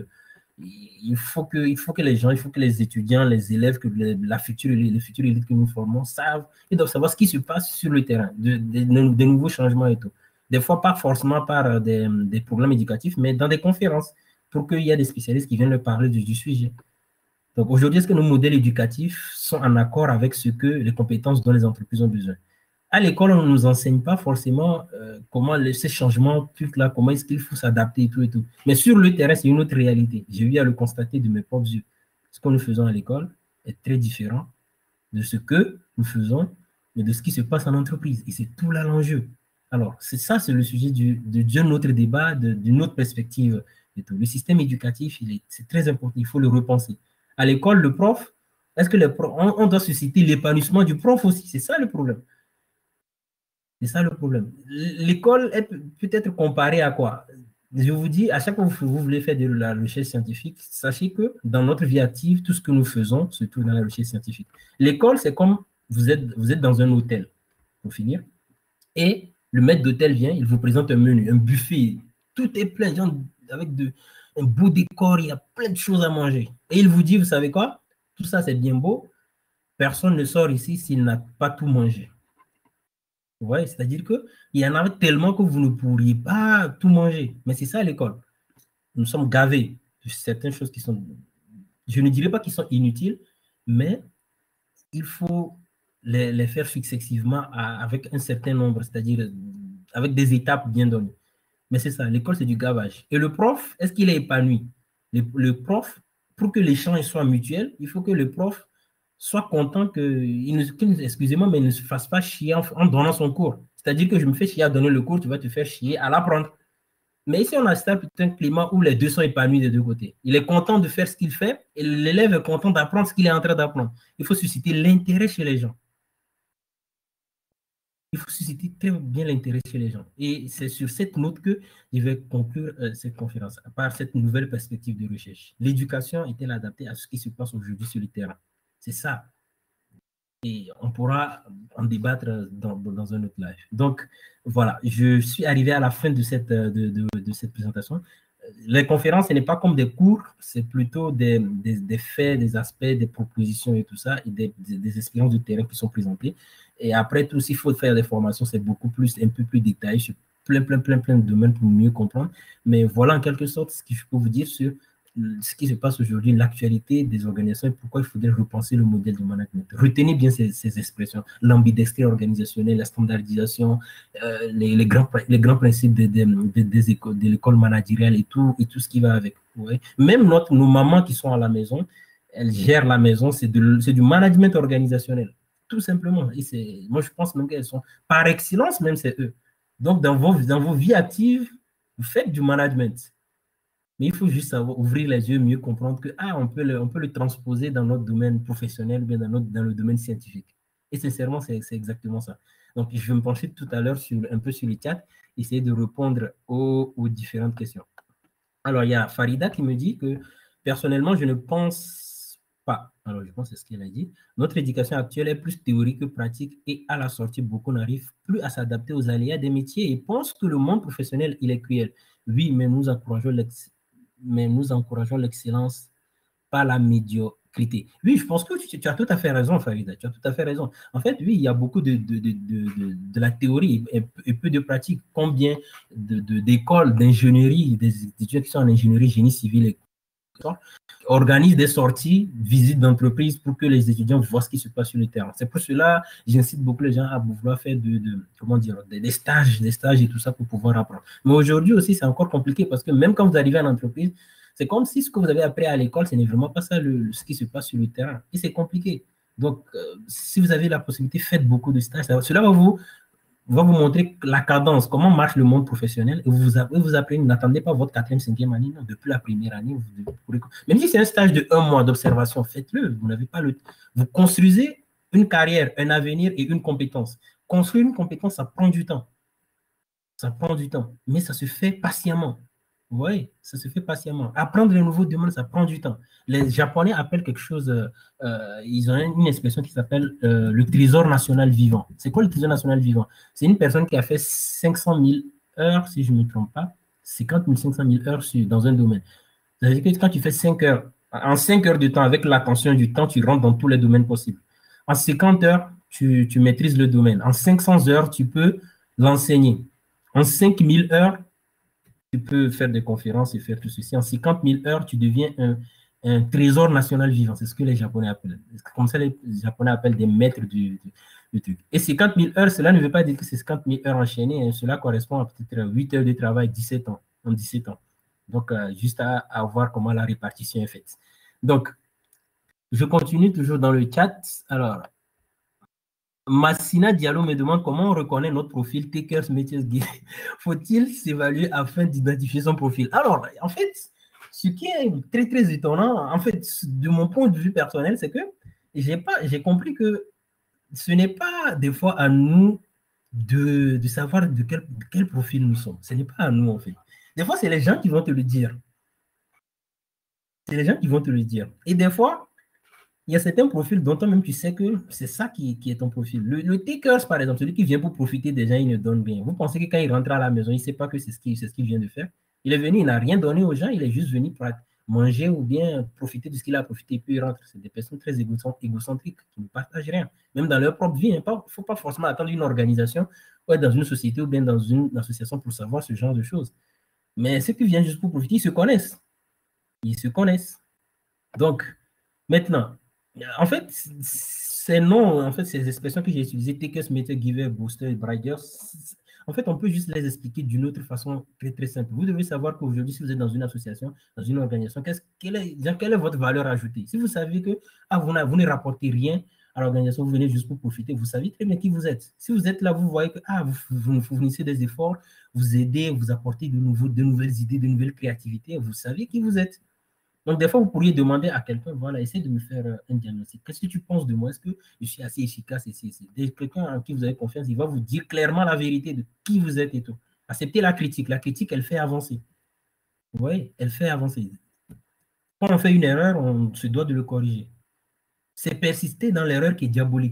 il faut que les gens, il faut que les étudiants, les élèves, que les futures élites que nous formons ils doivent savoir ce qui se passe sur le terrain, des nouveaux changements et tout. Des fois, pas forcément par des programmes éducatifs, mais dans des conférences, pour qu'il y ait des spécialistes qui viennent leur parler du sujet. Donc aujourd'hui, est-ce que nos modèles éducatifs sont en accord avec ce que les compétences dont les entreprises ont besoin? À l'école, on ne nous enseigne pas forcément comment ces changements, là, comment est-ce qu'il faut s'adapter et tout et tout. Mais sur le terrain, c'est une autre réalité. J'ai eu à le constater de mes propres yeux. Ce que nous faisons à l'école est très différent de ce que nous faisons et de ce qui se passe en entreprise. Et c'est tout là l'enjeu. Alors, c'est le sujet de notre débat, d'une autre perspective et tout. Le système éducatif, c'est très important, il faut le repenser. À l'école, le prof, est-ce que on doit susciter l'épanouissement du prof aussi? C'est ça le problème. C'est ça le problème. L'école peut être comparée à quoi? Je vous dis, à chaque fois que vous voulez faire de la recherche scientifique, sachez que dans notre vie active, tout ce que nous faisons se trouve dans la recherche scientifique. L'école, c'est comme vous êtes dans un hôtel, pour finir, et le maître d'hôtel vient, il vous présente un menu, un buffet, tout est plein, avec un beau décor, il y a plein de choses à manger. Et il vous dit, vous savez quoi? Tout ça, c'est bien beau, personne ne sort ici s'il n'a pas tout mangé. Ouais, c'est-à-dire qu'il y en avait tellement que vous ne pourriez pas tout manger. Mais c'est ça l'école. Nous sommes gavés de certaines choses qui sont, je ne dirais pas qu'ils sont inutiles, mais il faut les faire successivement avec un certain nombre, c'est-à-dire avec des étapes bien données. Mais c'est ça, l'école, c'est du gavage. Et le prof, est-ce qu'il est épanoui? Le prof, pour que l'échange soit mutuel, il faut que le prof soit content excusez-moi, mais il ne se fasse pas chier en donnant son cours. C'est-à-dire que je me fais chier à donner le cours, tu vas te faire chier à l'apprendre. Mais ici, on a ça putain de climat où les deux sont épanouis des deux côtés. Il est content de faire ce qu'il fait et l'élève est content d'apprendre ce qu'il est en train d'apprendre. Il faut susciter l'intérêt chez les gens. Il faut susciter très bien l'intérêt chez les gens. Et c'est sur cette note que je vais conclure cette conférence, par cette nouvelle perspective de recherche. L'éducation est-elle adaptée à ce qui se passe aujourd'hui sur le terrain? C'est ça. Et on pourra en débattre dans un autre live. Donc, voilà, je suis arrivé à la fin de cette présentation. Les conférences, ce n'est pas comme des cours, c'est plutôt des faits, des aspects, des propositions et tout ça, et des expériences de terrain qui sont présentées. Et après tout, s'il faut faire des formations, c'est beaucoup plus, un peu plus détaillé sur plein de domaines pour mieux comprendre. Mais voilà en quelque sorte ce que je peux vous dire sur ce qui se passe aujourd'hui, l'actualité des organisations et pourquoi il faudrait repenser le modèle de management. Retenez bien ces expressions, l'ambidextrie organisationnelle, la standardisation, les grands principes de l'école managériale et tout ce qui va avec. Ouais. Même nos mamans qui sont à la maison, elles gèrent la maison, c'est du management organisationnel, tout simplement. Et moi, je pense même qu'elles sont, par excellence, même c'est eux. Donc, dans vos vies actives, vous faites du management. Mais il faut juste savoir ouvrir les yeux, mieux comprendre que on peut le transposer dans notre domaine professionnel, bien dans le domaine scientifique. Et sincèrement, c'est exactement ça. Donc, je vais me pencher tout à l'heure un peu sur le chat, essayer de répondre aux différentes questions. Alors, il y a Farida qui me dit que personnellement, je ne pense pas. Alors, je pense que c'est ce qu'elle a dit. Notre éducation actuelle est plus théorique que pratique et à la sortie, beaucoup n'arrivent plus à s'adapter aux aléas des métiers et pensent que le monde professionnel, il est cruel. Oui, mais nous encourageons l'excellence, pas la médiocrité. Oui, je pense que tu as tout à fait raison, Farida. Tu as tout à fait raison. En fait, oui, il y a beaucoup de la théorie et peu de pratique. Combien d'écoles d'ingénierie, des étudiants qui sont en ingénierie, génie civil et organisent des sorties, visites d'entreprise pour que les étudiants voient ce qui se passe sur le terrain. C'est pour cela j'incite beaucoup les gens à vouloir faire des stages et tout ça pour pouvoir apprendre. Mais aujourd'hui aussi, c'est encore compliqué parce que même quand vous arrivez en entreprise, c'est comme si ce que vous avez appris à l'école, ce n'est vraiment pas ça ce qui se passe sur le terrain. Et c'est compliqué. Donc, si vous avez la possibilité, faites beaucoup de stages. Cela va vous montrer la cadence, comment marche le monde professionnel, et vous apprenez, n'attendez pas votre 4e, 5e année, non, depuis la première année, même si c'est un stage de 1 mois d'observation, faites-le, vous n'avez pas vous construisez une carrière, un avenir et une compétence. Construire une compétence, ça prend du temps. Ça prend du temps, mais ça se fait patiemment. Oui, ça se fait patiemment. Apprendre les nouveaux domaines, ça prend du temps. Les Japonais appellent quelque chose, ils ont une expression qui s'appelle le trésor national vivant. C'est quoi le trésor national vivant? C'est une personne qui a fait 500 000 heures, si je ne me trompe pas, 50 000, 500 000 heures dans un domaine. C'est-à-dire que quand tu fais 5 heures, en 5 heures de temps, avec l'attention du temps, tu rentres dans tous les domaines possibles. En 50 heures, tu maîtrises le domaine. En 500 heures, tu peux l'enseigner. En 5000 heures, tu peux faire des conférences et faire tout ceci. En 50 000 heures, tu deviens un trésor national vivant. C'est ce que les Japonais appellent. Comme ça, les Japonais appellent des maîtres du truc. Et 50 000 heures, cela ne veut pas dire que c'est 50 000 heures enchaînées. Hein. Cela correspond à peut-être 8 heures de travail, 17 ans, en 17 ans. Donc, juste à voir comment la répartition est faite. Donc, je continue toujours dans le chat. Alors, Massina Diallo me demande comment on reconnaît notre profil Takers Métiers Guide. Faut-il s'évaluer afin d'identifier son profil? Alors, en fait, ce qui est très, très étonnant, en fait, de mon point de vue personnel, c'est que j'ai compris que ce n'est pas des fois à nous de savoir de quel profil nous sommes. Ce n'est pas à nous, en fait. Des fois, c'est les gens qui vont te le dire. C'est les gens qui vont te le dire. Et des fois, il y a certains profils dont toi-même tu sais que c'est ça qui est ton profil. Le takers, par exemple, celui qui vient pour profiter des gens, il ne donne rien. Vous pensez que quand il rentre à la maison, il ne sait pas que c'est ce qu'il vient de faire? Il est venu, il n'a rien donné aux gens, il est juste venu manger ou bien profiter de ce qu'il a profité, puis il rentre. C'est des personnes très égocentriques qui ne partagent rien, même dans leur propre vie. Il ne faut pas forcément attendre une organisation ou être dans une société ou bien dans une association pour savoir ce genre de choses. Mais ceux qui viennent juste pour profiter, ils se connaissent. Ils se connaissent. Donc, maintenant, en fait, ces noms, en fait, ces expressions que j'ai utilisées, takers, metters, givers, boosters, briders, en fait, on peut juste les expliquer d'une autre façon très, très simple. Vous devez savoir qu'aujourd'hui, si vous êtes dans une association, dans une organisation, quelle est votre valeur ajoutée? Si vous savez que vous ne rapportez rien à l'organisation, vous venez juste pour profiter, vous savez très bien qui vous êtes. Si vous êtes là, vous voyez que vous fournissez des efforts, vous aidez, vous apportez de nouvelles idées, de nouvelles créativités, vous savez qui vous êtes. Donc, des fois, vous pourriez demander à quelqu'un, voilà, essaye de me faire un diagnostic. Qu'est-ce que tu penses de moi? Est-ce que je suis assez efficace? Quelqu'un en qui vous avez confiance, il va vous dire clairement la vérité de qui vous êtes et tout. Acceptez la critique. La critique, elle fait avancer. Vous voyez, elle fait avancer. Quand on fait une erreur, on se doit de le corriger. C'est persister dans l'erreur qui est diabolique.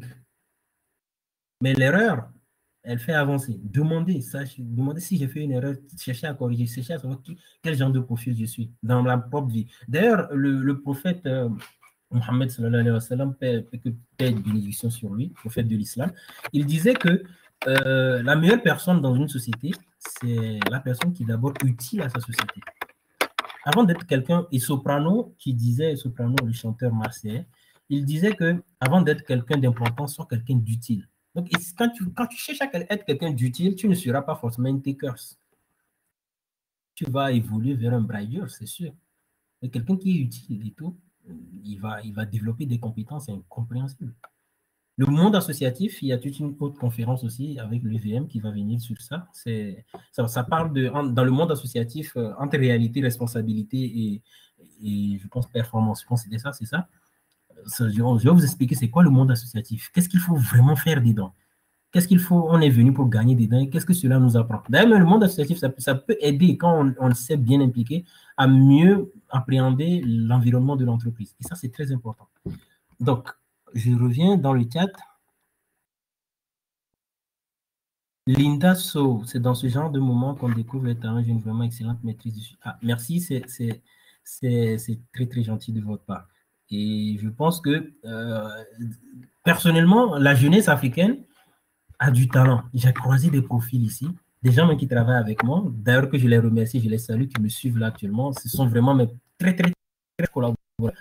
Mais l'erreur, elle fait avancer. Demandez si j'ai fait une erreur, cherchez à corriger, cherchez à savoir quel genre de profil je suis dans ma propre vie. D'ailleurs, le prophète Mohammed sallallahu alayhi wa sallam, paix et bénédiction sur lui, prophète de l'islam, il disait que la meilleure personne dans une société, c'est la personne qui est d'abord utile à sa société. Avant d'être quelqu'un, et Soprano, le chanteur marseillais, il disait que avant d'être quelqu'un d'important, sois quelqu'un d'utile. Donc, quand tu cherches à être quelqu'un d'utile, tu ne seras pas forcément un takers. Tu vas évoluer vers un brider, c'est sûr. Mais quelqu'un qui est utile et tout, il va développer des compétences incompréhensibles. Le monde associatif, il y a toute une autre conférence aussi avec l'UVM qui va venir sur ça. Ça parle dans le monde associatif, entre réalité, responsabilité et je pense performance. Je pense que c'est ça. Je vais vous expliquer c'est quoi le monde associatif. Qu'est-ce qu'il faut vraiment faire dedans? Qu'est-ce qu'il faut? On est venu pour gagner dedans et qu'est-ce que cela nous apprend? D'ailleurs, le monde associatif, ça peut aider quand on s'est bien impliqué à mieux appréhender l'environnement de l'entreprise. Et ça, c'est très important. Donc, je reviens dans le chat. Linda So, c'est dans ce genre de moment qu'on découvre les talents. J'ai une vraiment excellente maîtrise du sujet. Ah, merci, c'est très, très gentil de votre part. Et je pense que, personnellement, la jeunesse africaine a du talent. J'ai croisé des profils ici, des gens même qui travaillent avec moi, d'ailleurs que je les remercie, je les salue, qui me suivent là actuellement. Ce sont vraiment mes très, très, très collaborateurs.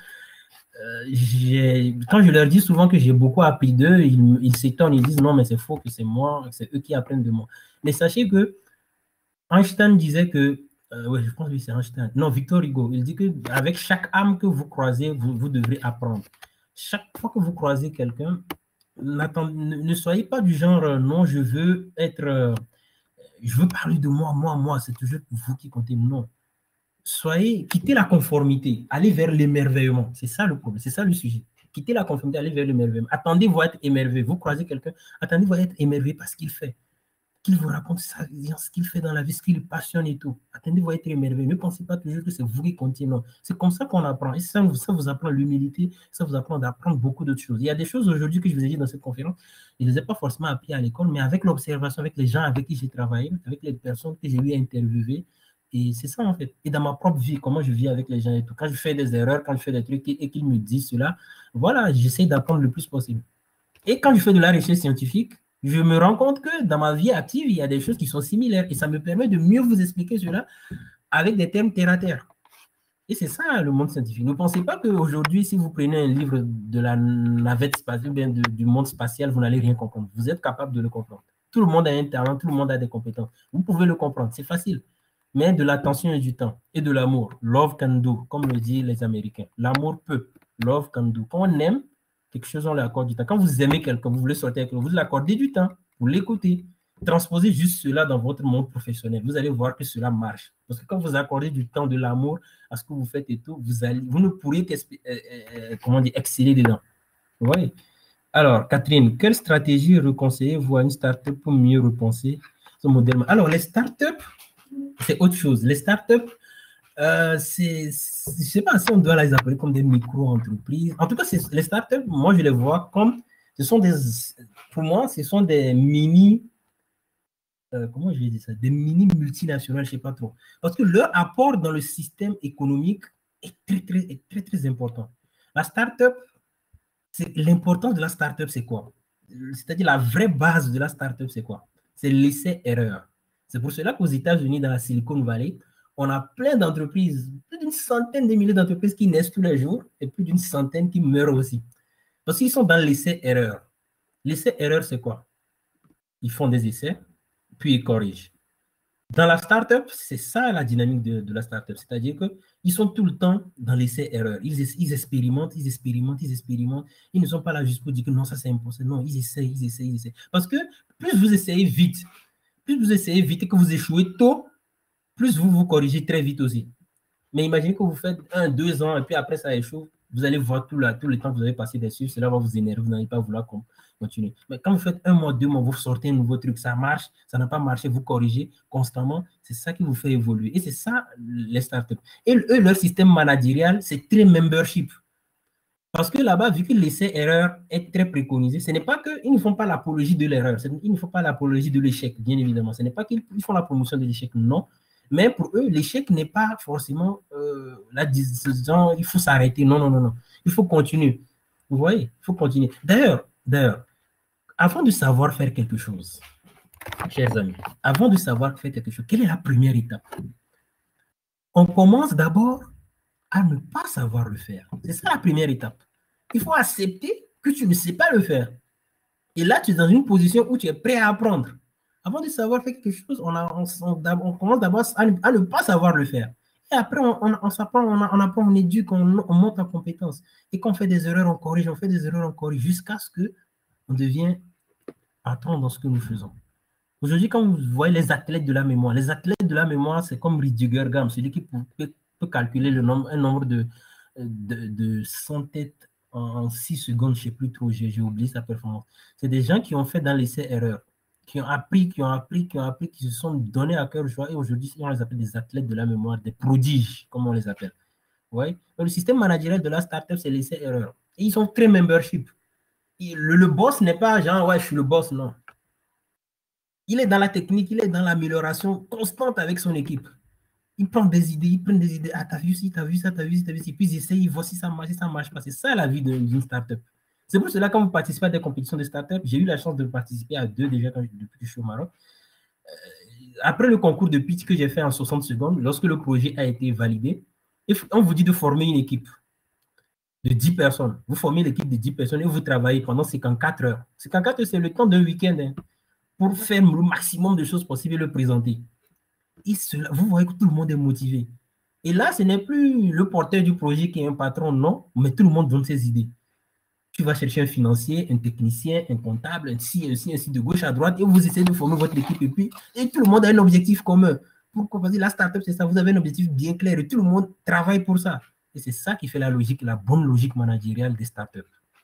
Quand je leur dis souvent que j'ai beaucoup appris d'eux, ils s'étonnent, ils disent non, mais c'est faux, que c'est moi, c'est eux qui apprennent de moi. Mais sachez que Einstein disait que, oui, je pense que c'est Einstein, non, Victor Hugo, il dit qu'avec chaque âme que vous croisez, vous devrez apprendre. Chaque fois que vous croisez quelqu'un, ne soyez pas du genre, non, je veux parler de moi, c'est toujours vous qui comptez. Non. Quittez la conformité, allez vers l'émerveillement. C'est ça le problème, c'est ça le sujet. Quittez la conformité, allez vers l'émerveillement. Attendez-vous à être émerveillé. Vous croisez quelqu'un, attendez-vous à être émerveillé par ce qu'il fait. Qu'il vous raconte sa vie, ce qu'il fait dans la vie, ce qui le passionne et tout. Attendez-vous à être émerveillé. Ne pensez pas toujours que c'est vous qui comptez, non. C'est comme ça qu'on apprend. Et ça vous apprend l'humilité, ça vous apprend d'apprendre beaucoup d'autres choses. Il y a des choses aujourd'hui que je vous ai dit dans cette conférence, je ne les ai pas forcément appris à l'école, mais avec l'observation, avec les gens avec qui j'ai travaillé, avec les personnes que j'ai eu interviewer, et c'est ça en fait. Et dans ma propre vie, comment je vis avec les gens et tout. Quand je fais des erreurs, quand je fais des trucs et qu'ils me disent cela, voilà, j'essaie d'apprendre le plus possible. Et quand je fais de la recherche scientifique, je me rends compte que dans ma vie active, il y a des choses qui sont similaires et ça me permet de mieux vous expliquer cela avec des termes terre à terre. Et c'est ça le monde scientifique. Ne pensez pas qu'aujourd'hui, si vous prenez un livre de la navette spatiale, bien du monde spatial, vous n'allez rien comprendre. Vous êtes capable de le comprendre. Tout le monde a un talent, tout le monde a des compétences. Vous pouvez le comprendre, c'est facile. Mais de l'attention et du temps et de l'amour. Love can do, comme le disent les Américains. L'amour peut. Love can do. Quand on aime quelque chose, on lui accorde du temps. Quand vous aimez quelqu'un, vous voulez sortir avec lui, vous lui accordez du temps, vous l'écoutez. Transposez juste cela dans votre monde professionnel. Vous allez voir que cela marche. Parce que quand vous accordez du temps, de l'amour à ce que vous faites et tout, vous ne pourrez exceller dedans. Vous voyez? Alors, Catherine, quelle stratégie reconseillez-vous à une startup pour mieux repenser ce modèle? Alors, les startups, c'est autre chose. Les startups, je ne sais pas si on doit les appeler comme des micro-entreprises. En tout cas, les startups, moi, je les vois comme, pour moi, ce sont des mini, comment je vais dire ça, des mini multinationales, je ne sais pas trop. Parce que leur apport dans le système économique est très important. La startup, l'importance de la startup, c'est quoi? C'est-à-dire la vraie base de la startup, c'est quoi? C'est l'essai-erreur. C'est pour cela qu'aux États-Unis, dans la Silicon Valley, on a plein d'entreprises, plus d'une centaine de milliers d'entreprises qui naissent tous les jours et plus d'une centaine qui meurent aussi. Parce qu'ils sont dans l'essai-erreur. L'essai-erreur, c'est quoi? Ils font des essais, puis ils corrigent. Dans la startup, c'est ça la dynamique de la startup. C'est-à-dire qu'ils sont tout le temps dans l'essai-erreur. Ils expérimentent, ils expérimentent, ils expérimentent. Ils ne sont pas là juste pour dire que non, ça c'est impossible. Non, ils essayent, ils essayent, ils essayent. Parce que plus vous essayez vite, et que vous échouez tôt, plus vous vous corrigez très vite aussi. Mais imaginez que vous faites 1, 2 ans et puis après ça échoue, vous allez voir tout le temps que vous avez passé dessus, cela va vous énerver, vous n'allez pas vouloir continuer. Mais quand vous faites 1 mois, 2 mois, vous sortez un nouveau truc, ça marche, ça n'a pas marché, vous corrigez constamment, c'est ça qui vous fait évoluer. Et c'est ça les startups. Et eux, leur système managérial, c'est très membership. Parce que là-bas, vu que l'essai-erreur est très préconisé, ce n'est pas qu'ils ne font pas l'apologie de l'erreur, ils ne font pas l'apologie de l'échec, bien évidemment. Ce n'est pas qu'ils font la promotion de l'échec, non. Mais pour eux, l'échec n'est pas forcément la décision, il faut s'arrêter. Non, non, non, non. Il faut continuer. Vous voyez, il faut continuer. D'ailleurs, avant de savoir faire quelque chose, chers amis, avant de savoir faire quelque chose, quelle est la première étape? On commence d'abord à ne pas savoir le faire. C'est ça la première étape. Il faut accepter que tu ne sais pas le faire. Et là, tu es dans une position où tu es prêt à apprendre. Avant de savoir faire quelque chose, on commence d'abord à ne pas savoir le faire. Et après, on s'apprend, on apprend, on éduque, on monte en compétence. Et quand on fait des erreurs, on corrige, on fait des erreurs, on corrige, jusqu'à ce qu'on devienne patron dans ce que nous faisons. Aujourd'hui, quand vous voyez les athlètes de la mémoire, c'est comme Rudiger Gam, celui qui peut calculer un nombre de 100 têtes en 6 secondes, je ne sais plus trop, j'ai oublié sa performance. C'est des gens qui ont fait dans l'essai-erreur, qui ont appris, qui se sont donnés à cœur joie, et aujourd'hui, on les appelle des athlètes de la mémoire, des prodiges, comme on les appelle. Ouais. Donc, le système managérial de la startup, c'est l'essai-erreur. Et ils sont très membership. Le boss n'est pas genre, ouais, je suis le boss, non. Il est dans la technique, il est dans l'amélioration constante avec son équipe. Il prend des idées, Ah, t'as vu ci, t'as vu ça, t'as vu ci, t'as vu ci. Puis il essaye, il voit si ça marche pas. C'est ça la vie d'une startup. C'est pour cela, quand vous participez à des compétitions de startup, j'ai eu la chance de participer à 2 déjà depuis que je suis au Maroc. Après le concours de pitch que j'ai fait en 60 secondes, lorsque le projet a été validé, on vous dit de former une équipe de 10 personnes. Vous formez l'équipe de 10 personnes et vous travaillez pendant 54 heures. 54 heures, c'est le temps d'un week-end, hein, pour faire le maximum de choses possibles et le présenter. Et vous voyez que tout le monde est motivé. Et là, ce n'est plus le porteur du projet qui est un patron, non, mais tout le monde donne ses idées. Tu vas chercher un financier, un technicien, un comptable, ainsi, de gauche à droite, et vous essayez de former votre équipe, et tout le monde a un objectif commun. Pourquoi? Parce que la startup, c'est ça, vous avez un objectif bien clair, et tout le monde travaille pour ça. Et c'est ça qui fait la logique, la bonne logique managériale des startups.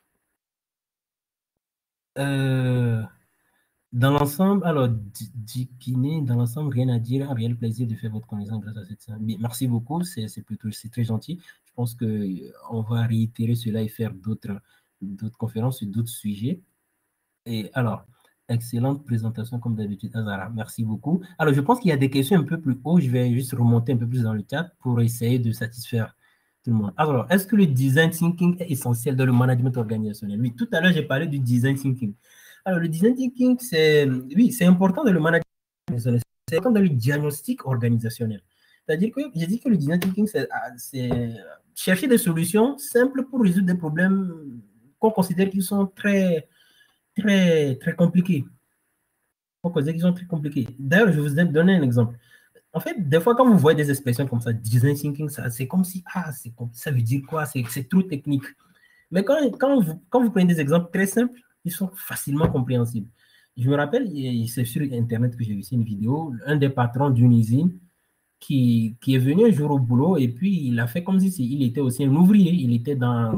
Dans l'ensemble, alors, dans l'ensemble, rien à dire. Un réel plaisir de faire votre connaissance grâce à cette séance. Merci beaucoup, c'est très gentil. Je pense qu'on va réitérer cela et faire d'autres conférences sur d'autres sujets. Et alors, excellente présentation comme d'habitude, Azara. Merci beaucoup. Alors, je pense qu'il y a des questions un peu plus haut. Je vais juste remonter un peu plus dans le chat pour essayer de satisfaire tout le monde. Alors, est-ce que le design thinking est essentiel dans le management organisationnel? Oui, tout à l'heure, j'ai parlé du design thinking. Alors, le design thinking, c'est important dans le management organisationnel. C'est important dans le diagnostic organisationnel. C'est-à-dire que j'ai dit que le design thinking, c'est chercher des solutions simples pour résoudre des problèmes qu'on considère qu'ils sont très compliqués. D'ailleurs, je vais vous donner un exemple. En fait, des fois, quand vous voyez des expressions comme ça, design thinking, c'est comme si, ça veut dire quoi? C'est trop technique. Mais quand vous prenez des exemples très simples, ils sont facilement compréhensibles. Je me rappelle, c'est sur Internet que j'ai vu une vidéo, un des patrons d'une usine qui est venu un jour au boulot et puis il a fait comme si il était aussi un ouvrier. Il était dans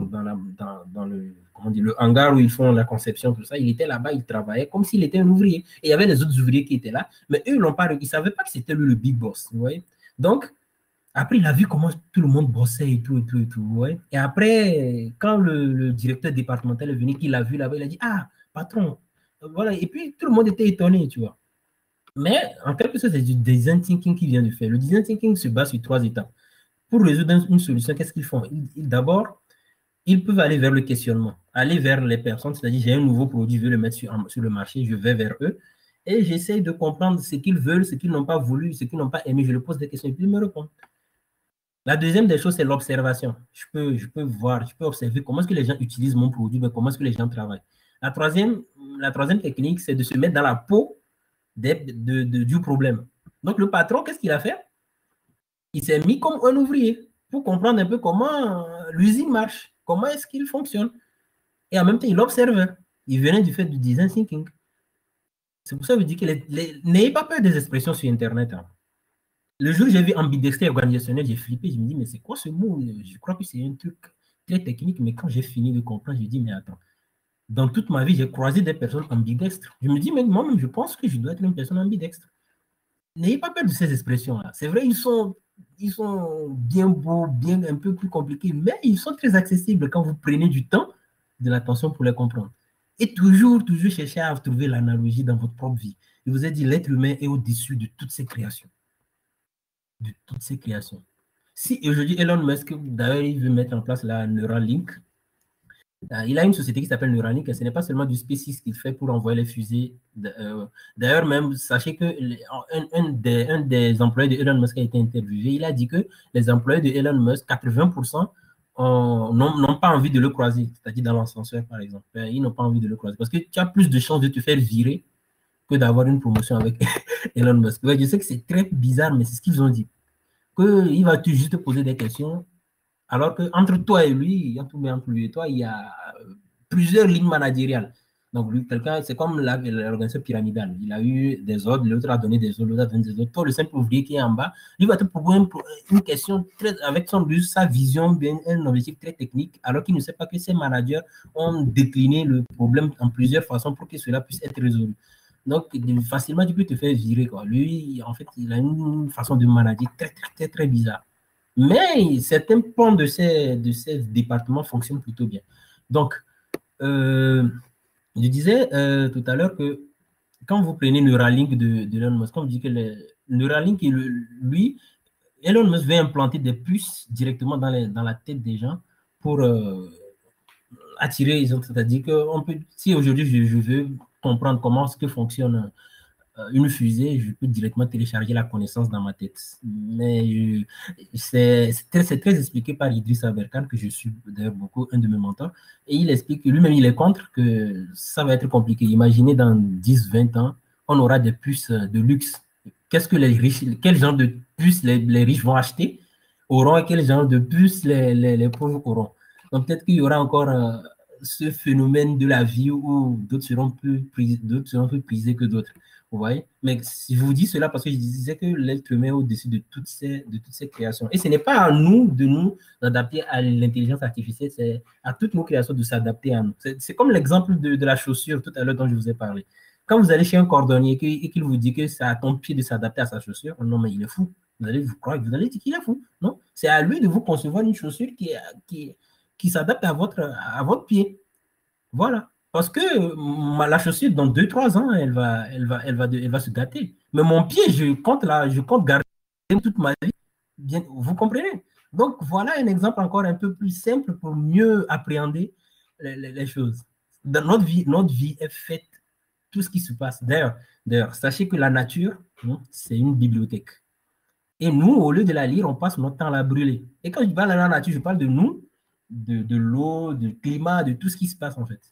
le hangar où ils font la conception, tout ça. Il était là-bas, il travaillait comme s'il était un ouvrier. Et il y avait les autres ouvriers qui étaient là, mais eux, ils ne savaient pas que c'était lui le big boss. Vous voyez? Donc, après, il a vu comment tout le monde bossait et tout. Ouais. Et après, quand le directeur départemental est venu, qu'il a vu là-bas, il a dit, ah, patron, voilà. Et puis, tout le monde était étonné, tu vois. Mais, en quelque sorte, c'est du design thinking qu'il vient de faire. Le design thinking se base sur 3 étapes. pour résoudre une solution, qu'est-ce qu'ils font? D'abord, ils peuvent aller vers le questionnement, aller vers les personnes, c'est-à-dire j'ai un nouveau produit, je veux le mettre sur le marché, je vais vers eux et j'essaie de comprendre ce qu'ils veulent, ce qu'ils n'ont pas voulu, ce qu'ils n'ont pas aimé. Je leur pose des questions et puis ils me répondent. La deuxième des choses, c'est l'observation. Je peux voir, je peux observer comment est-ce que les gens utilisent mon produit, mais comment est-ce que les gens travaillent. La troisième technique, c'est de se mettre dans la peau du problème. Donc, le patron, qu'est-ce qu'il a fait? Il s'est mis comme un ouvrier pour comprendre un peu comment l'usine marche, comment est-ce qu'il fonctionne. Et en même temps, il observe. Il venait du fait du design thinking. C'est pour ça que je dis que n'ayez pas peur des expressions sur Internet. Hein. Le jour où j'ai vu ambidextré organisationnel, j'ai flippé. Je me dis, mais c'est quoi ce mot? Je crois que c'est un truc très technique, mais quand j'ai fini de comprendre, je me dis, mais attends. Dans toute ma vie, j'ai croisé des personnes ambidextres. Je me dis, mais moi-même, je pense que je dois être une personne ambidextre. N'ayez pas peur de ces expressions-là. C'est vrai, ils sont bien beaux, bien un peu plus compliqués, mais ils sont très accessibles quand vous prenez du temps, de l'attention pour les comprendre. Et toujours chercher à trouver l'analogie dans votre propre vie. Je vous ai dit, l'être humain est au-dessus de toutes ces créations. De toutes ces créations. Si aujourd'hui Elon Musk, d'ailleurs, il veut mettre en place la Neuralink, il a une société qui s'appelle Neuralink et ce n'est pas seulement du SpaceX qu'il fait pour envoyer les fusées. D'ailleurs, même, sachez que un des employés de Elon Musk a été interviewé. Il a dit que les employés de Elon Musk, 80%, n'ont pas envie de le croiser, c'est-à-dire dans l'ascenseur, par exemple. Ils n'ont pas envie de le croiser parce que tu as plus de chances de te faire virer que d'avoir une promotion avec Elon Musk. Ouais, je sais que c'est très bizarre, mais c'est ce qu'ils ont dit. Qu'il va juste te poser des questions. Alors qu'entre toi et lui, entre lui et toi, il y a plusieurs lignes managériales. Donc, lui, quelqu'un, c'est comme l'organisation pyramidale. Il a eu des ordres, l'autre a donné des ordres, l'autre a donné des ordres. Toi, le simple ouvrier qui est en bas, lui va te proposer une question avec sa vision, un objectif très technique, alors qu'il ne sait pas que ces managers ont décliné le problème en plusieurs façons pour que cela puisse être résolu. Donc, facilement, tu peux te faire virer. Quoi. Lui, en fait, il a une façon de manager très, très, très, très bizarre. Mais certains pans de ces départements fonctionnent plutôt bien. Donc, je disais tout à l'heure que quand vous prenez Neuralink de Elon Musk, on dit que Neuralink, lui, Elon Musk veut implanter des puces directement dans la tête des gens pour attirer, c'est-à-dire que si aujourd'hui je veux comprendre comment ce que fonctionne une fusée, je peux directement télécharger la connaissance dans ma tête. Mais c'est très expliqué par Idriss Aberkan, que je suis d'ailleurs beaucoup, un de mes mentors, et il explique que lui-même, il est contre, que ça va être compliqué. Imaginez dans 10-20 ans, on aura des puces de luxe. Qu'est-ce que les riches, quel genre de puces les riches vont acheter, auront, et quel genre de puces les pauvres auront. Donc peut-être qu'il y aura encore ce phénomène de la vie où d'autres seront plus prisés que d'autres. Vous voyez? Mais si je vous dis cela parce que je disais que l'être humain est au-dessus de toutes ces créations. Et ce n'est pas à nous de nous adapter à l'intelligence artificielle, c'est à toutes nos créations de s'adapter à nous. C'est comme l'exemple de la chaussure tout à l'heure dont je vous ai parlé. Quand vous allez chez un cordonnier et qu'il vous dit que c'est à ton pied de s'adapter à sa chaussure, non, mais il est fou. Vous allez vous croire, vous allez dire qu'il est fou. Non, c'est à lui de vous concevoir une chaussure qui s'adapte à votre pied. Voilà. Parce que la chaussure, dans 2-3 ans, elle va se gâter. Mais mon pied, je compte garder toute ma vie. Bien, vous comprenez? Donc, voilà un exemple encore un peu plus simple pour mieux appréhender les choses. Dans notre vie est faite, tout ce qui se passe. D'ailleurs, sachez que la nature, c'est une bibliothèque. Et nous, au lieu de la lire, on passe notre temps à la brûler. Et quand je parle de la nature, je parle de nous, de l'eau, du climat, de tout ce qui se passe en fait.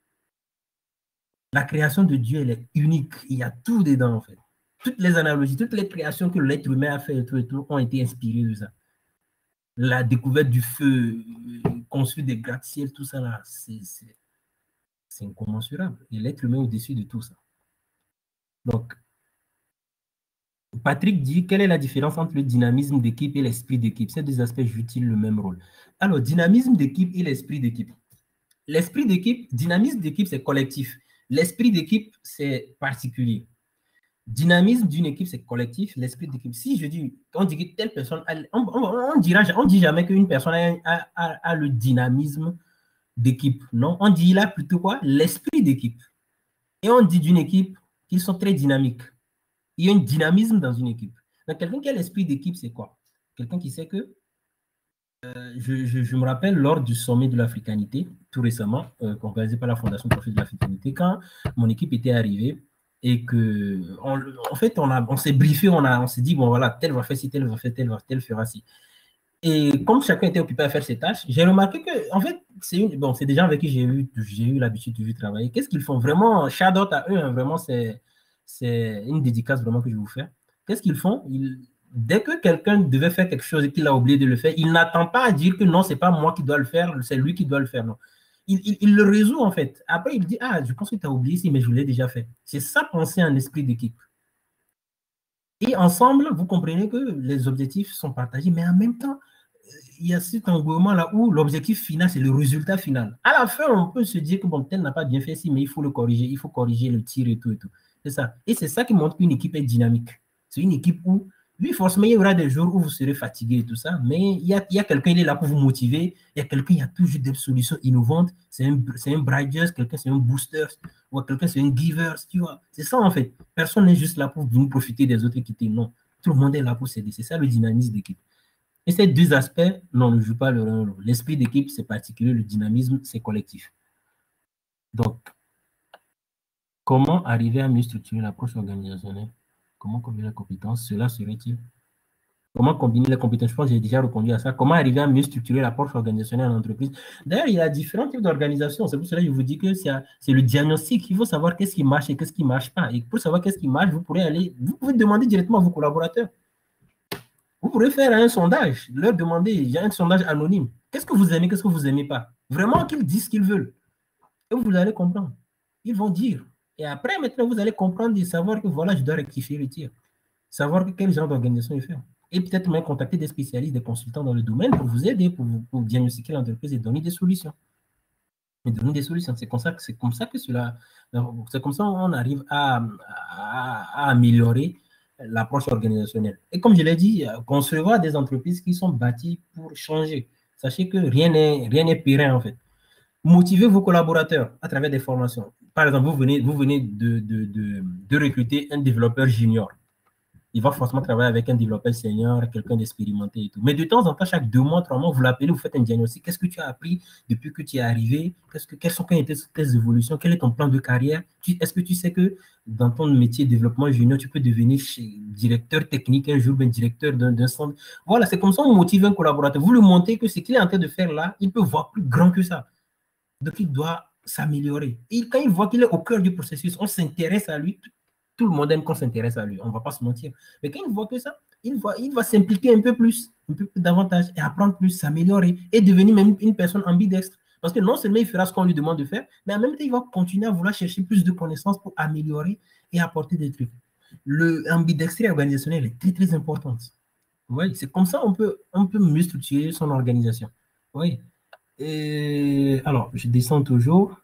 La création de Dieu, elle est unique. Il y a tout dedans, en fait. Toutes les analogies, toutes les créations que l'être humain a fait et tout, ont été inspirées de ça. La découverte du feu, construire des gratte-ciel, tout ça là, c'est incommensurable. Et l'être humain est au-dessus de tout ça. Donc, Patrick dit, quelle est la différence entre le dynamisme d'équipe et l'esprit d'équipe? Ces deux aspects jouent-ils le même rôle? Alors, dynamisme d'équipe et l'esprit d'équipe. L'esprit d'équipe, dynamisme d'équipe, c'est collectif. L'esprit d'équipe, c'est particulier. Dynamisme d'une équipe, c'est collectif. L'esprit d'équipe, si je dis, on dit que telle personne, on dit jamais qu'une personne a le dynamisme d'équipe. Non, on dit là plutôt quoi? L'esprit d'équipe. Et on dit d'une équipe qu'ils sont très dynamiques. Il y a un dynamisme dans une équipe. Donc, quelqu'un qui a l'esprit d'équipe, c'est quoi? Quelqu'un qui sait que Je me rappelle lors du sommet de l'africanité, tout récemment, organisé par la Fondation Profil de l'Africanité, quand mon équipe était arrivée et que, en fait, on s'est briefé, on s'est dit, bon voilà, tel va faire ci, tel va faire, tel fera ci. Et comme chacun était occupé à faire ses tâches, j'ai remarqué que, en fait, c'est des gens avec qui j'ai eu l'habitude de travailler. Qu'est-ce qu'ils font? Vraiment, shout out à eux, hein, vraiment, c'est une dédicace vraiment que je vais vous faire. Qu'est-ce qu'ils font? Dès que quelqu'un devait faire quelque chose et qu'il a oublié de le faire, il n'attend pas à dire que non, c'est pas moi qui dois le faire, c'est lui qui doit le faire. Non. Il le résout, en fait. Après, il dit, ah, je pense que tu as oublié ici, mais je l'ai déjà fait. C'est ça, penser en esprit d'équipe. Et ensemble, vous comprenez que les objectifs sont partagés, mais en même temps, il y a cet engouement-là où l'objectif final, c'est le résultat final. À la fin, on peut se dire que bon, tel n'a pas bien fait ici, mais il faut le corriger, il faut corriger le tir et tout et tout. C'est ça. Et c'est ça qui montre qu'une équipe est dynamique. C'est une équipe où, oui, forcément, il y aura des jours où vous serez fatigué et tout ça, mais il y a quelqu'un, il est là pour vous motiver. Il y a quelqu'un, il y a toujours des solutions innovantes. C'est un bridger, quelqu'un, c'est un booster, ou quelqu'un, c'est un giver, tu vois. C'est ça, en fait. Personne n'est juste là pour vous profiter des autres et quitter. Non. Tout le monde est là pour s'aider. C'est ça le dynamisme d'équipe. Et ces deux aspects, non, ne jouent pas le rôle. L'esprit d'équipe, c'est particulier, le dynamisme, c'est collectif. Donc, comment arriver à mieux structurer l'approche organisationnelle? Comment combiner les compétences? Cela serait-il? Comment combiner les compétences? Je pense que j'ai déjà répondu à ça. Comment arriver à mieux structurer l'approche organisationnelle en entreprise? D'ailleurs, il y a différents types d'organisations. C'est pour cela que je vous dis que c'est le diagnostic. Il faut savoir qu'est-ce qui marche et qu'est-ce qui ne marche pas. Et pour savoir qu'est-ce qui marche, vous pouvez demander directement à vos collaborateurs. Vous pourrez faire un sondage, leur demander, il y a un sondage anonyme. Qu'est-ce que vous aimez, qu'est-ce que vous n'aimez pas? Vraiment qu'ils disent ce qu'ils veulent. Et vous allez comprendre. Ils vont dire. Et après, maintenant, vous allez comprendre et savoir que voilà, je dois rectifier le tir. Savoir quel genre d'organisation il fait. Et peut-être même contacter des spécialistes, des consultants dans le domaine pour vous aider, pour diagnostiquer l'entreprise et donner des solutions. Et donner des solutions. C'est comme ça que c'est comme ça qu'on arrive à améliorer l'approche organisationnelle. Et comme je l'ai dit, concevoir des entreprises qui sont bâties pour changer. Sachez que rien n'est périn, en fait. Motivez vos collaborateurs à travers des formations. Par exemple, vous venez de recruter un développeur junior. Il va forcément travailler avec un développeur senior, quelqu'un d'expérimenté et tout. Mais de temps en temps, chaque 2 mois, 3 mois, vous l'appelez, vous faites un diagnostic. Qu'est-ce que tu as appris depuis que tu es arrivé? Quelles sont tes évolutions? Quel est ton plan de carrière? Est-ce que tu sais que dans ton métier de développement junior, tu peux devenir directeur technique un jour, directeur d'un centre? Voilà, c'est comme ça on motive un collaborateur. Vous lui montrez que ce qu'il est en train de faire là, il peut voir plus grand que ça. Donc, il doit s'améliorer. Et quand il voit qu'il est au cœur du processus, on s'intéresse à lui. Tout le monde aime qu'on s'intéresse à lui, on ne va pas se mentir. Mais quand il voit que ça, il va s'impliquer un peu plus davantage et apprendre plus, s'améliorer et devenir même une personne ambidextre. Parce que non seulement il fera ce qu'on lui demande de faire, mais en même temps, il va continuer à vouloir chercher plus de connaissances pour améliorer et apporter des trucs. L'ambidextrité organisationnelle est très, très importante. Oui, c'est comme ça on peut mieux structurer son organisation. Oui. Et alors, je descends toujours.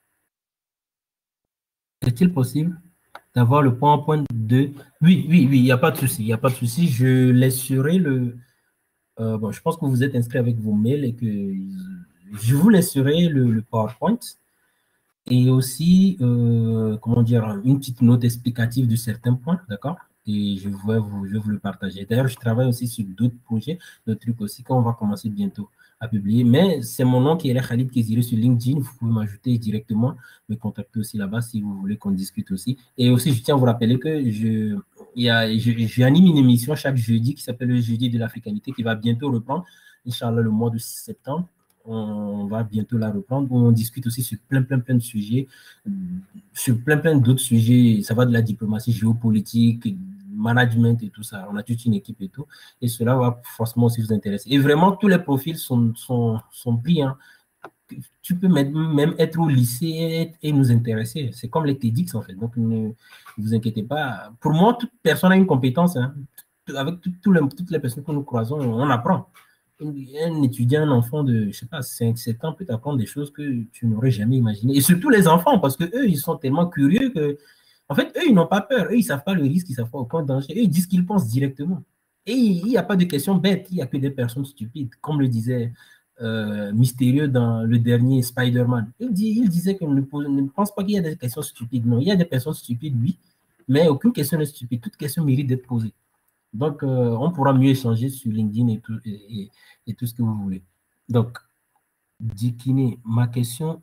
Est-il possible d'avoir le PowerPoint de... Oui, il n'y a pas de souci, il n'y a pas de souci. Je laisserai le... bon, je pense que vous êtes inscrit avec vos mails et que je vous laisserai le PowerPoint et aussi, comment dire, une petite note explicative de certains points, d'accord? Et je vais vous le partager. D'ailleurs, je travaille aussi sur d'autres projets, d'autres trucs aussi qu'on va commencer bientôt à publier. Mais c'est mon nom qui est Khalid Kéziré sur LinkedIn. Vous pouvez m'ajouter directement, me contacter aussi là-bas si vous voulez qu'on discute aussi. Et aussi, je tiens à vous rappeler que j'anime une émission chaque jeudi qui s'appelle le Jeudi de l'Africanité qui va bientôt reprendre, Inch'Allah, le mois de septembre. On va bientôt la reprendre, où on discute aussi sur plein de sujets, sur plein d'autres sujets. Ça va de la diplomatie géopolitique, management et tout ça. On a toute une équipe et tout. Et cela va forcément aussi vous intéresser. Et vraiment, tous les profils sont pris. Hein. Tu peux même être au lycée et nous intéresser. C'est comme les TEDx, en fait. Donc, ne vous inquiétez pas. Pour moi, toute personne a une compétence. Hein. Avec toutes les personnes que nous croisons, on apprend. Un étudiant, un enfant de, je sais pas, 5-7 ans peut apprendre des choses que tu n'aurais jamais imaginées. Et surtout les enfants, parce qu'eux, ils sont tellement curieux que, en fait, eux, ils n'ont pas peur. Eux, ils ne savent pas le risque, ils ne savent pas aucun danger. Eux, ils disent ce qu'ils pensent directement. Et il n'y a pas de questions bêtes, il n'y a que des personnes stupides. Comme le disait Mystérieux dans le dernier Spider-Man. Il disait qu'on ne pense pas qu'il y a des questions stupides. Non, il y a des personnes stupides, oui, mais aucune question n'est stupide. Toute question mérite d'être posée. Donc, on pourra mieux échanger sur LinkedIn et tout ce que vous voulez. Donc, Dikine, ma question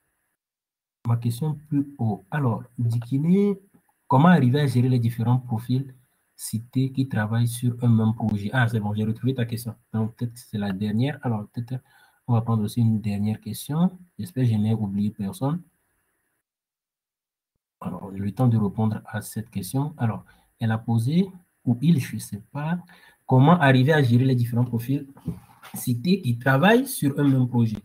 plus haut. Alors, Dikine, comment arriver à gérer les différents profils cités qui travaillent sur un même projet? Ah, c'est bon, j'ai retrouvé ta question. Donc, peut-être que c'est la dernière. Alors, peut-être on va prendre aussi une dernière question. J'espère que je n'ai oublié personne. Alors, le temps de répondre à cette question. Alors, elle a posé, ou il, je ne sais pas, comment arriver à gérer les différents profils cités qui travaillent sur un même projet.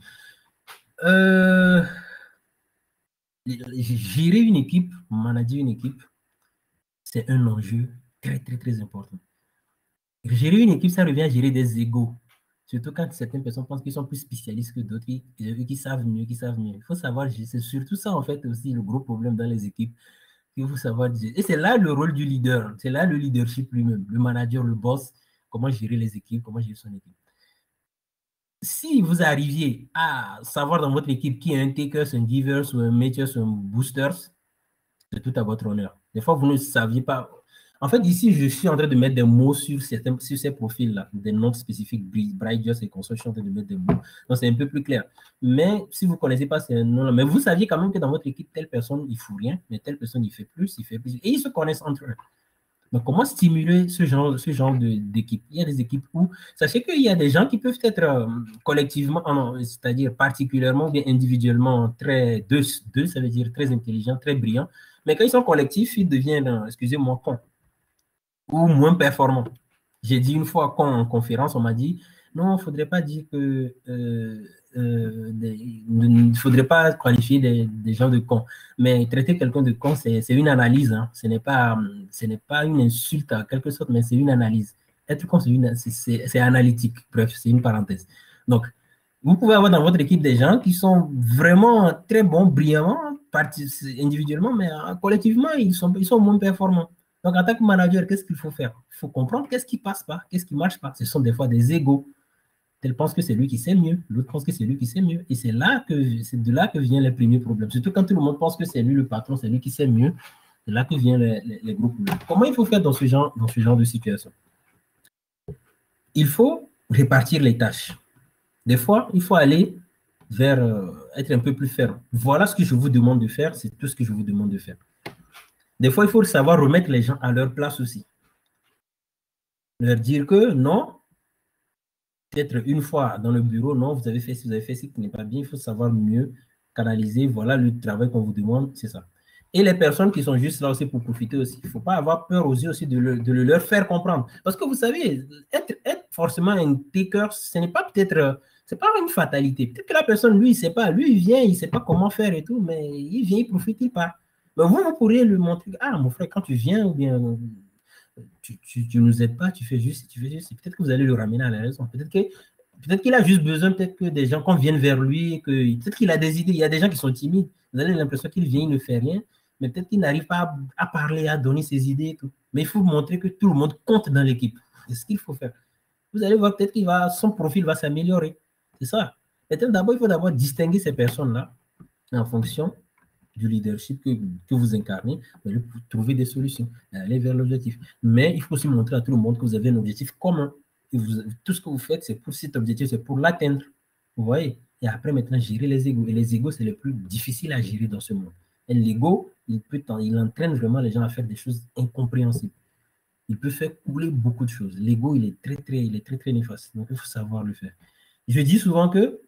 Gérer une équipe, manager une équipe, c'est un enjeu très, très, très important. Gérer une équipe, ça revient à gérer des égos. Surtout quand certaines personnes pensent qu'ils sont plus spécialistes que d'autres, qui savent mieux, qui savent mieux. Il faut savoir, c'est surtout ça, en fait, aussi le gros problème dans les équipes. Il faut savoir gérer. Et c'est là le rôle du leader. C'est là le leadership lui-même, le manager, le boss, comment gérer les équipes, comment gérer son équipe. Si vous arriviez à savoir dans votre équipe qui est un takers, un givers, ou un makers, ou un boosters, c'est tout à votre honneur. Des fois, vous ne saviez pas. En fait, ici, je suis en train de mettre des mots sur ces profils-là, des noms spécifiques, Brightjust et consorts, je suis en train de mettre des mots. Donc, c'est un peu plus clair. Mais si vous ne connaissez pas ces noms-là, mais vous saviez quand même que dans votre équipe, telle personne, il ne fout rien, mais telle personne, il fait plus, il fait plus. Et ils se connaissent entre eux. Donc, comment stimuler ce genre d'équipe? Il y a des équipes où, sachez qu'il y a des gens qui peuvent être collectivement, c'est-à-dire particulièrement ou bien individuellement deux, ça veut dire très intelligents, très brillants, mais quand ils sont collectifs, ils deviennent, excusez-moi, cons ou moins performants. J'ai dit une fois en conférence, on m'a dit, non, il ne faudrait pas dire que il ne faudrait pas qualifier des gens de cons. Mais traiter quelqu'un de con, c'est une analyse. Hein. Ce n'est pas une insulte en quelque sorte, mais c'est une analyse. Être con, c'est analytique. Bref, c'est une parenthèse. Donc, vous pouvez avoir dans votre équipe des gens qui sont vraiment très bons, brillamment, individuellement, mais collectivement, ils sont moins performants. Donc, en tant que manager, qu'est-ce qu'il faut faire? Il faut comprendre qu'est-ce qui passe pas, qu'est-ce qui marche pas. Ce sont des fois des égos. Tel pense que c'est lui qui sait mieux, l'autre pense que c'est lui qui sait mieux. Et c'est de là que viennent les premiers problèmes. Surtout quand tout le monde pense que c'est lui le patron, c'est lui qui sait mieux. C'est là que viennent les gros problèmes. Comment il faut faire dans ce genre de situation? Il faut répartir les tâches. Des fois, il faut aller vers être un peu plus ferme. Voilà ce que je vous demande de faire, c'est tout ce que je vous demande de faire. Des fois, il faut savoir remettre les gens à leur place aussi. Leur dire que non, peut-être une fois dans le bureau, non, vous avez fait ce qui n'est pas bien, il faut savoir mieux canaliser, voilà le travail qu'on vous demande, c'est ça. Et les personnes qui sont juste là aussi pour profiter aussi, il ne faut pas avoir peur aussi de le leur faire comprendre. Parce que vous savez, être forcément un taker, ce n'est pas peut-être, c'est pas une fatalité. Peut-être que la personne, lui, il ne sait pas, lui, il vient, il ne sait pas comment faire et tout, mais il vient, il profite, il part. Mais vous pourriez lui montrer, ah, mon frère, quand tu viens, ou bien tu nous aides pas, tu fais juste. Peut-être que vous allez le ramener à la raison. Peut-être qu'il a juste besoin, peut-être que des gens qu'on vienne vers lui, peut-être qu'il a des idées. Il y a des gens qui sont timides. Vous avez l'impression qu'il vient, il ne fait rien, mais peut-être qu'il n'arrive pas à parler, à donner ses idées et tout. Mais il faut montrer que tout le monde compte dans l'équipe. C'est ce qu'il faut faire. Vous allez voir, peut-être son profil va s'améliorer. C'est ça. Peut-être d'abord, il faut d'abord distinguer ces personnes-là en fonction du leadership que vous incarnez, pour trouver des solutions, aller vers l'objectif. Mais il faut aussi montrer à tout le monde que vous avez un objectif commun. Et tout ce que vous faites, c'est pour cet objectif, c'est pour l'atteindre. Vous voyez? Et après, maintenant, gérer les égos. Et les égos, c'est le plus difficile à gérer dans ce monde. Et l'ego, il entraîne vraiment les gens à faire des choses incompréhensibles. Il peut faire couler beaucoup de choses. L'ego, il est très, très néfaste. Donc, il faut savoir le faire. Je dis souvent que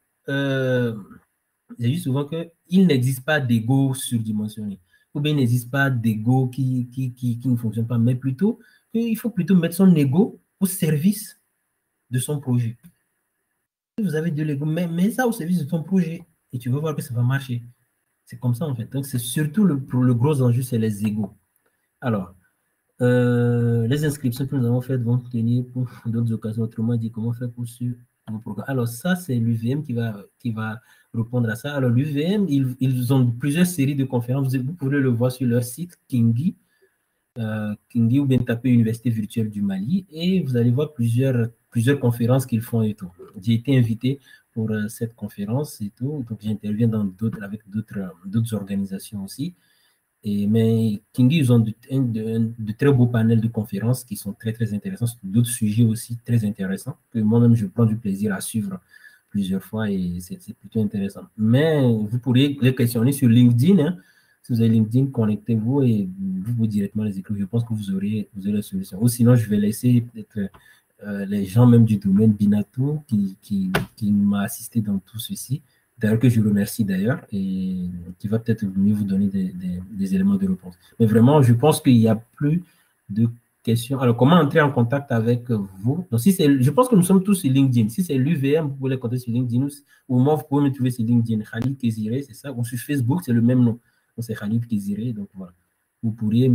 qu'il n'existe pas d'ego surdimensionné, ou bien il n'existe pas d'ego qui ne fonctionne pas, mais plutôt qu'il faut plutôt mettre son ego au service de son projet. Si vous avez de l'ego, mets ça au service de ton projet et tu vas voir que ça va marcher. C'est comme ça en fait. Donc c'est surtout le gros enjeu, c'est les égos. Alors, les inscriptions que nous avons faites vont tenir pour d'autres occasions. Autrement dit, comment faire pour suivre vos programmes. Alors ça, c'est l'UVM qui va répondre à ça. Alors l'UVM, ils ont plusieurs séries de conférences. Vous pourrez le voir sur leur site Kingi, ou bien taper Université virtuelle du Mali, et vous allez voir plusieurs conférences qu'ils font et tout. J'ai été invité pour cette conférence et tout, donc j'interviens avec d'autres organisations aussi. Mais Kingi, ils ont de très beaux panels de conférences qui sont très, très intéressants, d'autres sujets aussi très intéressants, que moi-même, je prends du plaisir à suivre plusieurs fois et c'est plutôt intéressant. Mais vous pourriez les questionner sur LinkedIn. Hein. Si vous avez LinkedIn, connectez-vous et vous directement les écrire. Je pense que vous aurez la solution. Ou sinon, je vais laisser peut-être les gens même du domaine Binato qui m'a assisté dans tout ceci, d'ailleurs que je remercie d'ailleurs, et qui va peut-être mieux vous donner des éléments de réponse. Mais vraiment, je pense qu'il n'y a plus de questions. Alors, comment entrer en contact avec vous? Donc, je pense que nous sommes tous sur LinkedIn. Si c'est l'UVM, vous pouvez les contacter sur LinkedIn ou moi, vous pouvez me trouver sur LinkedIn, Khalid Kéziré, c'est ça. Ou sur Facebook, c'est le même nom. Donc, c'est Khalid Kéziré. Donc, voilà. Vous pourriez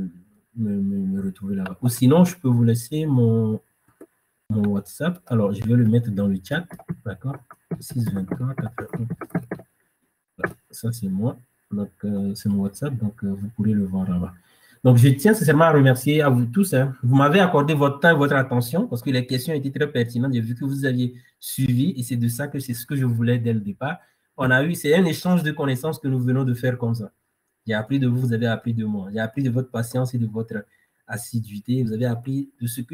me retrouver là-bas. Ou sinon, je peux vous laisser mon WhatsApp. Alors, je vais le mettre dans le chat. D'accord? 623 81. Ça, c'est moi. Donc, c'est mon WhatsApp. Donc, vous pourrez le voir là-bas. Donc, je tiens sincèrement à remercier à vous tous. Hein. Vous m'avez accordé votre temps et votre attention parce que les questions étaient très pertinentes. J'ai vu que vous aviez suivi et c'est de ça que c'est ce que je voulais dès le départ. C'est un échange de connaissances que nous venons de faire comme ça. J'ai appris de vous, vous avez appris de moi. J'ai appris de votre patience et de votre assiduité. Vous avez appris de ce que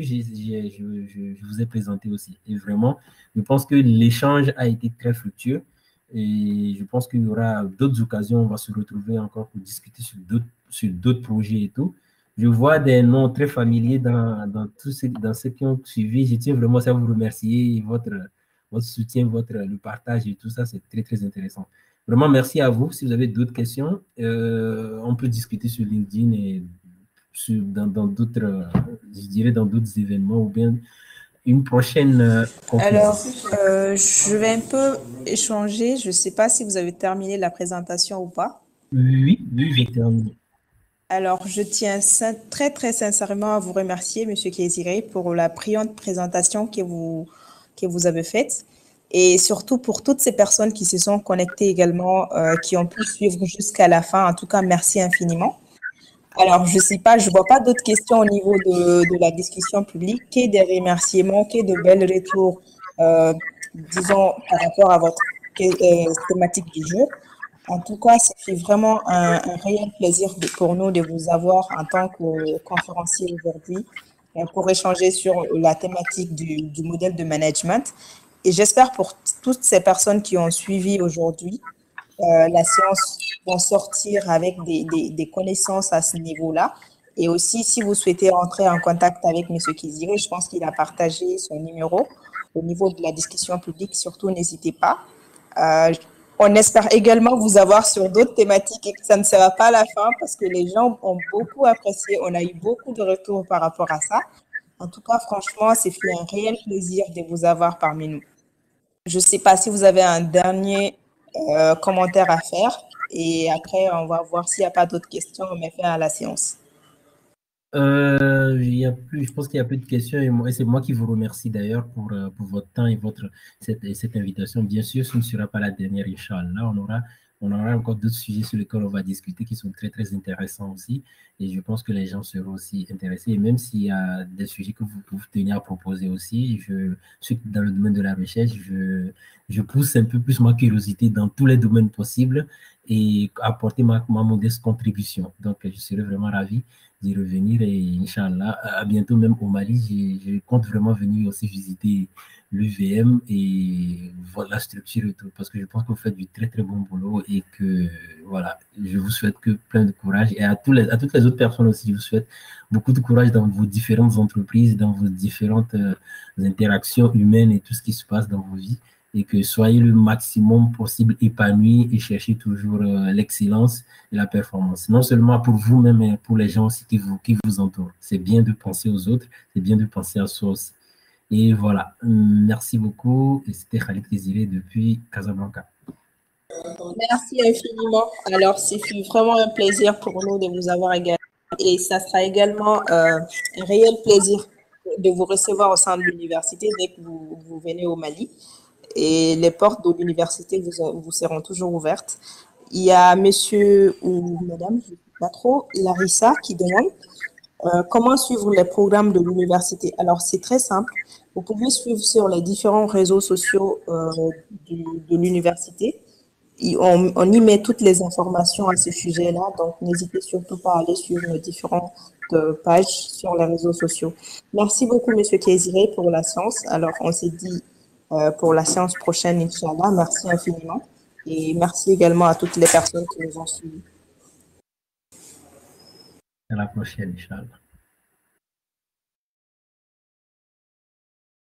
je vous ai présenté aussi. Et vraiment, je pense que l'échange a été très fructueux. Et je pense qu'il y aura d'autres occasions. On va se retrouver encore pour discuter sur d'autres projets et tout. Je vois des noms très familiers dans ceux qui ont suivi. Je tiens vraiment à vous remercier. Votre soutien, le partage et tout ça, c'est très, très intéressant. Vraiment, merci à vous. Si vous avez d'autres questions, on peut discuter sur LinkedIn et dans d'autres, je dirais, dans d'autres événements ou bien une prochaine conférence. Alors, je vais un peu échanger. Je ne sais pas si vous avez terminé la présentation ou pas. Oui, j'ai terminé. Alors, je tiens très, très sincèrement à vous remercier, M. Kéziré, pour la brillante présentation que vous avez faite. Et surtout pour toutes ces personnes qui se sont connectées également, qui ont pu suivre jusqu'à la fin. En tout cas, merci infiniment. Alors, je sais pas, je vois pas d'autres questions au niveau de la discussion publique, que des remerciements, que de belles retours, disons, par rapport à votre thématique du jour. En tout cas, ça fait vraiment un réel plaisir pour nous de vous avoir en tant que conférencier aujourd'hui pour échanger sur la thématique du modèle de management. Et j'espère pour toutes ces personnes qui ont suivi aujourd'hui la séance vont sortir avec des connaissances à ce niveau-là. Et aussi, si vous souhaitez entrer en contact avec M. Kéziré, je pense qu'il a partagé son numéro au niveau de la discussion publique. Surtout, n'hésitez pas. On espère également vous avoir sur d'autres thématiques et que ça ne sera pas la fin parce que les gens ont beaucoup apprécié. On a eu beaucoup de retours par rapport à ça. En tout cas, franchement, c'est fait un réel plaisir de vous avoir parmi nous. Je ne sais pas si vous avez un dernier commentaire à faire et après, on va voir s'il n'y a pas d'autres questions, on met fin à la séance. Je pense qu'il n'y a plus de questions et c'est moi qui vous remercie d'ailleurs pour votre temps et cette invitation. Bien sûr, ce ne sera pas la dernière, Inch'Allah. On aura encore d'autres sujets sur lesquels on va discuter qui sont très, très intéressants aussi. Et je pense que les gens seront aussi intéressés. Et même s'il y a des sujets que vous tenez à proposer aussi, je suis dans le domaine de la recherche, je pousse un peu plus ma curiosité dans tous les domaines possibles et apporter ma modeste contribution. Donc, je serai vraiment ravi d'y revenir et Inch'Allah, à bientôt même au Mali. Je compte vraiment venir aussi visiter l'UVM et voir la structure et tout, parce que je pense que vous faites du très très bon boulot et que voilà, je vous souhaite que plein de courage et à toutes les autres personnes aussi, je vous souhaite beaucoup de courage dans vos différentes entreprises, dans vos différentes interactions humaines et tout ce qui se passe dans vos vies et que soyez le maximum possible épanoui et cherchez toujours l'excellence et la performance. Non seulement pour vous-même, mais pour les gens aussi qui vous entourent. C'est bien de penser aux autres, c'est bien de penser à soi aussi. Et voilà, merci beaucoup. Et c'était Khalid Kéziré depuis Casablanca. Merci infiniment. Alors, c'est vraiment un plaisir pour nous de vous avoir également. Et ça sera également un réel plaisir de vous recevoir au sein de l'université dès que vous venez au Mali. Et les portes de l'université vous seront toujours ouvertes. Il y a monsieur ou madame, je ne sais pas trop, Larissa qui demande comment suivre les programmes de l'université. Alors, c'est très simple. Vous pouvez suivre sur les différents réseaux sociaux de l'université. on y met toutes les informations à ce sujet-là, donc n'hésitez surtout pas à aller sur nos différentes pages sur les réseaux sociaux. Merci beaucoup, Monsieur Kéziré, pour la séance. Alors, on s'est dit pour la séance prochaine, Inch'Allah. Merci infiniment. Et merci également à toutes les personnes qui nous ont suivis. À la prochaine, Inch'Allah.